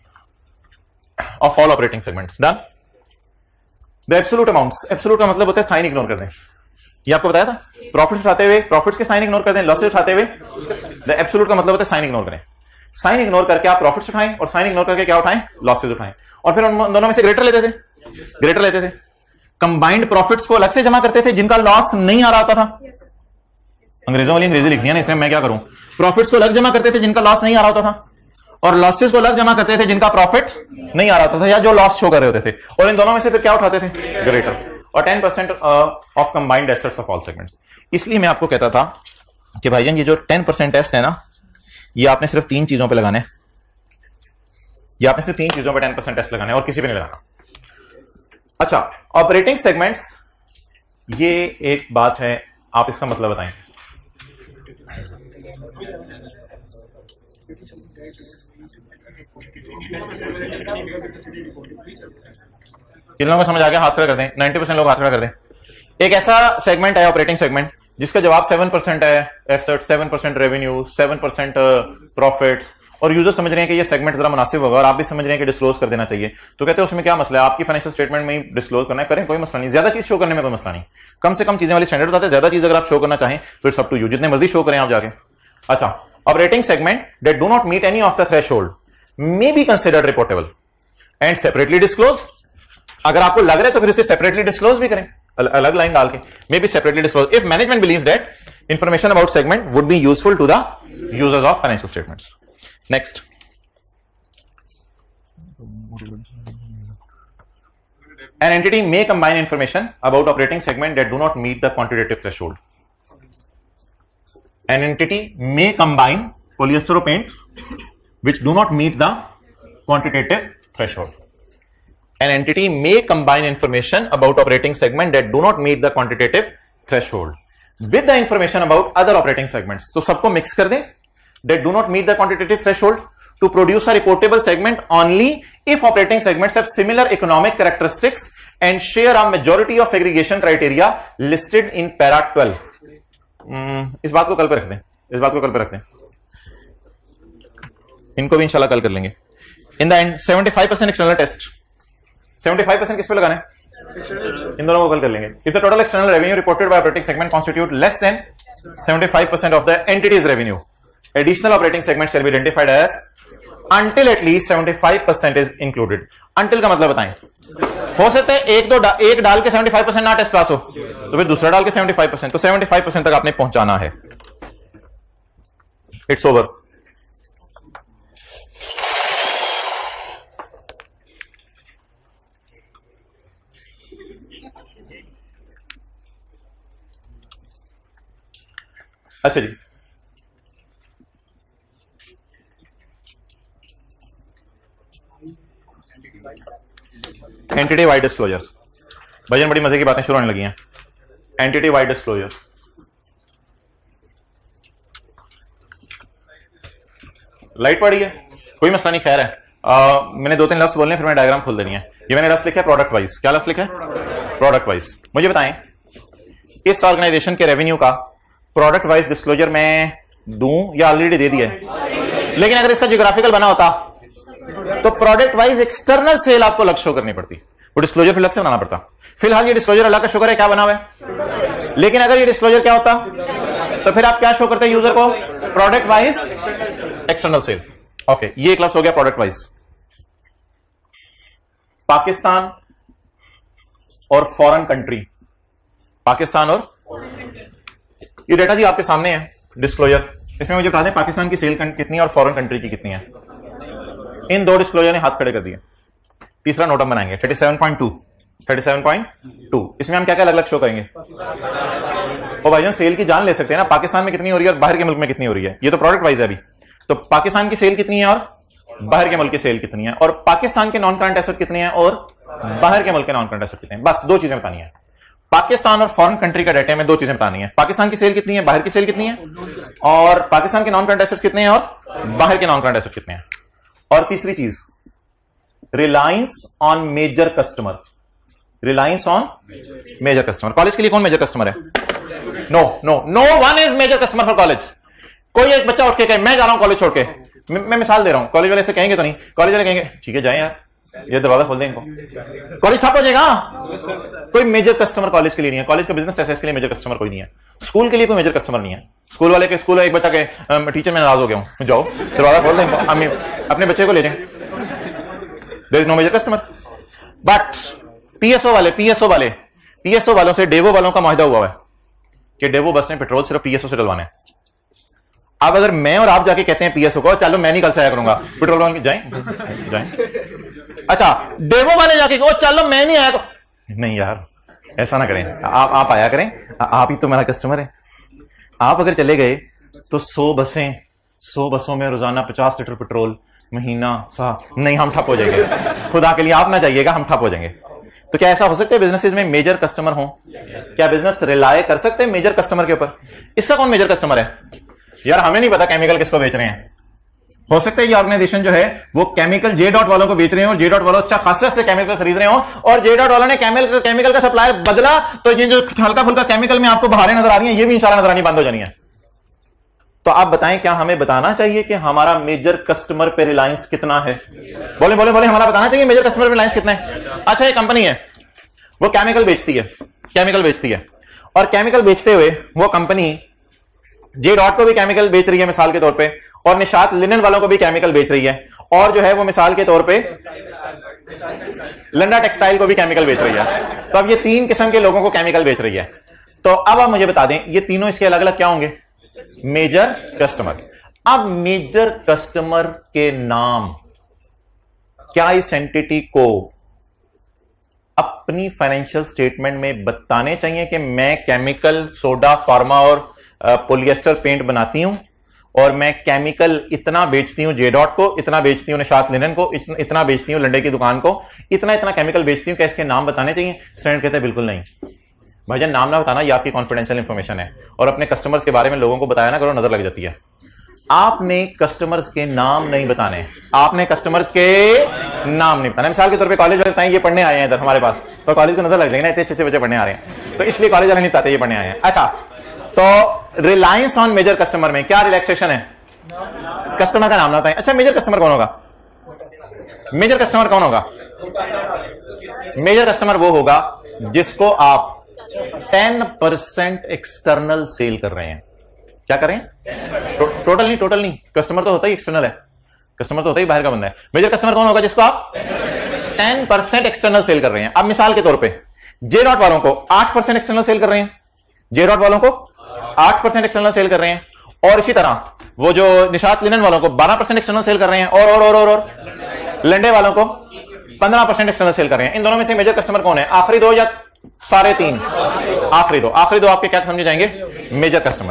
of all operating segments. Done. The absolute amounts, absolute का मतलब होता है साइन इग्नोर कर दें, ये आपको बताया था। प्रॉफिट्स उठाते हुए प्रॉफिट्स के साइन इग्नोर कर दें, लॉसेस उठाते हुए द एब्सोल्यूट का मतलब होता है साइन इग्नोर करें। साइन इग्नोर करके आप प्रॉफिट्स उठाएं और साइन इग्नोर करके क्या उठाएं? लॉसेस उठाएं, और फिर उन दोनों में से ग्रेटर लेते थे। कंबाइंड प्रॉफिट्स को अलग से जमा करते थे जिनका लॉस नहीं आ रहा होता था। अंग्रेजों वाली अंग्रेजी लिखनी है ना, इसलिए मैं क्या करूं, प्रॉफिट्स को अलग जमा करते थे जिनका लॉस नहीं आ रहा होता था, और लॉसेस को अलग जमा करते थे जिनका प्रॉफिट नहीं आ रहा था या जो लॉस शो कर रहे होते थे, और इन दोनों में से फिर क्या उठाते थे? ग्रेटर। और 10% of combined assets of all segments. इसलिए मैं आपको कहता था कि भाईजान ये जो 10% टेस्ट है ना, ये आपने सिर्फ 3 चीजों पे लगाना है, ये आपने सिर्फ 3 चीजों पे 10% टेस्ट लगाना है और किसी पे नहीं लगाना। अच्छा, ऑपरेटिंग सेगमेंट्स, ये एक बात है, आप इसका मतलब बताएं। किन लोगों को समझ आ गया? हाथ खड़ा कर दें। 90% लोग हाथ खड़ा कर दें। एक ऐसा सेगमेंट है ऑपरेटिंग सेगमेंट जिसका जवाब 7% है एसेट, 7% रेवेन्यू, 7% प्रॉफिट्स, और यूजर समझ रहे हैं कि ये सेगमेंट जरा मुनासिब होगा और आप भी समझ रहे हैं कि डिस्क्लोज कर देना चाहिए। तो कहते हैं उसमें क्या मसला है, आपकी फाइनेंशियल स्टेटमेंट में ही डिस्क्लोज करना है, करें, कोई मसला नहीं। ज्यादा चीज शो करने में कोई मसला नहीं, कम से कम चीजें वाली स्टैंडर्ड बताते हैं। ज्यादा चीज अगर आप शो करना चाहें तो इट्स अप टू यू, जितने मर्जी शो करें आप जाके। अच्छा, operating segment that do not meet any of the threshold may be considered reportable and separately disclose. अगर आपको लग रहा है तो फिर उसे सेपरेटली डिस्क्लोज भी करें, अलग लाइन डाल के, may be separately disclose if management believes that information about segment would be useful to the users of financial statements. Next, an entity may combine information about operating segment that do not meet the quantitative threshold. An entity may combine polyester or paint which do not meet the quantitative threshold. An entity may combine information about operating segment that do not meet the quantitative threshold with the information about other operating segments. तो सबको mix कर दें, that do not meet the quantitative threshold to produce a reportable segment only if operating segments have similar economic characteristics and share a majority of aggregation criteria listed in para 12. इस बात को कल पे रख दें, इस बात को कल पे रख दें, इनको भी इंशाल्लाह कल कर लेंगे। In the end 75% external test, 75% किस पे लगाना है? इन दोनों को कल कर लेंगे। If the total external revenue reported by operating segment constitute less than 75% of the entity's revenue, additional operating segments shall be identified as until at least 75% is included. Until का मतलब बताएं, हो सकता है एक डाल के 75% ना टेस्ट पास हो, तो फिर दूसरा डाल के 75%, तो 75% तक आपने पहुंचाना है। It's over. अच्छा जी, एंटिटी वाइड डिस्क्लोजर्स। भजन बड़ी मजे की बातें शुरू होने लगी हैं। एंटिटी वाइड डिस्क्लोजर्स, लाइट पड़ी है, कोई मसला नहीं, खैर है। मैंने 2-3 लफ्ज बोलने, फिर मैं डायग्राम खोल देनी है। ये मैंने लफ्ज लिखा है प्रोडक्ट वाइज। क्या लफ्ज लिखा है? Product wise. मुझे बताएं इस ऑर्गेनाइजेशन के रेवेन्यू का प्रोडक्ट वाइज डिस्क्लोजर मैं दूं या ऑलरेडी दे दिया है? लेकिन अगर इसका जियोग्राफिकल बना होता तो प्रोडक्ट वाइज एक्सटर्नल सेल आपको अलग शो करनी पड़ती, वो डिस्क्लोजर फिर अलग से बनाना पड़ता। फिलहाल ये डिस्क्लोजर अल्लाह का शुक्र है क्या बना हुआ है, लेकिन अगर ये डिस्क्लोजर क्या होता तो फिर आप क्या शो करते हैं यूजर को? Product wise external sale. Okay, ये एक लफ्ज हो गया प्रोडक्ट वाइज। पाकिस्तान और फॉरेन कंट्री, पाकिस्तान और ये डेटा जी आपके सामने है डिस्क्लोजर। इसमें मुझे बता दें पाकिस्तान की सेल कितनी है और फॉरेन कंट्री की कितनी है। इन दो डिस्क्लोजर ने हाथ खड़े कर दिए। तीसरा नोट हम बनाएंगे 37.2। इसमें हम क्या क्या अलग अलग शो करेंगे? और भाईजान सेल की जान ले सकते हैं ना, पाकिस्तान में कितनी हो रही है और बाहर के मुल्क में कितनी हो रही है। ये तो प्रोडक्ट वाइज है अभी, तो पाकिस्तान की सेल कितनी है और बाहर के मुल्क की सेल कितनी है, और पाकिस्तान के नॉन करंट एसेट कितने हैं और बाहर के मुल्क के नॉन करंट एसेट कितने हैं। बस दो चीजें बतानी है। पाकिस्तान और फॉरेन कंट्री का डाटा में दो चीजें बतानी है, पाकिस्तान की सेल कितनी है, बाहर की सेल कितनी है, और पाकिस्तान के नॉन करंट एसेट्स कितने हैं और बाहर के नॉन करंट एसेट कितने हैं। और तीसरी चीज reliance on major customer, reliance on major customer. College के लिए कौन मेजर कस्टमर है? No one is major customer for college. कोई एक बच्चा उठ के कहे मैं जा रहा हूं कॉलेज छोड़ के, मैं मिसाल दे रहा हूं, कॉलेज वाले से कहेंगे तो नहीं, कॉलेज वाले कहेंगे ठीक है जाए यार, ये दरवाजा खोल दें इनको, कॉलेज ठप हो जाएगा। कोई मेजर कस्टमर कॉलेज के लिए नहीं है, कॉलेज का बिजनेस ऐसे के लिए मेजर कस्टमर कोई नहीं है, स्कूल के लिए कोई मेजर कस्टमर नहीं है। स्कूल वाले के स्कूल एक बच्चा के टीचर में नाराज हो गया हूं, जाओ दरवाजा खोल दें इनको, हम अपने बच्चे को ले जाएं, there is no major customer. But PSO वालों से डेवो वालों का मुआहदा हुआ है कि डेवो बस ने पेट्रोल सिर्फ पीएसओ से डलवाना है। अब अगर मैं और आप जाके कहते हैं पीएसओ को चलो मैं नहीं कल से आया करूंगा पेट्रोल डलवाने, जाएं। अच्छा डेवो वाले जाके कहो चलो मैं नहीं आया, नहीं यार ऐसा ना करें, आप आया करें, आप ही तो मेरा कस्टमर है। आप अगर चले गए तो 100 बसों में रोजाना 50 लीटर पेट्रोल महीना सा, नहीं हम ठप हो जाएंगे, खुदा के लिए आप ना जाइएगा, हम ठप हो जाएंगे। तो क्या ऐसा हो सकता है बिजनेसेस में मेजर कस्टमर हो? क्या बिजनेस रिलाय कर सकते हैं मेजर कस्टमर के ऊपर? इसका कौन मेजर कस्टमर है? यार हमें नहीं पता केमिकल किसको बेच रहे हैं। हो सकता है ये ऑर्गेनाइजेशन जो है वो केमिकल जे डॉट वालों को बेच रहे हो, जे डॉट वालों अच्छा खासा से केमिकल खरीद रहे हो, और जे डॉट वालों ने केमिकल का सप्लायर बदला, तो ये जो हल्का फुल्का केमिकल में आपको बहारें नजर आ रही हैं ये भी इंशाल्लाह नजर आनी बंद हो जानी है। तो आप बताएं क्या हमें बताना चाहिए कि हमारा मेजर कस्टमर पे रिलायंस कितना है? बोले हमारा बताना चाहिए मेजर कस्टमर पे रिलायंस कितना है। अच्छा ये कंपनी है वो केमिकल बेचती है, और केमिकल बेचते हुए वो कंपनी जे डॉट को भी केमिकल बेच रही है मिसाल के तौर पे, और निशात लिनन वालों को भी केमिकल बेच रही है, और जो है वो मिसाल के तौर पे लंडा टेक्सटाइल को भी केमिकल बेच रही है। तो अब ये 3 किस्म के लोगों को केमिकल बेच रही है। तो अब आप मुझे बता दें ये तीनों इसके अलग अलग क्या होंगे? Major customer. अब मेजर कस्टमर के नाम क्या इस एंटिटी को अपनी फाइनेंशियल स्टेटमेंट में बताने चाहिए कि मैं केमिकल, सोडा, फार्मा और पॉलिएस्टर पेंट बनाती हूं, और मैं केमिकल इतना बेचती हूं जे डॉट को, इतना बेचती हूं निशात लिनन को, इतना बेचती हूं लंडे की दुकान को, इतना केमिकल बेचती हूं, क्या इसके नाम बताने चाहिए? स्टूडेंट कहते हैं बिल्कुल नहीं भाईजान, नाम ना बताना ये आपकी कॉन्फिडेंशियल इंफॉर्मेशन है, और अपने कस्टमर्स के बारे में लोगों को बताया ना करो, नजर लग जाती है। आपने कस्टमर्स के नाम नहीं बताने, आपने कस्टमर्स के नाम नहीं बताने। मिसाल के तौर पे कॉलेज वाले बताएं ये पढ़ने आए हैं इधर हमारे पास, तो कॉलेज को नजर लग जाएगी ना इतने अच्छे बच्चे पढ़ने आ रहे हैं, तो इसलिए कॉलेज वाले नहीं बताते ये पढ़ने आए हैं। अच्छा तो रिलायंस ऑन मेजर कस्टमर में क्या रिलैक्सेशन है? कस्टमर का नाम ना बताएं। अच्छा मेजर कस्टमर कौन होगा? मेजर कस्टमर कौन होगा? मेजर कस्टमर वो होगा जिसको आप 10% एक्सटर्नल सेल कर रहे हैं। क्या कर रहे हैं? टोटल नहीं, कस्टमर तो होता ही एक्सटर्नल है, कस्टमर तो होता ही बाहर का बंदा है। मेजर कस्टमर कौन होगा? जिसको आप 10% एक्सटर्नल सेल कर रहे हैं। अब मिसाल के तौर पे जे डॉट वालों को 8% एक्सटर्नल सेल कर रहे हैं, जे डॉट वालों को 8% एक्सटर्नल सेल कर रहे हैं, और इसी तरह वो जो निशात लिनन वालों को 12% एक्सटर्नल सेल कर रहे हैं, और लंडे वालों को 15% एक्सटर्नल सेल कर रहे हैं। इन दोनों में से मेजर कस्टमर कौन है? आखिरी दो या सारे तीन? आखिरी दो आपके क्या समझे जाएंगे? Major customer.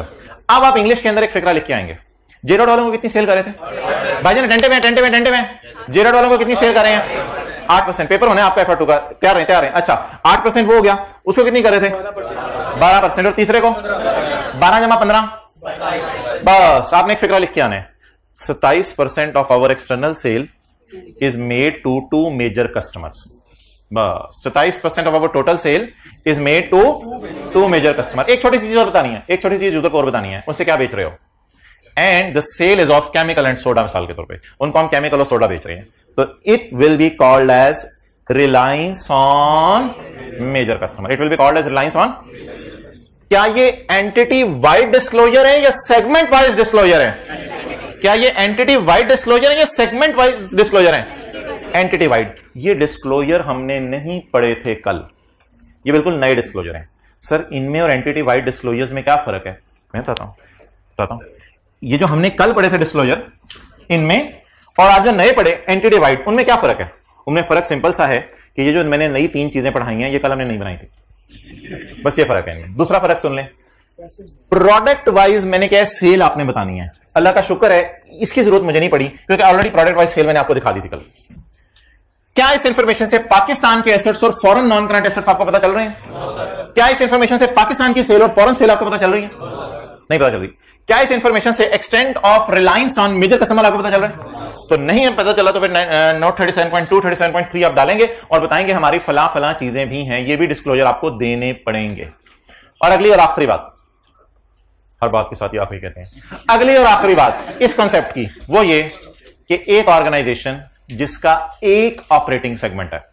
अब आप इंग्लिश के अंदर एक फिक्रा लिख के आएंगे, जेरोड वालों को कितनी सेल कर रहे थे भाईजान? टेंटे में जेरोड वालों को कितनी सेल कर रहे हैं? 8%। पेपर होने आपका एफर्ट होगा, तैयार है। अच्छा 8% वो हो गया, उसको कितनी कर रहे थे? 12%। और तीसरे को 12 जमा 15, बस आपने एक फिक्रा लिख के आना है। 27% of our external sale is made to 2 major customers. बस 27% of our total sale is made to 2 major customer. एक छोटी सी चीज और बतानी है, एक छोटी चीज उधर को और बतानी है, उससे क्या बेच रहे हो? And the sale is of chemical and soda, मिसाल के तौर पे उनको हम केमिकल और सोडा बेच रहे हैं, तो it will be called as reliance on major customer. It will be called as reliance on. क्या ये एंटिटी वाइड डिस्क्लोजर है या सेगमेंट वाइज डिस्क्लोजर है? क्या ये एंटिटी वाइड डिस्क्लोजर है या सेगमेंट वाइज डिस्क्लोजर है? Entity wide. ये डिस्क्लोजर हमने नहीं पढ़े थे कल, ये बिल्कुल नए डिस्क्लोजर हैं। सर इनमें और एंटिटी वाइड डिस्क्लोजर्स में क्या फर्क है? मैं बताता हूं। ये जो हमने कल पढ़े थे डिस्क्लोजर, इनमें और आज जो नए पढ़े एंटिटी वाइड, उनमें क्या फर्क है? उनमें फर्क सिंपल सा है कि ये जो मैंने नई 3 चीजें पढ़ाई हैं, ये कल हमने नहीं बनाई थी, बस ये फर्क है इनमें। दूसरा फर्क सुन लें, प्रोडक्ट वाइज मैंने क्या है, सेल आपने बतानी है। अल्लाह का शुक्र है इसकी जरूरत मुझे नहीं पड़ी, क्योंकि ऑलरेडी प्रोडक्ट वाइज सेल मैंने आपको दिखा दी थी कल। क्या इस इंफॉर्मेशन से पाकिस्तान के एसेट्स और फॉरेन नॉन करंट एसेट्स आपको पता चल रहे हैं? क्या इस इंफॉर्मेशन से पाकिस्तान की सेल और फॉरेन सेल आपको पता चल रही है? नहीं पता चल रही। क्या इस इंफॉर्मेशन से extent of reliance on major customer आपको पता चल रहा है? तो नहीं पता चला तो फिर नोट 37.2 37.3 आप डालेंगे और बताएंगे हमारी फला चीजें भी हैं, ये भी डिस्क्लोजर आपको देने पड़ेंगे। और अगली और आखिरी बात, हर बात के साथ ही आखिरी कहते हैं, अगली और आखिरी बात इस कॉन्सेप्ट की वो ये कि एक ऑर्गेनाइजेशन जिसका एक ऑपरेटिंग सेगमेंट है,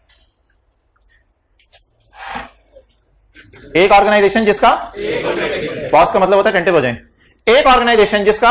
एक ऑर्गेनाइजेशन जिसका बॉस का मतलब होता है घंटे बजाएं, एक ऑर्गेनाइजेशन जिसका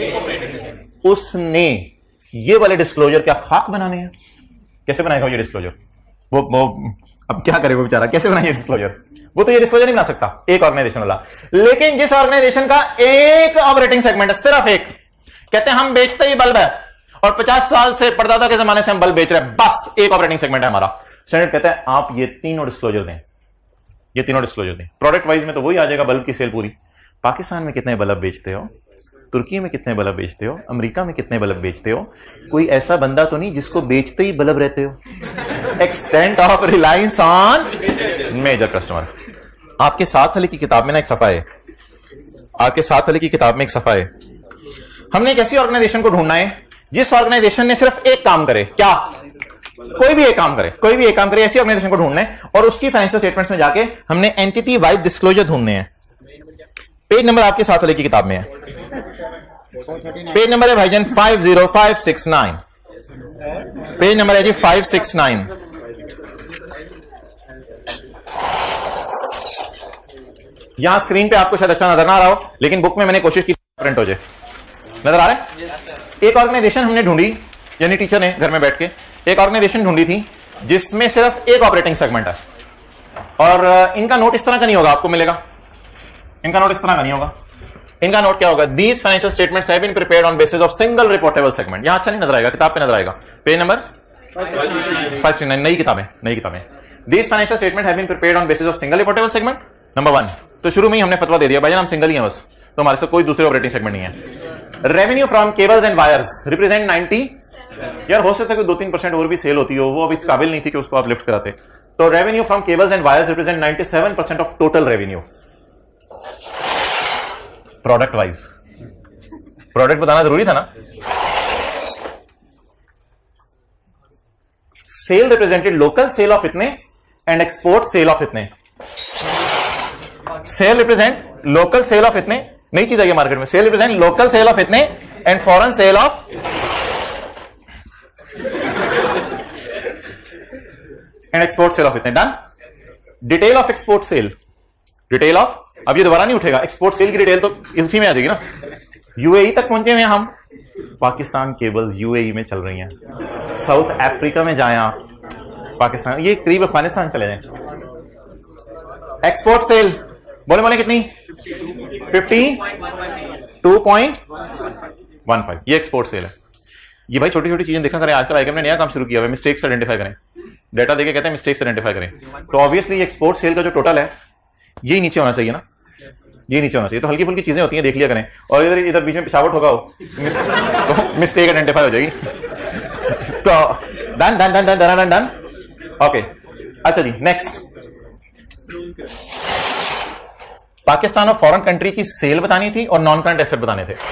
उसने ये वाले डिस्क्लोजर क्या खाक बनाने हैं? कैसे बनाएगा ये डिस्क्लोजर? वो अब क्या करे वो बेचारा, कैसे बनाएगा डिस्क्लोजर? वो तो ये डिस्क्लोजर नहीं बना सकता एक ऑर्गेनाइजेशन वाला। लेकिन जिस ऑर्गेनाइजेशन का एक ऑपरेटिंग सेगमेंट है, सिर्फ एक, कहते हैं हम बेचते ही बल्ब है और 50 साल से परदादा के जमाने से हम बल्ब बेच रहे हैं, बस एक ऑपरेटिंग सेगमेंट है हमारा। स्टैंडर्ड कहते हैं आप ये तीनों डिस्क्लोजर दें, ये तीनों डिस्क्लोजर दें। प्रोडक्ट वाइज में तो वही आ जाएगा बल्ब की सेल पूरी। पाकिस्तान में कितने बल्ब बेचते हो, तुर्की में कितने बल्ब बेचते हो, अमेरिका में कितने बल्ब बेचते हो? कोई ऐसा बंदा तो नहीं जिसको बेचते ही बल्ब रहते हो। Extent of reliance on major customer. आपके साथ वाले की किताब में ना एक सफा है, आपके साथ वाले की किताब में एक सफा है। हमने एक ऐसी ऑर्गेनाइजेशन को ढूंढना है जिस ऑर्गेनाइजेशन ने सिर्फ एक काम करे, क्या? कोई भी एक काम करे, कोई भी एक काम करे, ऐसी ऑर्गेनाइजेशन को ढूंढना है और उसकी फाइनेंशियल स्टेटमेंट्स में जाके हमने एंटिटी वाइड डिस्क्लोजर ढूंढने हैं। पेज नंबर आपके साथ वाले की किताब में है, पेज नंबर है भाईजान 50569, पेज नंबर है जी 569। यहां स्क्रीन पे आपको शायद अच्छा नजर ना आ रहा हो, लेकिन बुक में मैंने कोशिश की प्रिंट हो जाए। नजर आ रहा है? एक ऑर्गेनाइजेशन हमने ढूंढी, यानी टीचर ने घर में बैठ के एक ऑर्गेनाइजेशन ढूंढी थी जिसमें सिर्फ एक ऑपरेटिंग सेगमेंट है। और इनका नोट इस तरह का नहीं होगा, आपको मिलेगा, इनका नोट इस तरह का नहीं होगा। इनका नोट क्या होगा? These financial statements have been prepared on basis of single reportable segment. यहां अच्छा नहीं नजर आएगा, किताब पे नजर आएगा, पेज नंबर 569, नई किताबें, नई किताबें। These financial statement have been prepared on basis of single reportable segment. Number 1, तो शुरू में ही हमने फतवा दे दिया भाई हम सिंगल ही हैं बस, तो हमारे साथ कोई दूसरे ऑपरेटिंग सेगमेंट नहीं है। Revenue from cables and wires represent 90, यार हो सकता है कि 2-3% और भी सेल होती हो, वो अब इस काबिल नहीं थी कि उसको आप लिफ्ट कराते। तो revenue from cables and wires represent 97% of total revenue. Product wise, product बताना जरूरी था ना। Sale represented local sale of इतने एंड एक्सपोर्ट सेल ऑफ इतने। Sale represent local sale of इतने, नई चीज आई है मार्केट में, sale represent local sale of इतने and foreign sale of and export sale of इतने। Done. Detail of export sale, detail of, अब ये दोबारा नहीं उठेगा, एक्सपोर्ट सेल की डिटेल तो इसी में आ जाएगी ना। यूएई तक पहुंचे हैं हम, पाकिस्तान केबल्स यूएई में चल रही हैं। साउथ अफ्रीका में जाएं आप, पाकिस्तान, ये करीब अफगानिस्तान चले जाएं। एक्सपोर्ट सेल बोले बोले कितनी? 52.15, ये एक्सपोर्ट सेल है। ये भाई छोटी छोटी चीजें देखा करें, आजकल आईकॉम ने नया काम शुरू किया है, मिस्टेक्स आइडेंटिफाई करें, डेटा देके कहते हैं मिस्टेक्स आइडेंटिफाई करें। तो ऑब्वियसली एक्सपोर्ट सेल का जो टोटल है यही नीचे होना चाहिए ना, ये नीचे होना चाहिए। तो हल्की फुल्की चीजें होती हैं, देख लिया करें। और इधर इधर बीच में पिशावट होगा हो, मिस्टेक आइडेंटिफाई हो जाएगी। तो done done done done done done done. Okay, अच्छा जी, नेक्स्ट पाकिस्तान और फॉरेन कंट्री की सेल बतानी थी और नॉन करंट एसेट बताने थे।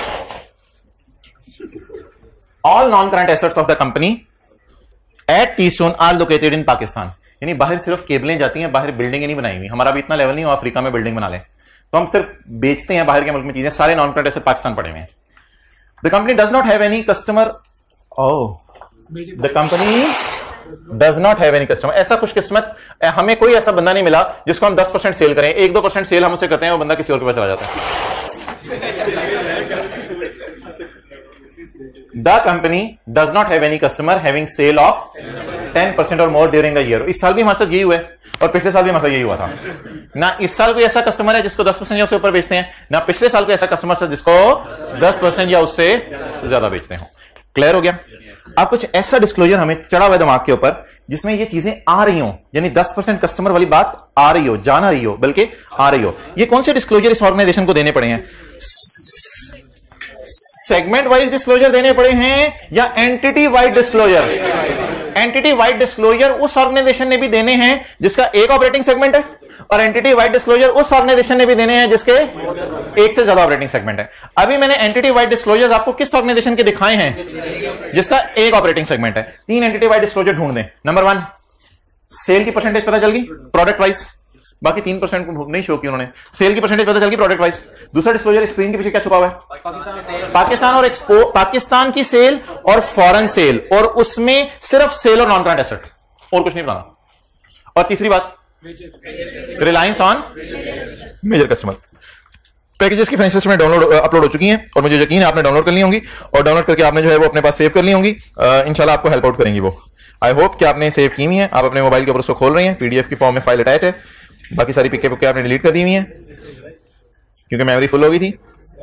All non current assets of the company at Keystone are located in Pakistan. यानी बाहर सिर्फ केबलें जाती हैं, बाहर बिल्डिंग नहीं बनाई हुई। हमारा भी इतना लेवल नहीं हो अफ्रीका में बिल्डिंग बना लें, तो हम सिर्फ बेचते हैं बाहर के मुल्क में चीजें। सारे नॉन करंट एसेट पाकिस्तान पड़े हुए हैं। The company does not have any customer. The company does not have any customer. ऐसा खुशकिस्मत हमें कोई ऐसा बंदा नहीं मिला जिसको हम 10% सेल करें, 1-2% सेल हम उसे करते हैं, वो बंदा किसी और के पास चला जाता है। The company does not have any customer having sale of 10% or more during the year। इस साल भी हमारे साथ यही हुआ है और पिछले साल भी हमारे साथ यही हुआ था ना। इस साल कोई ऐसा कस्टमर है जिसको 10% या उससे ऊपर बेचते हैं ना, पिछले साल कोई ऐसा कस्टमर था जिसको 10% या उससे ज्यादा बेचते हो। क्लियर हो गया? अब कुछ ऐसा डिस्क्लोजर हमें चढ़ा हुआ दिमाग के ऊपर जिसमें ये चीजें आ रही हो, यानी 10% कस्टमर वाली बात आ रही हो, जाना रही हो, बल्कि आ रही हो। ये कौन से डिस्क्लोजर इस ऑर्गेनाइजेशन को देने पड़े हैं? सेगमेंट वाइज डिस्क्लोजर देने पड़े हैं या entity wide disclosure? Entity wide disclosure उस ऑर्गेनाइजेशन ने भी देने हैं जिसका एक ऑपरेटिंग सेगमेंट है, और एंटिटी वाइड डिस्क्लोजर उस ऑर्गेनाइजेशन ने भी देने हैं जिसके एक से ज्यादा ऑपरेटिंग सेगमेंट है। अभी मैंने एंटिटी वाइड डिस्क्लोजर आपको किस ऑर्गेनाइजेशन के दिखाए हैं? जिसका एक ऑपरेटिंग सेगमेंट है। 3 एंटिटी वाइड डिस्क्लोजर ढूंढ दें। नंबर 1, सेल की परसेंटेज पता चल गई प्रोडक्ट वाइज, बाकी 3% नहीं शो की उन्होंने। सेल की परसेंटेज पता चल गई प्रोडक्ट वाइज। दूसरा डिस्क्लोजर स्क्रीन के पीछे क्या छुपा हुआ है? पाकिस्तान और एक्सपोर्ट, पाकिस्तान की सेल और फॉरेन सेल, और उसमें सिर्फ सेल और नॉन करंट एसेट, और कुछ नहीं बताना। और तीसरी बात, reliance on major customer. Packages की फाइनेंशियल स्टेटमेंट डाउनलोड अपलोड हो चुकी हैं और मुझे यकीन है आपने डाउनलोड कर ली होंगी, और डाउनलोड करके आपने जो है वो अपने पास सेव कर ली होंगी। इंशाल्लाह आपको हेल्प आउट करेंगी वो। आई होप कि आपने सेव की हुई है, आप अपने मोबाइल के ऊपर उसको खोल रही हैं, पीडीएफ की फॉर्म में फाइल अटैच है। बाकी सारी पिक्के पुक्के आपने डिलीट कर दी हुई हैं क्योंकि मेमोरी फुल हो गई थी।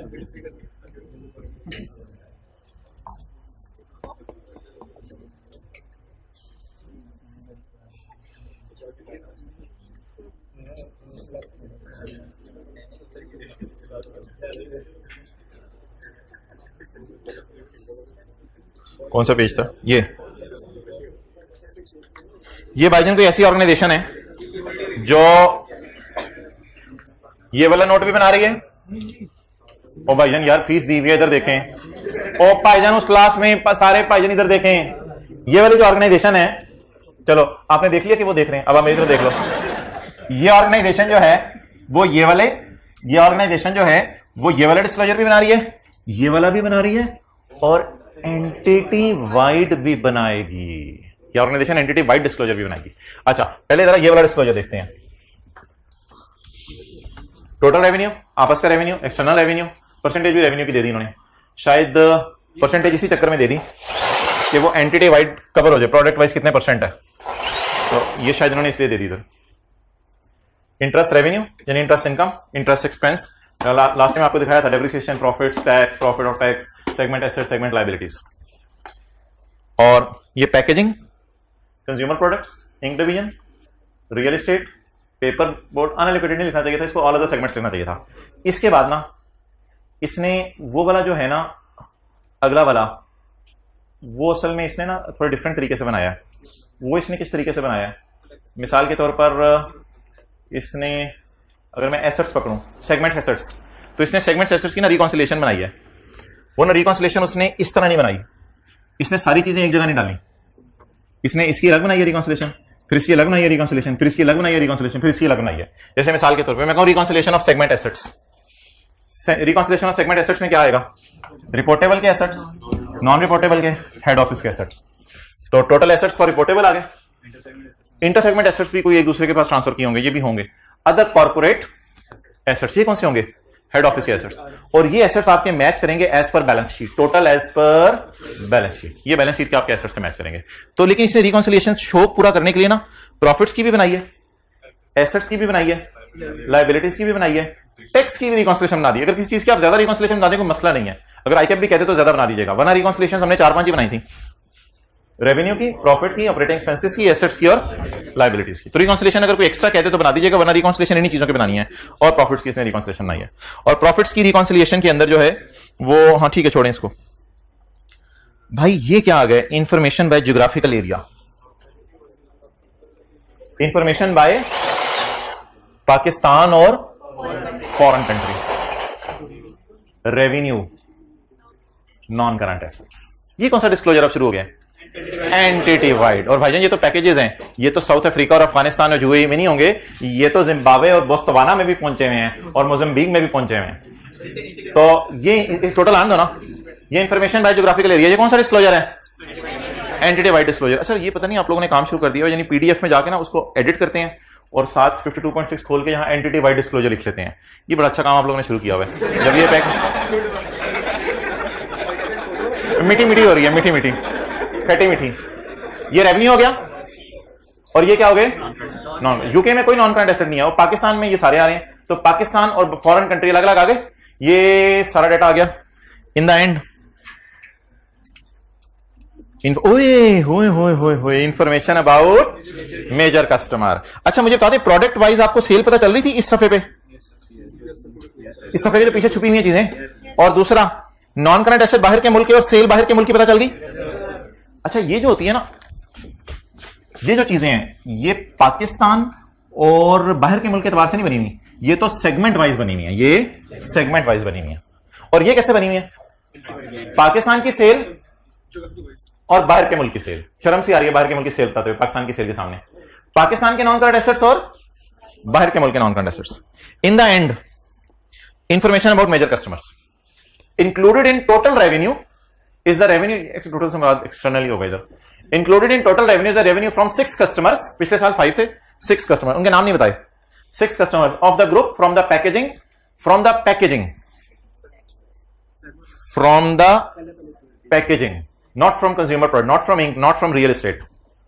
कौन सा पेज था? ये भाईजान कोई ऐसी ऑर्गेनाइजेशन है जो ये वाला नोट भी बना रही है। ओ भाईजान यार फीस दी हुई है, इधर देखें। ओ भाईजान उस क्लास में सारे भाईजान इधर देखें। ये वाली जो ऑर्गेनाइजेशन है, चलो आपने देख लिया कि वो देख रहे हैं, अब आप मेरी तरफ देख लो। ये ऑर्गेनाइजेशन जो है वो ये ऑर्गेनाइजेशन जो है वो ये वाला डिस्क्लोजर भी बना रही है, ये वाला भी बना रही है, और एंटिटी वाइड भी बनाएगी। ये ऑर्गेनाइजेशन एंटिटी वाइड डिस्क्लोजर भी बनाएगी। अच्छा पहले जरा ये वाला डिस्क्लोजर देखते हैं। टोटल रेवेन्यू, आपस का रेवेन्यू, एक्सटर्नल रेवेन्यू, परसेंटेज भी रेवेन्यू की दे दी इन्होंने। शायद परसेंटेज इसी चक्कर में दे दी कि वो एंटिटी वाइड कवर हो जाए, प्रोडक्ट वाइज कितने परसेंट है, तो ये शायद इन्होंने इसलिए दे दी इधर। इंटरेस्ट रेवेन्यू यानी interest income, interest expense, last time आपको दिखाया था depreciation, profit, tax, profit of tax, segment asset, segment liabilities. और ये packaging, consumer products, ink division, real estate, paper board, unallocated नहीं लिखना चाहिए था, इसको ऑल अदर सेगमेंट्स लिखना चाहिए था। इसके बाद ना इसने वो वाला जो है ना अगला वाला, वो असल में इसने ना थोड़े डिफरेंट तरीके से बनाया है। वो इसने किस तरीके से बनाया है? मिसाल के तौर पर इसने, अगर मैं एसेट्स पकड़ूं, सेगमेंट एसेट्स, तो इसने सेगमेंट एसेट्स की ना रिकॉन्सिलेशन बनाई है। वो ना रिकॉन्सिलेशन उसने इस तरह नहीं बनाई, इसने सारी चीजें एक जगह नहीं डाली। इसने इसकी अलग बनाई है रिकॉन्सिलेशन, फिर इसकी अलग बनाई है रिकॉन्सिलेशन, फिर इसकी अलग बनाई है रिकॉन्सिलेशन, फिर इसकी अलग बनाई है। जैसे मिसाल के तौर पे मैं कहूं reconciliation of segment assets, reconciliation of segment assets में क्या आएगा? रिपोर्टेबल के एसेट्स, नॉन रिपोर्टेबल के, हेड ऑफिस के एसेट्स। तो टोटल एसेट्स फॉर रिपोर्टेबल आ गए, इंटर सेगमेंट एसेट्स भी कोई एक दूसरे के पास ट्रांसफर किए होंगे, ये भी होंगे। अदर कॉर्पोरेट एसेट्स, ये कौन से होंगे? हेड ऑफिस के एसेट्स। और ये एसेट्स आपके मैच करेंगे as per balance sheet, total as per balance sheet, ये बैलेंस शीट के आपके एसेट्स से मैच करेंगे। तो लेकिन इसने रिकॉन्सिलिएशन शो पूरा करने के लिए ना प्रॉफिट्स की भी बनाई है, एसेट्स की भी बनाई है, लायबिलिटीज की भी बनाई है, टैक्स की भी रिकॉन्सिलिएशन बना दी। अगर किसी चीज की आप ज्यादा रिकॉन्सिलिएशन बना दें कोई मसला नहीं है, अगर आईकेप भी कहते तो ज्यादा बना दीजिएगा, वरना रिकॉन्सिलिएशन हमने 4-5 ही बनाई थी। रेवेन्यू की, प्रॉफिट की, ऑपरेटिंग एक्सपेंसेस की, एसेट्स की और लायबिलिटीज की। तो रिकॉन्सिलेशन अगर कोई एक्स्ट्रा कहते तो बना दीजिएगा, वरना रिकॉन्सिलेशन इन्हीं चीजों की बनानी है। और प्रॉफिट्स की इसने रिकॉन्सिलेशन बनाई है। और प्रॉफिट्स की रिकॉन्सिलिएशन के अंदर जो है वो, हाँ ठीक है छोड़ें इसको भाई। ये क्या आ गया, information by geographical area, information by Pakistan और foreign country, revenue, non current assets. ये कौन सा डिस्क्लोजर अब शुरू हो गया, एंटिटी वाइड। और भाईजान ये तो पैकेजेस हैं, ये तो साउथ अफ्रीका और अफगानिस्तान और यूएई में नहीं होंगे, ये तो जिम्बाब्वे और बोत्सवाना में भी पहुंचे हुए हैं और मोजम्बिक में भी पहुंचे हुए हैं। तो ये टोटल आन दो ना, ये इंफॉर्मेशन बाय ज्योग्राफिकल एरिया, ये कौन सा डिस्क्लोजर है, एंटिटी वाइड डिस्क्लोजर। अच्छा ये पता नहीं आप लोगों ने काम शुरू कर दिया, यानी पीडीएफ में जाके ना उसको एडिट करते हैं और साथ 52.6 खोल के यहां एंटिटी वाइड डिस्क्लोजर लिख लेते हैं। ये बड़ा अच्छा काम आप लोगों ने शुरू किया हुआ है। जब ये पैक मीठी मीठी हो रही है, मीठी मीठी खट्टी मीठी, ये रेवेन्यू हो गया और ये क्या हो गए, नॉन। यूके में कोई नॉन करंट एसेट नहीं है और पाकिस्तान में ये सारे आ रहे हैं, तो पाकिस्तान और फॉरेन कंट्री अलग अलग आ गए, ये सारा डाटा आ गया। In the end information about major customer. अच्छा मुझे बता दें, प्रोडक्ट वाइज आपको सेल पता चल रही थी इस सफे पे, इस सफे के तो पीछे छुपी हुई है चीजें। और दूसरा नॉन करंट एसेट बाहर के मुल्क और सेल बाहर के मुल्क की पता चल गई। अच्छा ये जो होती है ना, ये जो चीजें हैं ये पाकिस्तान और बाहर के मुल्क के एतबार से नहीं बनी हुई, ये तो सेगमेंट वाइज बनी हुई है, ये सेगमेंट वाइज बनी हुई है। और ये कैसे बनी हुई है, पाकिस्तान की सेल और बाहर के मुल्क की सेल। शर्म सी आ रही है बाहर के मुल्क की सेल बताते हुए पाकिस्तान की सेल के सामने, पाकिस्तान के नॉन करंट एसेट्स और बाहर के मुल्क के non current assets. In the end information about major customers included in total revenue is the revenue, total से मुराद एक्सटर्नली होगा इधर। Included in total revenue is the revenue from 6 customers, पिछले साल 5 थे 6 कस्टमर, उनके नाम नहीं बताए, 6 customer of the group from the packaging, from the packaging, from the packaging, not from consumer product, not from ink, not from real estate.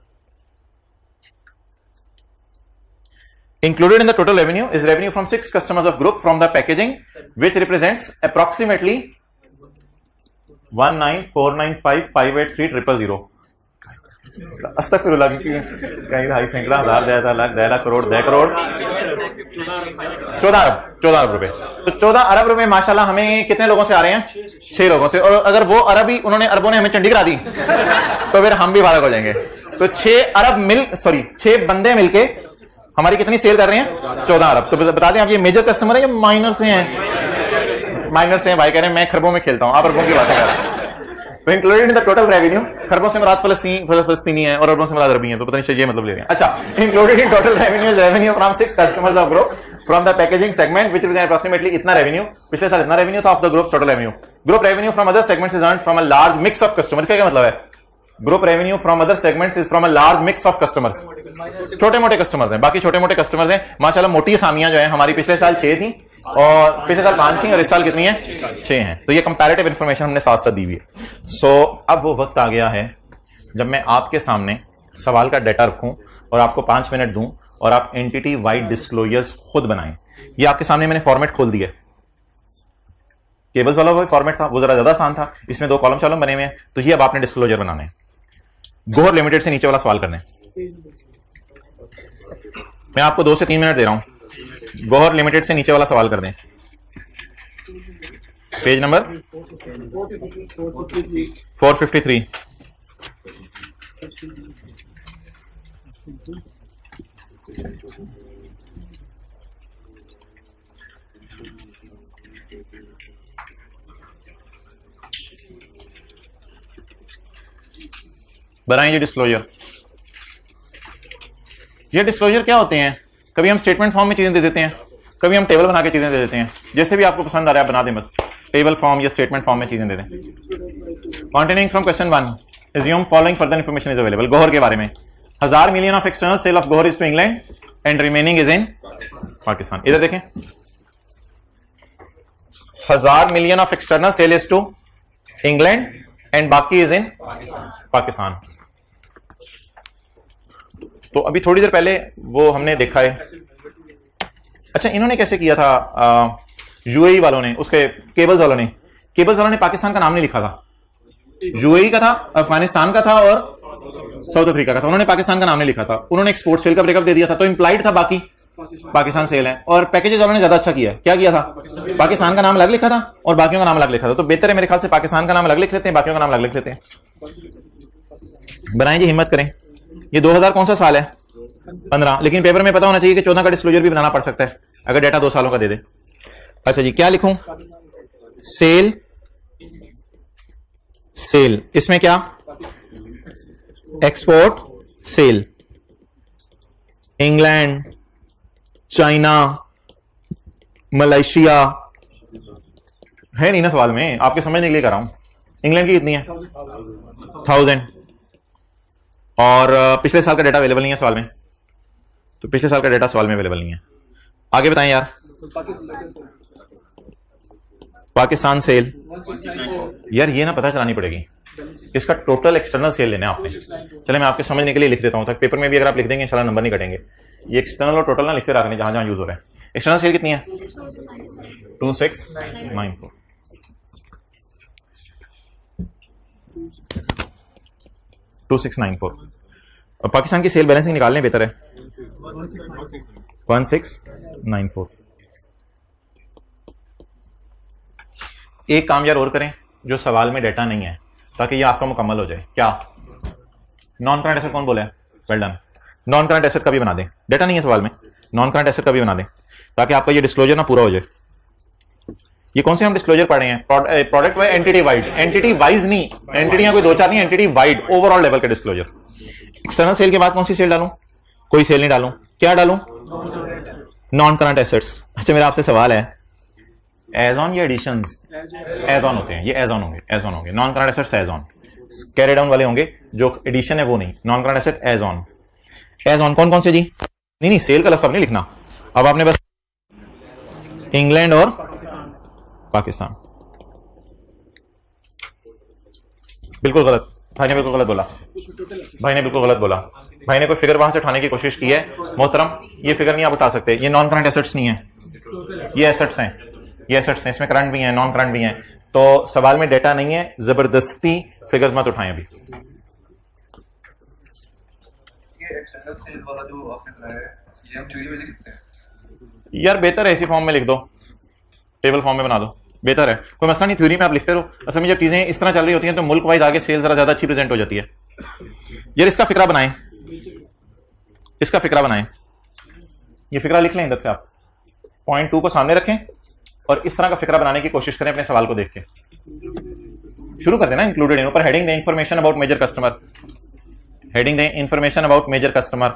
Included in the total revenue is revenue from 6 customers of group from the packaging, which represents approximately 19495583000. अस्तगफिरुल्लाह, कहीं ढाई सैकड़ा हजार 10 लाख 10 लाख करोड़ 10 करोड़ 14 अरब रुपए। तो 14 अरब रुपए माशाल्लाह हमें कितने लोगों से आ रहे हैं, 6 लोगों से। और अगर वो अरब ही उन्होंने अरबों ने हमें चंडी करा दी तो फिर हम भी फारग हो जाएंगे। तो 6 बंदे मिलके हमारी कितनी सेल कर रहे हैं, 14 अरब। तो बता दें आप ये मेजर कस्टमर है या माइनर से हैं, माइनर से हैं। भाई कह रहे हैं मैं खरबों में खेलता हूं, आप अरबों की बात कर रहे हैं। तो included in the total revenue, खरबों से मुराद फलस्तीनी है और अरबों से मुराद अरबी है, तो पता नहीं ये मतलब ले रहे हैं। अच्छा included in total revenue is revenue from 6 customers of group from the packaging segment which represent approximately इतना रेवेन्यू, पिछले साल इतना रेवेन्यू था of the group total revenue. Group revenue from other segments is earned from a large mix of customers. क्या मतलब है, group revenue from other segments is from a large mix of customers. छोटे मोटे customers हैं, बाकी छोटे मोटे customers हैं माशाल्लाह। मोटी असामियां जो है हमारी पिछले साल 6 थी और पिछले साल 5 थी और इस साल कितनी है, 6 हैं। तो ये कंपैरेटिव इंफॉर्मेशन हमने साथ साथ दी हुई है। सो अब वो वक्त आ गया है जब मैं आपके सामने सवाल का डाटा रखूं और आपको 5 मिनट दूं और आप एंटिटी वाइड डिस्क्लोजर्स खुद बनाएं। ये आपके सामने मैंने फॉर्मेट खोल दिया। केबल्स वाला वो फॉर्मेट था, वो जरा ज्यादा आसान था, इसमें 2 कॉलम बने हुए हैं। तो ये अब आपने डिस्क्लोजर बनाने हैं। गोहर लिमिटेड से नीचे वाला सवाल करने, मैं आपको 2 से 3 मिनट दे रहा हूं। गोहर लिमिटेड से नीचे वाला सवाल कर दें, पेज नंबर 453। बनाएंगे डिस्क्लोजर। ये डिस्क्लोजर क्या होते हैं, कभी हम स्टेटमेंट फॉर्म में चीजें दे देते हैं, कभी हम टेबल बना के चीजें दे देते हैं। जैसे भी आपको पसंद आ रहा है बना दें, बस टेबल फॉर्म या स्टेटमेंट फॉर्म में चीजें दे दें। Continuing from question 1, assume following further information is available। Gohar के बारे में 1000 million of external sale of Gohar is to England and remaining is in Pakistan. इधर देखें, 1000 million of external sale is to England and बाकी इज इन पाकिस्तान। तो अभी थोड़ी देर पहले वो हमने देखा है। अच्छा इन्होंने कैसे किया था, यूएई वालों ने, उसके केबल्स वालों ने पाकिस्तान का नाम नहीं लिखा था, यूएई का था, अफगानिस्तान का था और साउथ अफ्रीका का था, उन्होंने पाकिस्तान का नाम नहीं लिखा था, उन्होंने एक्सपोर्ट सेल का ब्रेकअप दे दिया था, तो इंप्लाइड था बाकी पाकिस्तान सेल है। और पैकेजेस वालों ने ज्यादा अच्छा किया है, क्या किया था, पाकिस्तान का नाम अलग लिखा था और बाकियों का नाम अलग लिखा था। तो बेहतर है मेरे ख्याल से पाकिस्तान का नाम अलग लिख लेते हैं, बाकियों का नाम अलग लिख लेते हैं। बनाएं जी, हिम्मत करें। ये 2000 कौन सा साल है, 15, लेकिन पेपर में पता होना चाहिए कि 14 का डिस्क्लोजर भी बनाना पड़ सकता है अगर डेटा 2 सालों का दे दे। अच्छा जी, क्या लिखूं, सेल, सेल, इसमें क्या, export sale, England, China, Malaysia, है नहीं ना सवाल में, आपके समझने के लिए कर रहा हूं। इंग्लैंड की कितनी है, 1000, और पिछले साल का डेटा अवेलेबल नहीं है सवाल में, तो पिछले साल का डेटा सवाल में अवेलेबल नहीं है। आगे बताएं यार, पाकिस्तान सेल, यार ये ना पता चलानी पड़ेगी, इसका टोटल एक्सटर्नल सेल लेना है आपने। चले मैं आपके समझने के लिए लिख देता हूं, तक पेपर में भी अगर आप लिख देंगे इंशाल्लाह नंबर नहीं कटेंगे। ये एक्सटर्नल और टोटल ना लिखते रखने जहां जहां यूज हो रहा है। एक्सटर्नल सेल कितनी है, 2694, 2694। और पाकिस्तान की सेल बैलेंसिंग निकालने बेहतर है, 1694। एक काम यार और करें, जो सवाल में डेटा नहीं है, ताकि ये आपका मुकम्मल हो जाए। क्या, नॉन करंट एसेट कौन बोला है, well done, non current asset का भी बना दें, डेटा नहीं है सवाल में, नॉन करंट एसेट का भी बना दें, ताकि आपका ये डिस्क्लोजर ना पूरा हो जाए। ये कौन से हम डिस्क्लोजर पढ़ रहे हैं, product wise, entity wide, entity wise नहीं, एंटिटियां कोई 2-4 नहीं, एंटिटी वाइड ओवरऑल लेवल का डिस्क्लोजर। एक्सटर्नल सेल के बाद कौन सी सेल डालूं, कोई सेल नहीं डालूं, क्या डालूं, नॉन करंट एसेट्स। अच्छा मेरा आपसे सवाल है, एज ऑन या एडिशंस, एज ऑन होते हैं, ये एज ऑन होंगे, एज ऑन होंगे, non current assets add on, carry down वाले होंगे, जो एडिशन है वो नहीं, non current asset add on. Add on कौन कौन से जी, नहीं सेल का लफ्ज़ नहीं लिखना, अब आपने बस इंग्लैंड और पाकिस्तान। बिल्कुल गलत, भाई ने बिल्कुल गलत बोला, भाई ने बिल्कुल गलत बोला, भाई ने कोई फिगर वहां से उठाने की कोशिश की है। मोहतरम ये फिगर नहीं आप उठा सकते, ये नॉन करंट एसेट्स नहीं है, ये एसेट्स हैं, ये एसेट्स हैं, इसमें करंट भी हैं, नॉन करंट भी हैं, तो सवाल में डेटा नहीं है, जबरदस्ती फिगर्स मत उठाएं अभी। यार बेहतर है इसी फॉर्म में लिख दो, टेबल फॉर्म में बना दो, बेहतर है, कोई मसला नहीं, थ्योरी में आप लिखते रहो। असल में जब चीजें इस तरह चल रही होती हैं तो मुल्क वाइज आगे सेल जरा ज्यादा अच्छी प्रेजेंट हो जाती है। यार इसका फिक्रा बनाएं, इसका फिक्रा बनाएं, ये फिक्रा लिख लें इधर से आप, पॉइंट 2 को सामने रखें और इस तरह का फिक्रा बनाने की कोशिश करें अपने सवाल को देख के। शुरू कर देना, इंक्लूडेड इन, ऊपर हेडिंग दें information about major customer, heading दें information about major customer,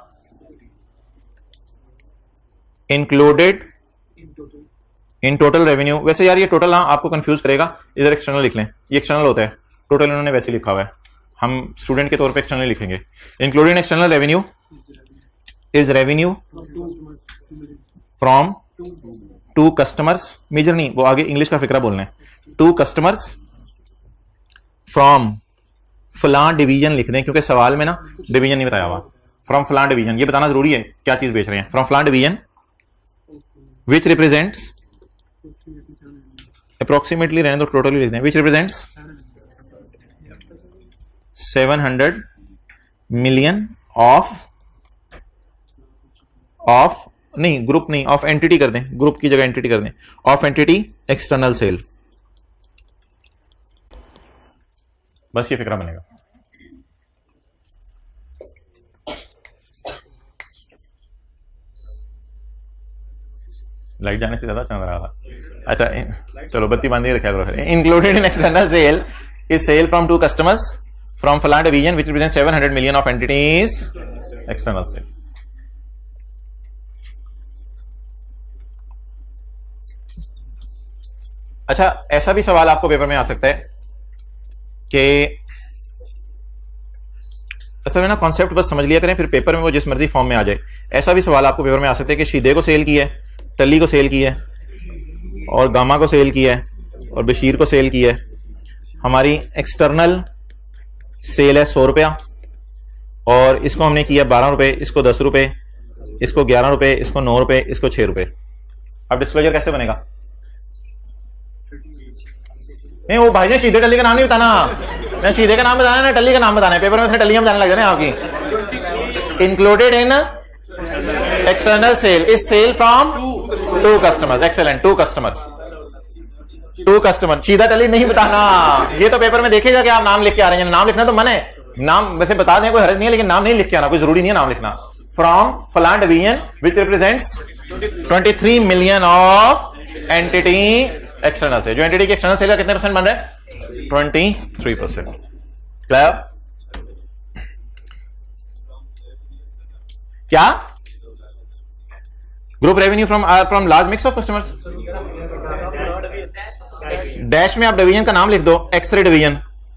included in total revenue. वैसे यार ये टोटल ना आपको कंफ्यूज करेगा, इधर एक्सटर्नल लिख लें, ये एक्सटर्नल होता है, टोटल इन्होंने वैसे लिखा हुआ है, हम स्टूडेंट के तौर पे एक्सटर्नल लिखेंगे। Included external revenue is revenue from two customers, major नहीं, वो आगे इंग्लिश का फिक्रा बोलना है, टू कस्टमर्स फ्रॉम फलां डिवीजन लिख दें, क्योंकि सवाल में ना डिवीजन नहीं बताया हुआ, फ्रॉम फलां डिवीजन, ये बताना जरूरी है क्या चीज बेच रहे हैं, फ्रॉम फलां डिवीजन विच रिप्रेजेंट्स, अप्रोक्सीमेटली रहने दो, टोटली लिख दें, विच रिप्रेजेंट्स 700 मिलियन ऑफ नहीं, ग्रुप नहीं, ऑफ एंटिटी कर दें, ग्रुप की जगह एंटिटी कर दें, ऑफ एंटिटी एक्सटर्नल सेल, बस ये फिक्रा बनेगा। लाइट जाने से ज्यादा चल रहा था। अच्छा चलो बत्ती बांधी रखा करो। Included in external sale is sale from two customers from फलां division which represent 700 million of entities external sale. अच्छा ऐसा भी सवाल आपको पेपर में आ सकता है कि असल में ना कॉन्सेप्ट बस समझ लिया करें, फिर पेपर में वो जिस मर्जी फॉर्म में आ जाए। ऐसा भी सवाल आपको पेपर में आ सकता है कि शीदे को सेल किया है, टली को सेल किया है और गामा को सेल किया है और बशीर को सेल किया है। हमारी एक्सटर्नल सेल है 100 रुपया और इसको हमने किया 12 रुपए, इसको 10 रुपए, इसको 11 रुपए, इसको 9 रुपए, इसको 6 रुपए। अब डिस्क्लोजर कैसे बनेगा? नहीं वो भाई ने सीधे टली का नाम नहीं बताना, मैं सीधे का नाम बताना है ना, टल्ली का नाम बताना है, पेपर में टल्ली हम जाने लग रहे हैं आपकी। Included in external sale is sale from two customers. Excellent, two customers, two customer. सीधा टल्ली नहीं बताना, ये तो पेपर में देखेगा कि आप नाम लिख के आ रहे हैं। नाम लिखना तो मन है, नाम वैसे बता दें कोई हर्ज नहीं है, लेकिन नाम नहीं लिख के आना, कोई जरूरी नहीं है नाम लिखना। फ्रॉम फलान division which represents 23 million of entity external से। जो एंटिटी की एक्सटर्नल सेल का कितने परसेंट बन रहा है? 23%। क्लियर? क्या? Group revenue from large mix of customers. Dash में आप डिवीजन का नाम लिख दो, एक्सरे डिवीजन।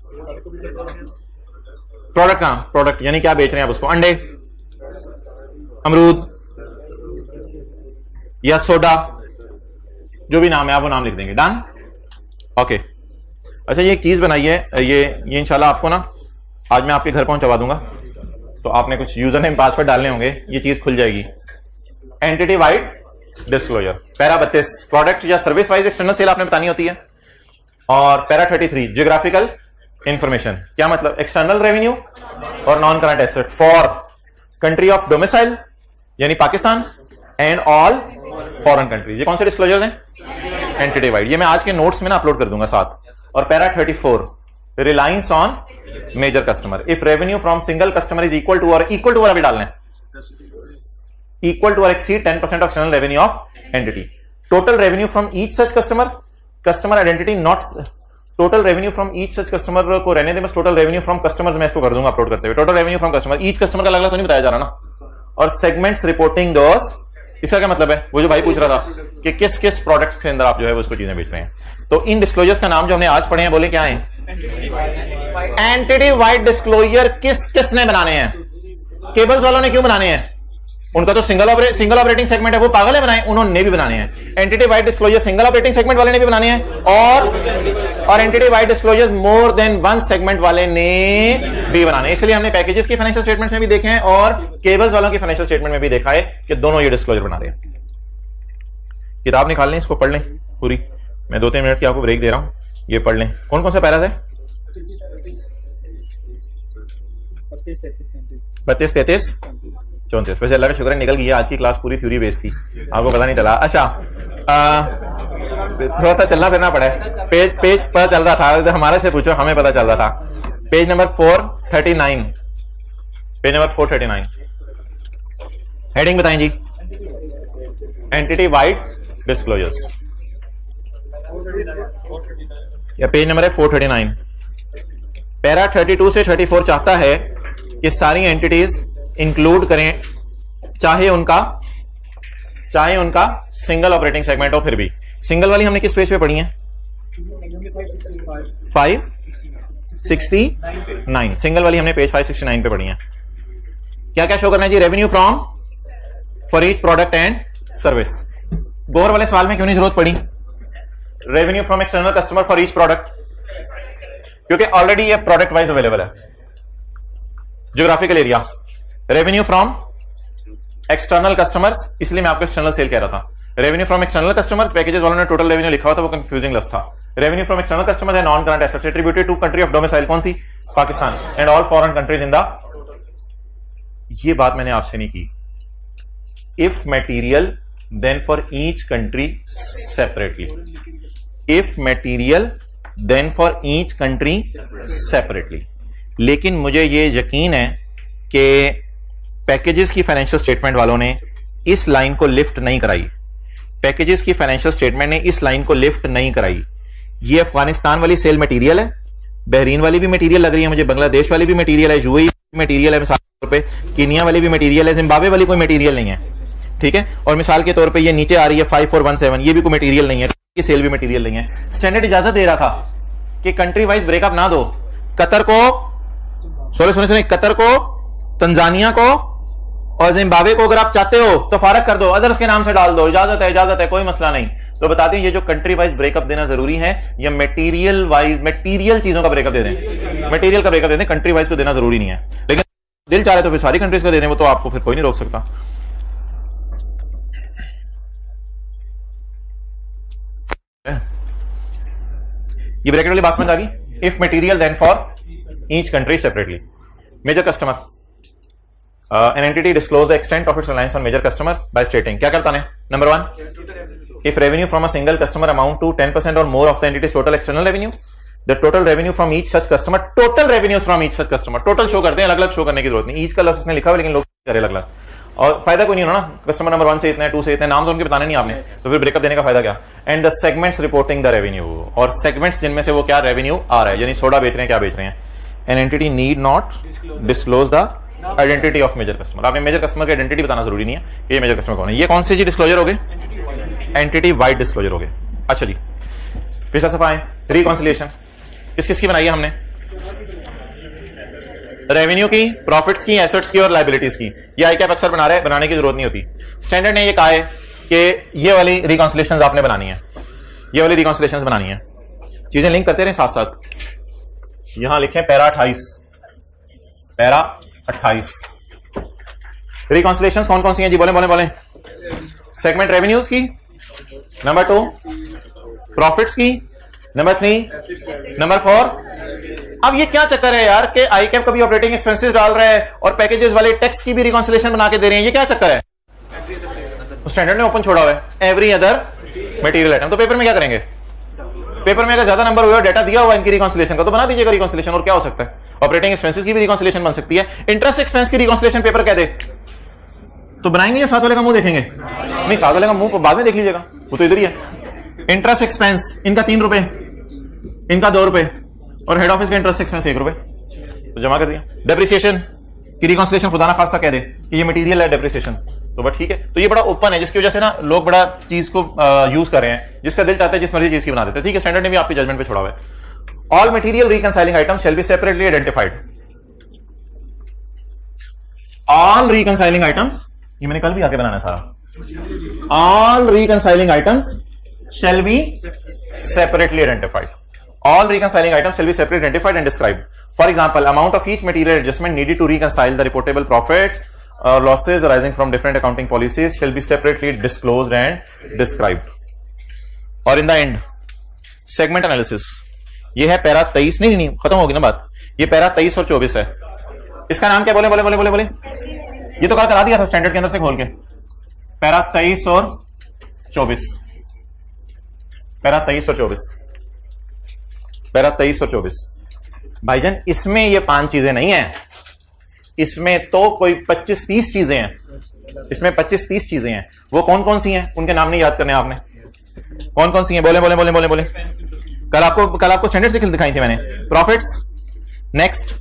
प्रोडक्ट नाम, प्रोडक्ट यानी क्या बेच रहे हैं आप उसको, अंडे, अमरूद या सोडा, जो भी नाम है आप वो नाम लिख देंगे। डन? ओके। अच्छा, ये एक चीज बनाई है, ये इंशाल्लाह आपको ना आज मैं आपके घर पहुंचवा दूंगा, तो आपने कुछ यूजर नेम पासवर्ड डालने होंगे, ये चीज खुल जाएगी। Entity wide disclosure, para 32 product या सर्विस वाइज एक्सटर्नल सेल आपने बतानी होती है, और पैरा 33 जियोग्राफिकल इंफॉर्मेशन। क्या मतलब? एक्सटर्नल रेवेन्यू और non current asset for country of domicile यानी Pakistan and all foreign countries. ये कौन से डिस्क्लोजर्स हैं? Entity wide. ये मैं आज के नोट्स में ना अपलोड कर दूंगा साथ। और para 34 reliance on major customer. If revenue from single customer is equal to और अभी डालना है, equal to or exceed 10% of external revenue of entity. Total revenue from each such customer identity not total revenue from each such customer को रहने दे, बस total revenue from customers मैं इसको कर दूंगा अपलोड करते हुए। total revenue from customer, each customer का अलग-अलग तो नहीं बताया जा रहा ना। और segments reporting those, इसका क्या मतलब है? वो जो भाई पूछ रहा था कि किस किस प्रोडक्ट के अंदर आप जो है वो उसको चीजें बेच रहे हैं। तो इन डिस्क्लोजर्स का नाम जो हमने आज पढ़े हैं, बोले क्या है? एंटिटी वाइड डिस्क्लोजर किस किसने बनाने हैं? केबल्स वालों ने क्यों बनाने हैं? उनका तो सिंगल ऑपरेटिंग सेगमेंट है, वो पागल है बनाए, उन्होंने भी बनाने हैं। Entity wide disclosure single operating segment वाले ने भी बनाने हैं, और entity wide disclosure more than one segment वाले ने भी बनाने हैं। इसलिए हमने पैकेजेस की फाइनेंशियल स्टेटमेंट्स में भी देखे हैं और केबल्स वालों की फाइनेंशियल स्टेटमेंट में भी देखा है कि दोनों ये डिस्क्लोजर बना रहे हैं। किताब निकाल लें, इसको पढ़ लें पूरी। मैं 2-3 मिनट की आपको ब्रेक दे रहा हूं, ये पढ़ लें। कौन कौन सा पैराज है? 32, 33, 34। वैसे अल्लाह का शुक्र है निकल गई, आज की क्लास पूरी थ्योरी बेस्ड थी, आपको पता नहीं चला। अच्छा, थोड़ा सा चलना फिरना पड़ा है। पेज पता चल रहा था, हमारे से पूछो, हमें पता चल रहा था। Page number 439, page number 439। Heading बताएं जी। एंटिटी वाइड डिस्क्लोजर्स, या पेज नंबर है 439। पैरा 32 से 34 चाहता है कि सारी एंटिटीज इंक्लूड करें, चाहे उनका सिंगल ऑपरेटिंग सेगमेंट हो। फिर भी सिंगल वाली हमने किस पेज पे पढ़ी है? 569। सिंगल वाली हमने पेज 569 पे पढ़ी है। क्या क्या शो करना है जी? Revenue from for each product and service. Gohar वाले सवाल में क्यों नहीं जरूरत पड़ी? Revenue from external customer for each product, क्योंकि ऑलरेडी ये प्रोडक्ट वाइज अवेलेबल है। Geographical area, revenue from external customers, इसलिए मैं आपको एक्सटर्नल सेल कह रहा था। Revenue from external customers, packages वालों ने टोटल रेवेन्यू लिखा हुआ था, वो कंफ्यूजिंग लफ्ज था। रेवेन्यू फ्रॉम एक्सटर्नल कस्टमर्स है non current assets attributed to country of domicile, कौन सी? Pakistan, and all foreign countries in the. ये बात मैंने आपसे नहीं की। If material then for each country separately, if material then for each country separately. लेकिन मुझे ये यकीन है कि पैकेजेस की फाइनेंशियल स्टेटमेंट वालों ने इस लाइन को लिफ्ट नहीं कराई। पैकेजेस की फाइनेंशियल स्टेटमेंट ने इस लाइन को लिफ्ट नहीं कराई। ये अफगानिस्तान वाली सेल मटेरियल है, बहरीन वाली भी मटेरियल लग रही है मुझे, बांग्लादेश वाली भी मटेरियल है, यूएई मटेरियल है मिसाल के तौर पे, कीनिया वाली भी मटेरियल है, जिम्बाब्वे वाली कोई मटेरियल नहीं है, ठीक है। और मिसाल के तौर पे ये नीचे आ रही है 5417, ये भी कोई मटेरियल नहीं है, ये सेल भी मटेरियल नहीं है। स्टैंडर्ड इजाजत दे रहा था कि कंट्री वाइज ब्रेकअप ना दो। कतर को, सुने कतर को, तंजानिया को और जिम्बाब्वे को अगर आप चाहते हो तो फारक कर दो, अदर्स के नाम से डाल दो, इजाजत है, कोई मसला नहीं। तो बता दें ये जो कंट्री वाइज ब्रेकअप देना जरूरी है, या मटेरियल वाइज मटेरियल चीजों का ब्रेकअप दे दें, मटेरियल का ब्रेकअप दे दें, कंट्री वाइज को देना जरूरी नहीं है। लेकिन दिल चाह रहे तो फिर सारी कंट्रीज को दे दें, वो तो आपको फिर कोई नहीं रोक सकता। ये ब्रैकेट वाली बात समझ आ गई? If material then for each country separately. Major customer, an entity disclose the extent of its reliance on major customers by stating. क्या करता है? Number 1, if revenue from a single customer amount to 10% और more of the entities total external revenue, the total revenue from each such customer, total revenues from each such customer, total show करते हैं, अलग अलग show करने की जरूरत नहीं. Each का लफ्ज उसने लिखा हुआ लेकिन लोग करे अलग अलग, और फायदा कोई नहीं होना ना. कस्टमर नंबर 1 से इतने, 2 से इतने, नाम तो उनके बताने नहीं आपने, तो फिर ब्रेकअप देने का फायदा क्या. And the segments reporting the revenue, और सेगमेंट्स जिनमें से वो क्या रेवेन्यू आ रहा है, यानी सोडा बेच रहे हैं, क्या बेच रहे हैं. An entity need not disclose the identity of major customer. आपने मेजर कस्टमर की आइडेंटिटी बताना जरूरी नहीं है कि ये मेजर कस्टमर कौन है. ये कौन से जी डिस्क्लोजर हो गए? एंटिटी वाइड डिस्क्लोजर हो गए. अच्छा जी, पिछला सफा है रिकॉन्सिलिएशन. किस किसकी बनाई है हमने? रेवेन्यू की, प्रॉफिट्स की, एसेट्स की और लायबिलिटीज की. ये आई कैप अक्सर बना रहे हैं, बनाने की जरूरत नहीं होती. स्टैंडर्ड ने ये कहा है कि ये वाली रिकॉन्सिलिएशंस आपने बनानी है, ये वाली रिकॉन्सिलिएशंस बनानी है. चीजें लिंक करते रहे साथ साथ. यहां लिखें पैरा 28, पैरा 28. रिकॉन्सिलिएशंस कौन कौन सी हैं जी? बोले बोले बोले. सेगमेंट रेवेन्यूज की, नंबर 2 प्रॉफिट्स की, नंबर 3, नंबर 4. अब ये क्या चक्कर है यार कि आई कैप कभी ऑपरेटिंग एक्सपेंसेस डाल रहा है और पैकेजेस वाले टैक्स की भी रिकॉन्सिलिएशन बना के दे रहे हैं. ये क्या चक्कर है? स्टैंडर्ड ने ओपन छोड़ा हुआ है एवरी अदर मटेरियल आइटम. तो पेपर में क्या करेंगे? पेपर में अगर ज्यादा नंबर हुआ, डाटा दिया हुआ इनकी रिकॉन्सिलिएशन का, तो बना दीजिएगा रिकॉन्सिलिएशन. और क्या हो सकता है? ऑपरेटिंग एक्सपेंसेस की भी रिकॉन्सिलिएशन बन सकती है. इंटरेस्ट एक्सपेंस की रिकॉन्सिलिएशन पेपर कह दे तो बनाएंगे या साथ वाले का मुंह देखेंगे? नहीं, साथ वाले का मुंह बाद में देख लीजिएगा, वो तो इधर ही है. इंटरेस्ट एक्सपेंस इनका 3 रुपए, इनका 2 रुपए, और हेड ऑफिस का इंटरेस्ट एक्सपेंस 1 रुपए, तो जमा कर दिया. डेप्रिसिएशन की रिकॉन्सिलिएशन खुदा ना खास्ता कह दे कि ये मटेरियल है डेप्रिसिएशन, तो बस ठीक है. तो ये बड़ा ओपन है, जिसकी वजह से ना लोग बड़ा चीज को यूज कर रहे हैं, जिसका दिल चाहता है जिस मर्जी चीज की बना देते हैं. ठीक है, स्टैंडर्ड ने भी आपकी जजमेंट पे छोड़ा हुआ है. All material reconciling items shall be separately identified. All reconciling items, ये मैंने कल भी आके बनाना सारा. All reconciling items shall be separately identified. All reconciling items shall be separately identified and described. For example, amount of each material adjustment needed to reconcile the reportable profits or losses arising from different accounting policies shall be separately disclosed and described. और in the end, segment analysis. ये है para 23, नहीं खत्म होगी ना बात. ये para 23 और 24 है. इसका नाम क्या? बोले बोले बोले बोले बोले. ये तो कल करा दिया था स्टैंडर्ड के अंदर से खोल के. पैरा 23 और 24, पैरा 23 और 24, पैरा 23 और 24. भाईजान इसमें ये 5 चीजें नहीं है, इसमें तो कोई 25-30 चीजें हैं. इसमें 25-30 चीजें हैं. वो कौन कौन सी हैं? उनके नाम नहीं याद करने आपने. कौन कौन सी हैं? बोले बोले बोले बोले बोले. कल आपको स्टैंडर्ड से दिखाई थी मैंने. Profits, next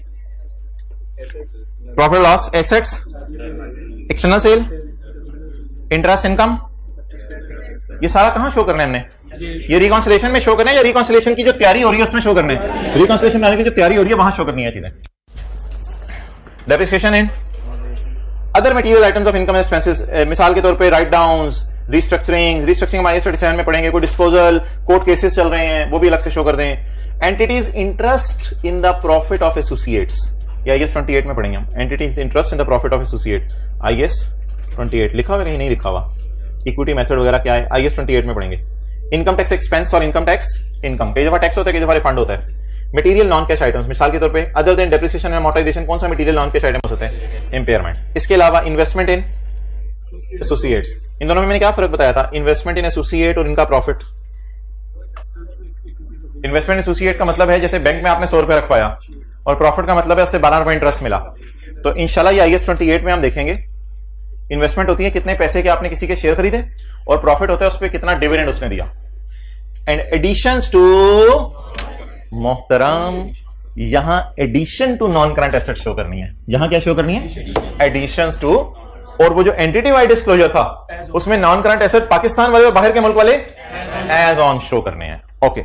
profit loss, assets, external sale, interest income. ये सारा कहां शो करना है हमने? ये रिकॉन्सिलिएशन में शो करना है या रिकॉन्सिलिएशन की जो तैयारी हो रही है उसमें शो करना है? रिकॉन्सिलिएशन में आने की जो तैयारी हो रही है वहां शो करनी है चीजें. Depreciation in other material items of income expenses, मिसाल के तौर पे राइट डाउन्स, रिस्ट्रक्चरिंग हमारे 37 में पढ़ेंगे. कोई डिस्पोजल, कोर्ट केसेस चल रहे हैं, वो भी अलग से शो कर दें. Entities interest in the profit of associates, ये IAS 28 में पढ़ेंगे हम. Entities interest in the profit of associate, IAS 28 लिखा हुआ कहीं नहीं लिखा हुआ. इक्विटी मेथड वगैरह क्या है, IAS 28 में पढ़ेंगे. इनकम टैक्स एक्सपेंस और इनकम टैक्स इनकम, कई दफा टैक्स होता है, कई दफा रिफंड होता है. मटेरियल नॉन कैश आइटम्स, मिसाल के तौर पे other than depreciation and amortisation, कौन सा मटेरियल नॉन कैश आइटम्स होते हैं? इंपेयरमेंट. इसके अलावा इन्वेस्टमेंट इन एसोसिएट्स, इन दोनों में मैंने क्या फर्क बताया था? इन्वेस्टमेंट इन एसोसिएट और इनका प्रॉफिट. इन्वेस्टमेंट एसोसिएट का मतलब है जैसे बैंक में आपने 100 रुपए रखवाया, और प्रॉफिट का मतलब है उससे 12 रुपए इंटरेस्ट मिला. तो इंशाल्लाह ये IAS 28 में हम देखेंगे. इन्वेस्टमेंट होती है कितने पैसे के आपने किसी के शेयर खरीदे, और प्रॉफिट होता है उस पर कितना डिविडेंड उसने दिया. एंड एडिशंस टू मोहतरम, यहां addition to non current asset show करनी है. यहां क्या शो करनी है? Additions to. और वो जो एंटिटी वाइड डिस्क्लोजर था उसमें नॉन करंट एसेट पाकिस्तान वाले और बाहर के मुल्क वाले एज ऑन शो करने हैं. ओके,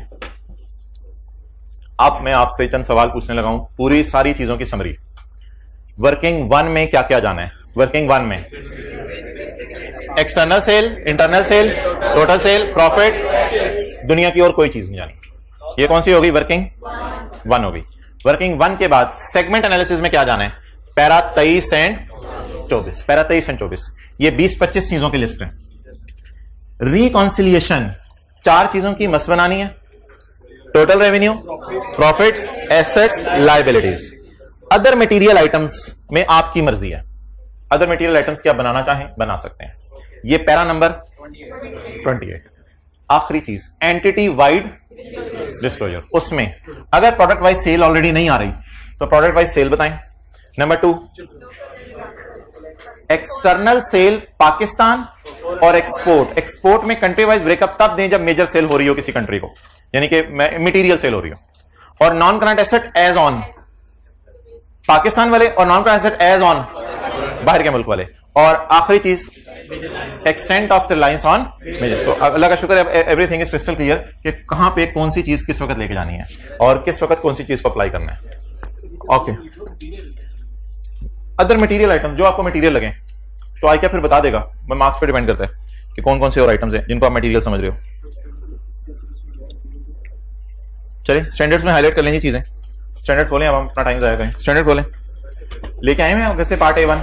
अब मैं आपसे चंद सवाल पूछने लगा हूं, पूरी सारी चीजों की समरी. वर्किंग 1 में क्या क्या जाना है? वर्किंग 1 में external sale, internal sale, total sale, profit, दुनिया की और कोई चीज नहीं जानी. ये कौन सी होगी? वर्किंग 1 होगी. वर्किंग 1 के बाद सेगमेंट एनालिसिस में क्या जाना है? Para 23 and 24. पैरा 23 एंड 24 ये 20-25 चीजों की लिस्ट है. रिकॉन्सिलिएशन 4 चीजों की मस बनानी है. Total revenue, profits, assets, liabilities. Other material items में आपकी मर्जी है, अदर मटेरियल आइटम्स क्या बनाना चाहें बना सकते हैं। ये पैरा नंबर 28। आखिरी चीज एंटिटी वाइड डिस्क्लोजर, उसमें अगर प्रोडक्ट वाइज सेल ऑलरेडी नहीं आ रही तो प्रोडक्ट वाइज सेल बताएं। नंबर 2 एक्सटर्नल सेल पाकिस्तान और एक्सपोर्ट। एक्सपोर्ट में कंट्री वाइज ब्रेकअप तब दें जब मेजर सेल हो रही हो किसी कंट्री को, यानी कि मटेरियल सेल हो रही हो। और non current asset add on Pakistan वाले और non current asset add on बाहर के मुल्क वाले। और आखिरी चीज extent of reliance on major. तो अल्लाह का शुक्र है एवरीथिंग इज क्रिस्टल क्लियर कि कहां पे कौन सी चीज किस वक्त लेके जानी है और किस वक्त कौन सी चीज को अप्लाई करना है। ओके, अदर मटेरियल आइटम जो आपको मटेरियल लगे तो आई क्या फिर बता देगा, मार्क्स पे डिपेंड करता है कि कौन कौन से और आइटम्स हैं जिनको आप मटेरियल समझ रहे हो। चलिए स्टैंडर्ड्स में हाईलाइट कर लेंगे चीजें। स्टैंडर्ड खोलें, अब हम अपना टाइम जाया करें। स्टैंडर्ड खोलें, लेके आए हैं वैसे पार्ट A1।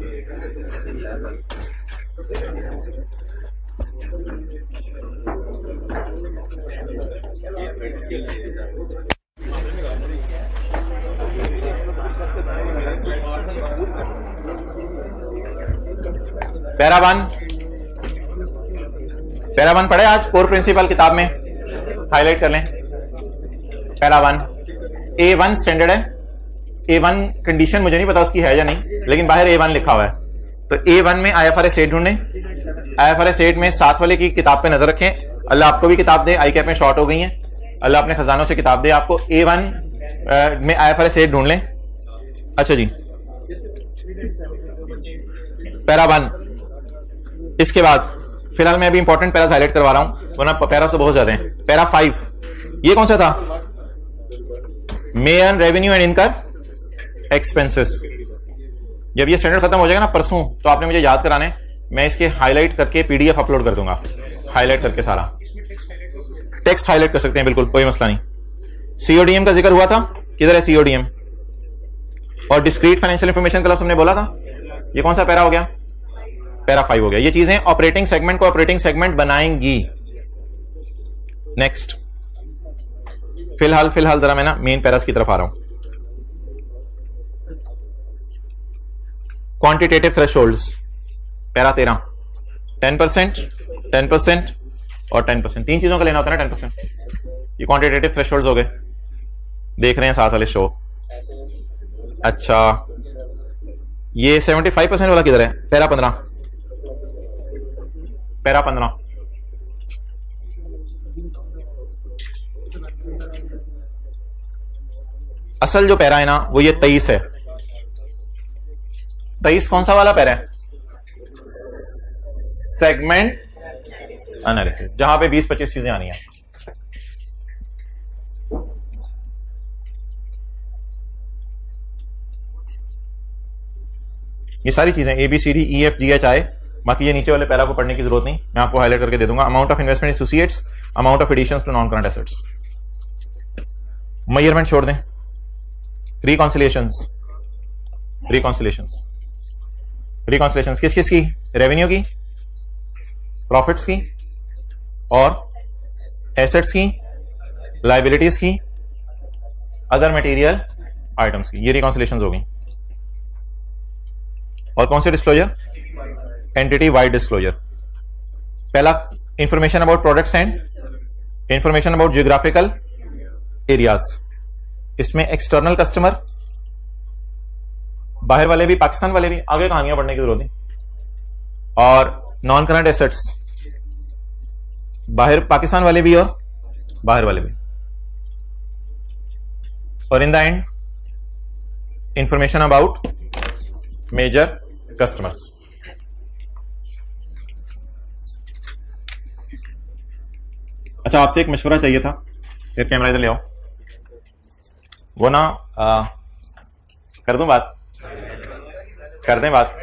पैरा वन पढ़े आज कोर प्रिंसिपल किताब में, हाईलाइट कर लें। पैरा 1 A1 स्टैंडर्ड है। A1 कंडीशन मुझे नहीं पता उसकी है या नहीं, लेकिन बाहर A1 लिखा हुआ है। तो A1 में IFRS 8 ढूंढें। IFRS 8 में 7 वाले की किताब पे नजर रखें। अल्लाह आपको भी किताब दे, आई कैप में शॉर्ट हो गई है, अल्लाह अपने खजानों से किताब दे आपको। A1 में IFRS 8 ढूंढ लें। अच्छा जी, पैरा 1। इसके बाद फिलहाल मैं अभी इंपॉर्टेंट पैरास हाईलाइट करवा रहा हूं, वरना पैरास तो बहुत ज्यादा हैं। पैरा 5 ये कौन सा था? May earn revenue and income expenses. जब ये स्टैंडर्ड खत्म हो जाएगा ना परसों, तो आपने मुझे याद कराने, मैं इसके हाईलाइट करके PDF अपलोड कर दूंगा, हाईलाइट करके सारा टेक्स्ट हाईलाइट कर सकते हैं, बिल्कुल कोई मसला नहीं। CODM का जिक्र हुआ था, किधर है CODM? और डिस्क्रीट फाइनेंशियल इंफॉर्मेशन क्लास हमने बोला था, ये कौन सा पैरा हो गया? पैरा 5 हो गया। ये चीजें ऑपरेटिंग सेगमेंट को ऑपरेटिंग सेगमेंट बनाएंगी। नेक्स्ट, फिलहाल जरा मैं ना मेन पैरास की तरफ आ रहा हूं। क्वांटिटेटिव थ्रेशोल्ड्स, पैरा 13, 10%, 10% और 10%, तीन चीजों का लेना होता है ना 10%। ये क्वांटिटेटिव थ्रेशोल्ड्स हो गए, देख रहे हैं साथ वाले शो। अच्छा, ये 75% वाला किधर है? Para 15, para 15। असल जो पैरा है ना वो ये 23 है। 23 कौन सा वाला पैरा है? सेगमेंट एनालिसिस, जहां पे 20-25 चीजें आनी है। ये सारी चीजें ABCDEFGHI, बाकी ये नीचे वाले पैरा को पढ़ने की जरूरत नहीं, मैं आपको हाईलाइट करके दे दूंगा। Amount of investment associates, amount of additions to non current assets, measurement छोड़ दें। रिकॉन्सिलेशंस, रिकॉन्सिलेशंस किस किस की? रेवेन्यू की, प्रॉफिट्स की और एसेट्स की, लायबिलिटीज की, अदर मटेरियल आइटम्स की। ये रिकॉन्सिलेशंस हो गई। और कौन से डिस्क्लोजर? Entity wide disclosure. पहला information about products and information about geographical areas. इसमें एक्सटर्नल कस्टमर, बाहर वाले भी, पाकिस्तान वाले भी, आगे कहानियां पढ़ने की जरूरत नहीं। और नॉन करंट एसेट्स, बाहर पाकिस्तान वाले भी और बाहर वाले भी। और in the end information about major customers. अच्छा, आपसे एक मशवरा चाहिए था, फिर कैमरा इधर ले आओ। वो ना कर दूं बात, कर दें बात।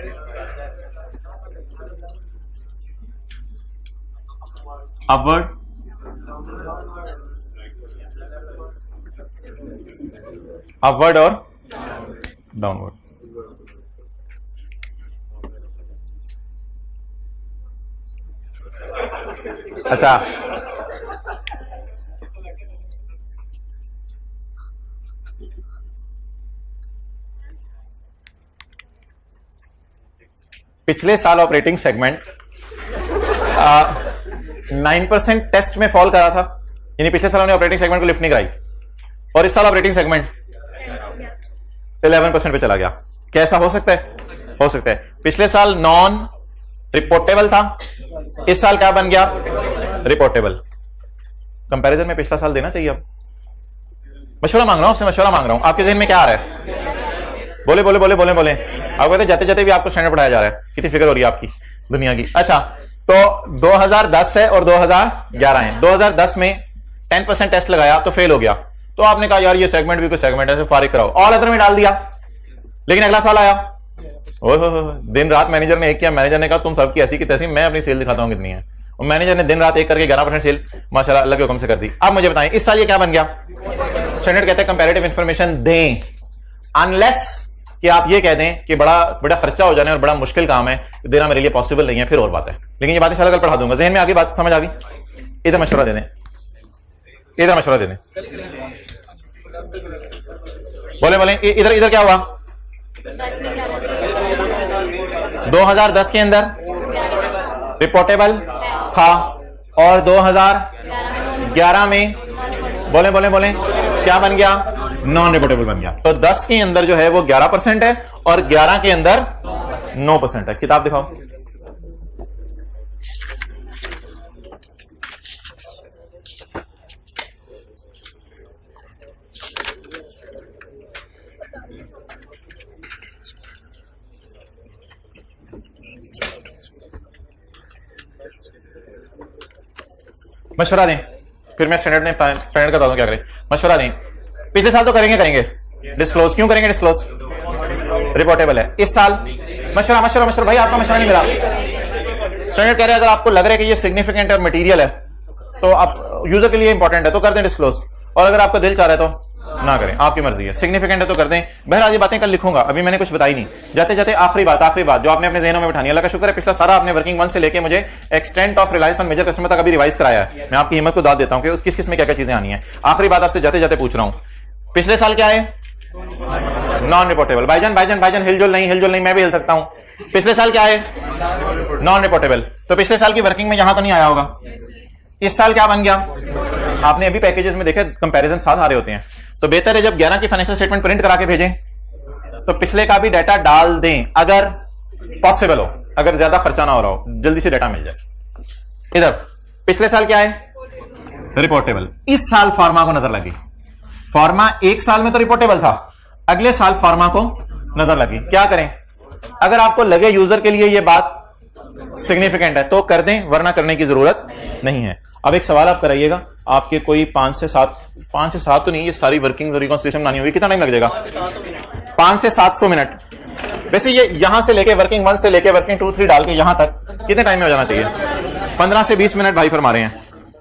अपवर्ड, अपवर्ड और डाउनवर्ड। अच्छा, पिछले साल ऑपरेटिंग सेगमेंट 9% टेस्ट में फॉल करा था, यानी पिछले साल हमने ऑपरेटिंग सेगमेंट को लिफ्ट नहीं कराई, और इस साल ऑपरेटिंग सेगमेंट 11% पे चला गया। कैसा हो सकता है? हो सकता है पिछले साल नॉन रिपोर्टेबल था, इस साल क्या बन गया? रिपोर्टेबल। कंपैरिजन में पिछला साल देना चाहिए। अब मशवरा मांग रहा हूं, आपसे मशवरा मांग रहा हूं, आपके जहन में क्या आ रहा है? बोले बोले बोले बोले बोले। आप कहते जाते जाते भी आपको स्टैंडर्ड पढ़ाया जा रहा है, कितनी फिक्र हो रही है आपकी दुनिया की। अच्छा, तो 2010 है और 2011 है। 2010 में 10% टेस्ट लगाया तो फेल हो गया, तो आपने कहा यार ये सेगमेंट भी कोई सेगमेंट है, फारिग कराओ, ऑल अदर में डाल दिया। लेकिन अगला साल आया, दिन रात मैनेजर ने एक किया, मैनेजर ने कहा तुम सबकी ऐसी की तैसी, मैं अपनी सेल दिखाता हूं कितनी है। और मैनेजर ने दिन रात एक करके 11% सेल माशाल्लाह अल्लाह के हुक्म से कर दी। अब मुझे बताएं इस साल ये क्या बन गया? स्टैंडर्ड कहते हैं कंपैरेटिव इंफॉर्मेशन दें, अनलेस कि आप ये कह दें कि बड़ा बड़ा खर्चा हो जाने और बड़ा मुश्किल काम है देना मेरे लिए पॉसिबल नहीं है, फिर और बात है। लेकिन ये बात इंशाल्लाह कल पढ़ा दूंगा। जहन में आगे बात समझ आ गई? इधर मशवरा दे दें, इधर मशवरा दे दें। बोले बोले इधर इधर क्या हुआ? 2010 के अंदर रिपोर्टेबल था और 2011 में बोले बोले बोले क्या बन गया? नॉन रिपोर्टेबल बन गया। तो 10 के अंदर जो है वो 11% है और 11 के अंदर 9% है। किताब दिखाओ। मशवरा दें, फिर मैं स्टैंडर्ड का बता दूं क्या करें। मशवरा दें, पिछले साल तो करेंगे डिस्क्लोज। क्यों करेंगे डिस्क्लोज? रिपोर्टेबल है। इस साल मशवरा मशवरा मशवरा भाई आपका मशवरा नहीं मिला। स्टैंडर्ड कह रहे हैं अगर आपको लग रहा है कि ये सिग्निफिकेंट और मटेरियल है तो आप यूजर के लिए इंपॉर्टेंट है तो कर दें डिस्क्लोज, और अगर आपका दिल चाह रहा है तो ना करें, आपकी मर्जी है। सिग्निफिकेंट है तो कर दें। बहरहाल ये बातें कल लिखूंगा, अभी मैंने कुछ बताई नहीं। जाते जाते आखिरी बात जो आपने अपने ज़हनों में बिठानी है। अल्लाह का शुक्र है पिछला सारा आपने वर्किंग 1 से लेके मुझे extent of reliance on major customer तक अभी रिवाइज कराया है। मैं आपकी हिम्मत को दाद देता हूं कि उस किस में क्या क्या चीजें आनी है। आखिरी बात आपसे जाते जाते पूछ रहा हूं, पिछले साल क्या है? Non reportable. भाईजान हिलजुल नहीं, मैं भी हिल सकता हूं। पिछले साल क्या है? Non reportable. तो पिछले साल की वर्किंग में यहां तो नहीं आया होगा। इस साल क्या बन गया? आपने अभी पैकेजेस में देखे कंपैरिजन साथ आ रहे होते हैं, तो बेहतर है जब 11 की फाइनेंशियल स्टेटमेंट प्रिंट करा के भेजें तो पिछले का भी डाटा डाल दें अगर पॉसिबल हो, अगर ज्यादा खर्चा ना हो रहा हो, जल्दी से डाटा मिल जाए। इधर पिछले साल क्या है? रिपोर्टेबल। इस साल फार्मा को नजर लगी। फार्मा एक साल में तो रिपोर्टेबल था, अगले साल फार्मा को नजर लगी। क्या करें? अगर आपको लगे यूजर के लिए यह बात सिग्निफिकेंट है तो कर दें, वरना करने की जरूरत नहीं है। अब एक सवाल आप कराइएगा, आपके कोई 5 से 7 तो नहीं, ये सारी वर्किंग रिकॉन्सिलिएशन बनानी होगी, कितना टाइम लग जाएगा? 5 से 700 मिनट। वैसे ये यहां से लेके वर्किंग 1 से लेके वर्किंग 2, 3 डाल के यहां तक कितने टाइम में हो जाना चाहिए? 15 से 20 मिनट भाई फरमा रहे हैं।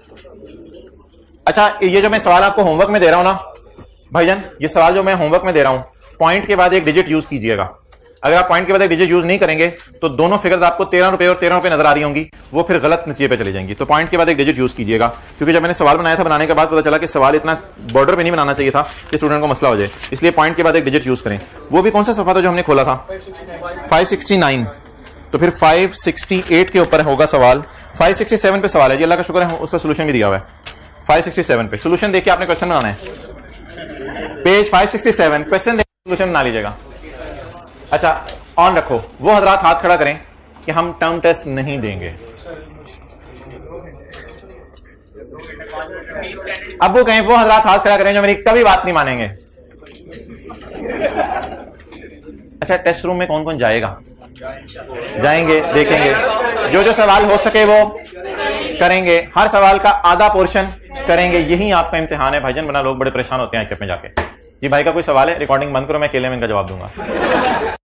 अच्छा, ये जो मैं सवाल आपको होमवर्क में दे रहा हूं ना भाईजान, ये सवाल जो मैं होमवर्क में दे रहा हूं, पॉइंट के बाद एक डिजिट यूज कीजिएगा। अगर आप पॉइंट के बाद एक डिजिट यूज नहीं करेंगे तो दोनों फिगर्स आपको 13 रुपए और 13 रुपए नजर आ रही होंगी, वो फिर गलत नतीजे पे चली जाएंगी। तो पॉइंट के बाद एक डिजिट यूज कीजिएगा, क्योंकि जब मैंने सवाल बनाया था, बनाने के बाद पता चला कि सवाल इतना बॉर्डर पे नहीं बनाना चाहिए था कि स्टूडेंट को मसला हो जाए, इसलिए पॉइंट के बाद एक डिजिट यूज करें। वो भी कौन सा सफा था जो हमने खोला था? 569। तो फिर 568 के ऊपर होगा सवाल। 567 पे सवाल है जी, अल्लाह का शुक्र है उसका सोल्यूशन भी दिया हुआ है। 567 पे सोल्यूशन देखिए, आपने क्वेश्चन बनाना है। पेज 567 क्वेश्चन देखिए, सोल्यूशन बना लीजिएगा। अच्छा, ऑन रखो। वो हजरात हाथ खड़ा करें कि हम टर्म टेस्ट नहीं देंगे। अब वो कहें, वो हजरात हाथ खड़ा करें जो मेरी कभी बात नहीं मानेंगे। अच्छा, टेस्ट रूम में कौन कौन जाएगा? जाएंगे, देखेंगे, जो जो सवाल हो सके वो करेंगे, हर सवाल का आधा पोर्शन करेंगे। यही आपका इम्तिहान है भाईजान, बना लोग बड़े परेशान होते हैं में जाके। जी भाई का कोई सवाल है? रिकॉर्डिंग बंद करो, मैं अकेले में इनका जवाब दूंगा।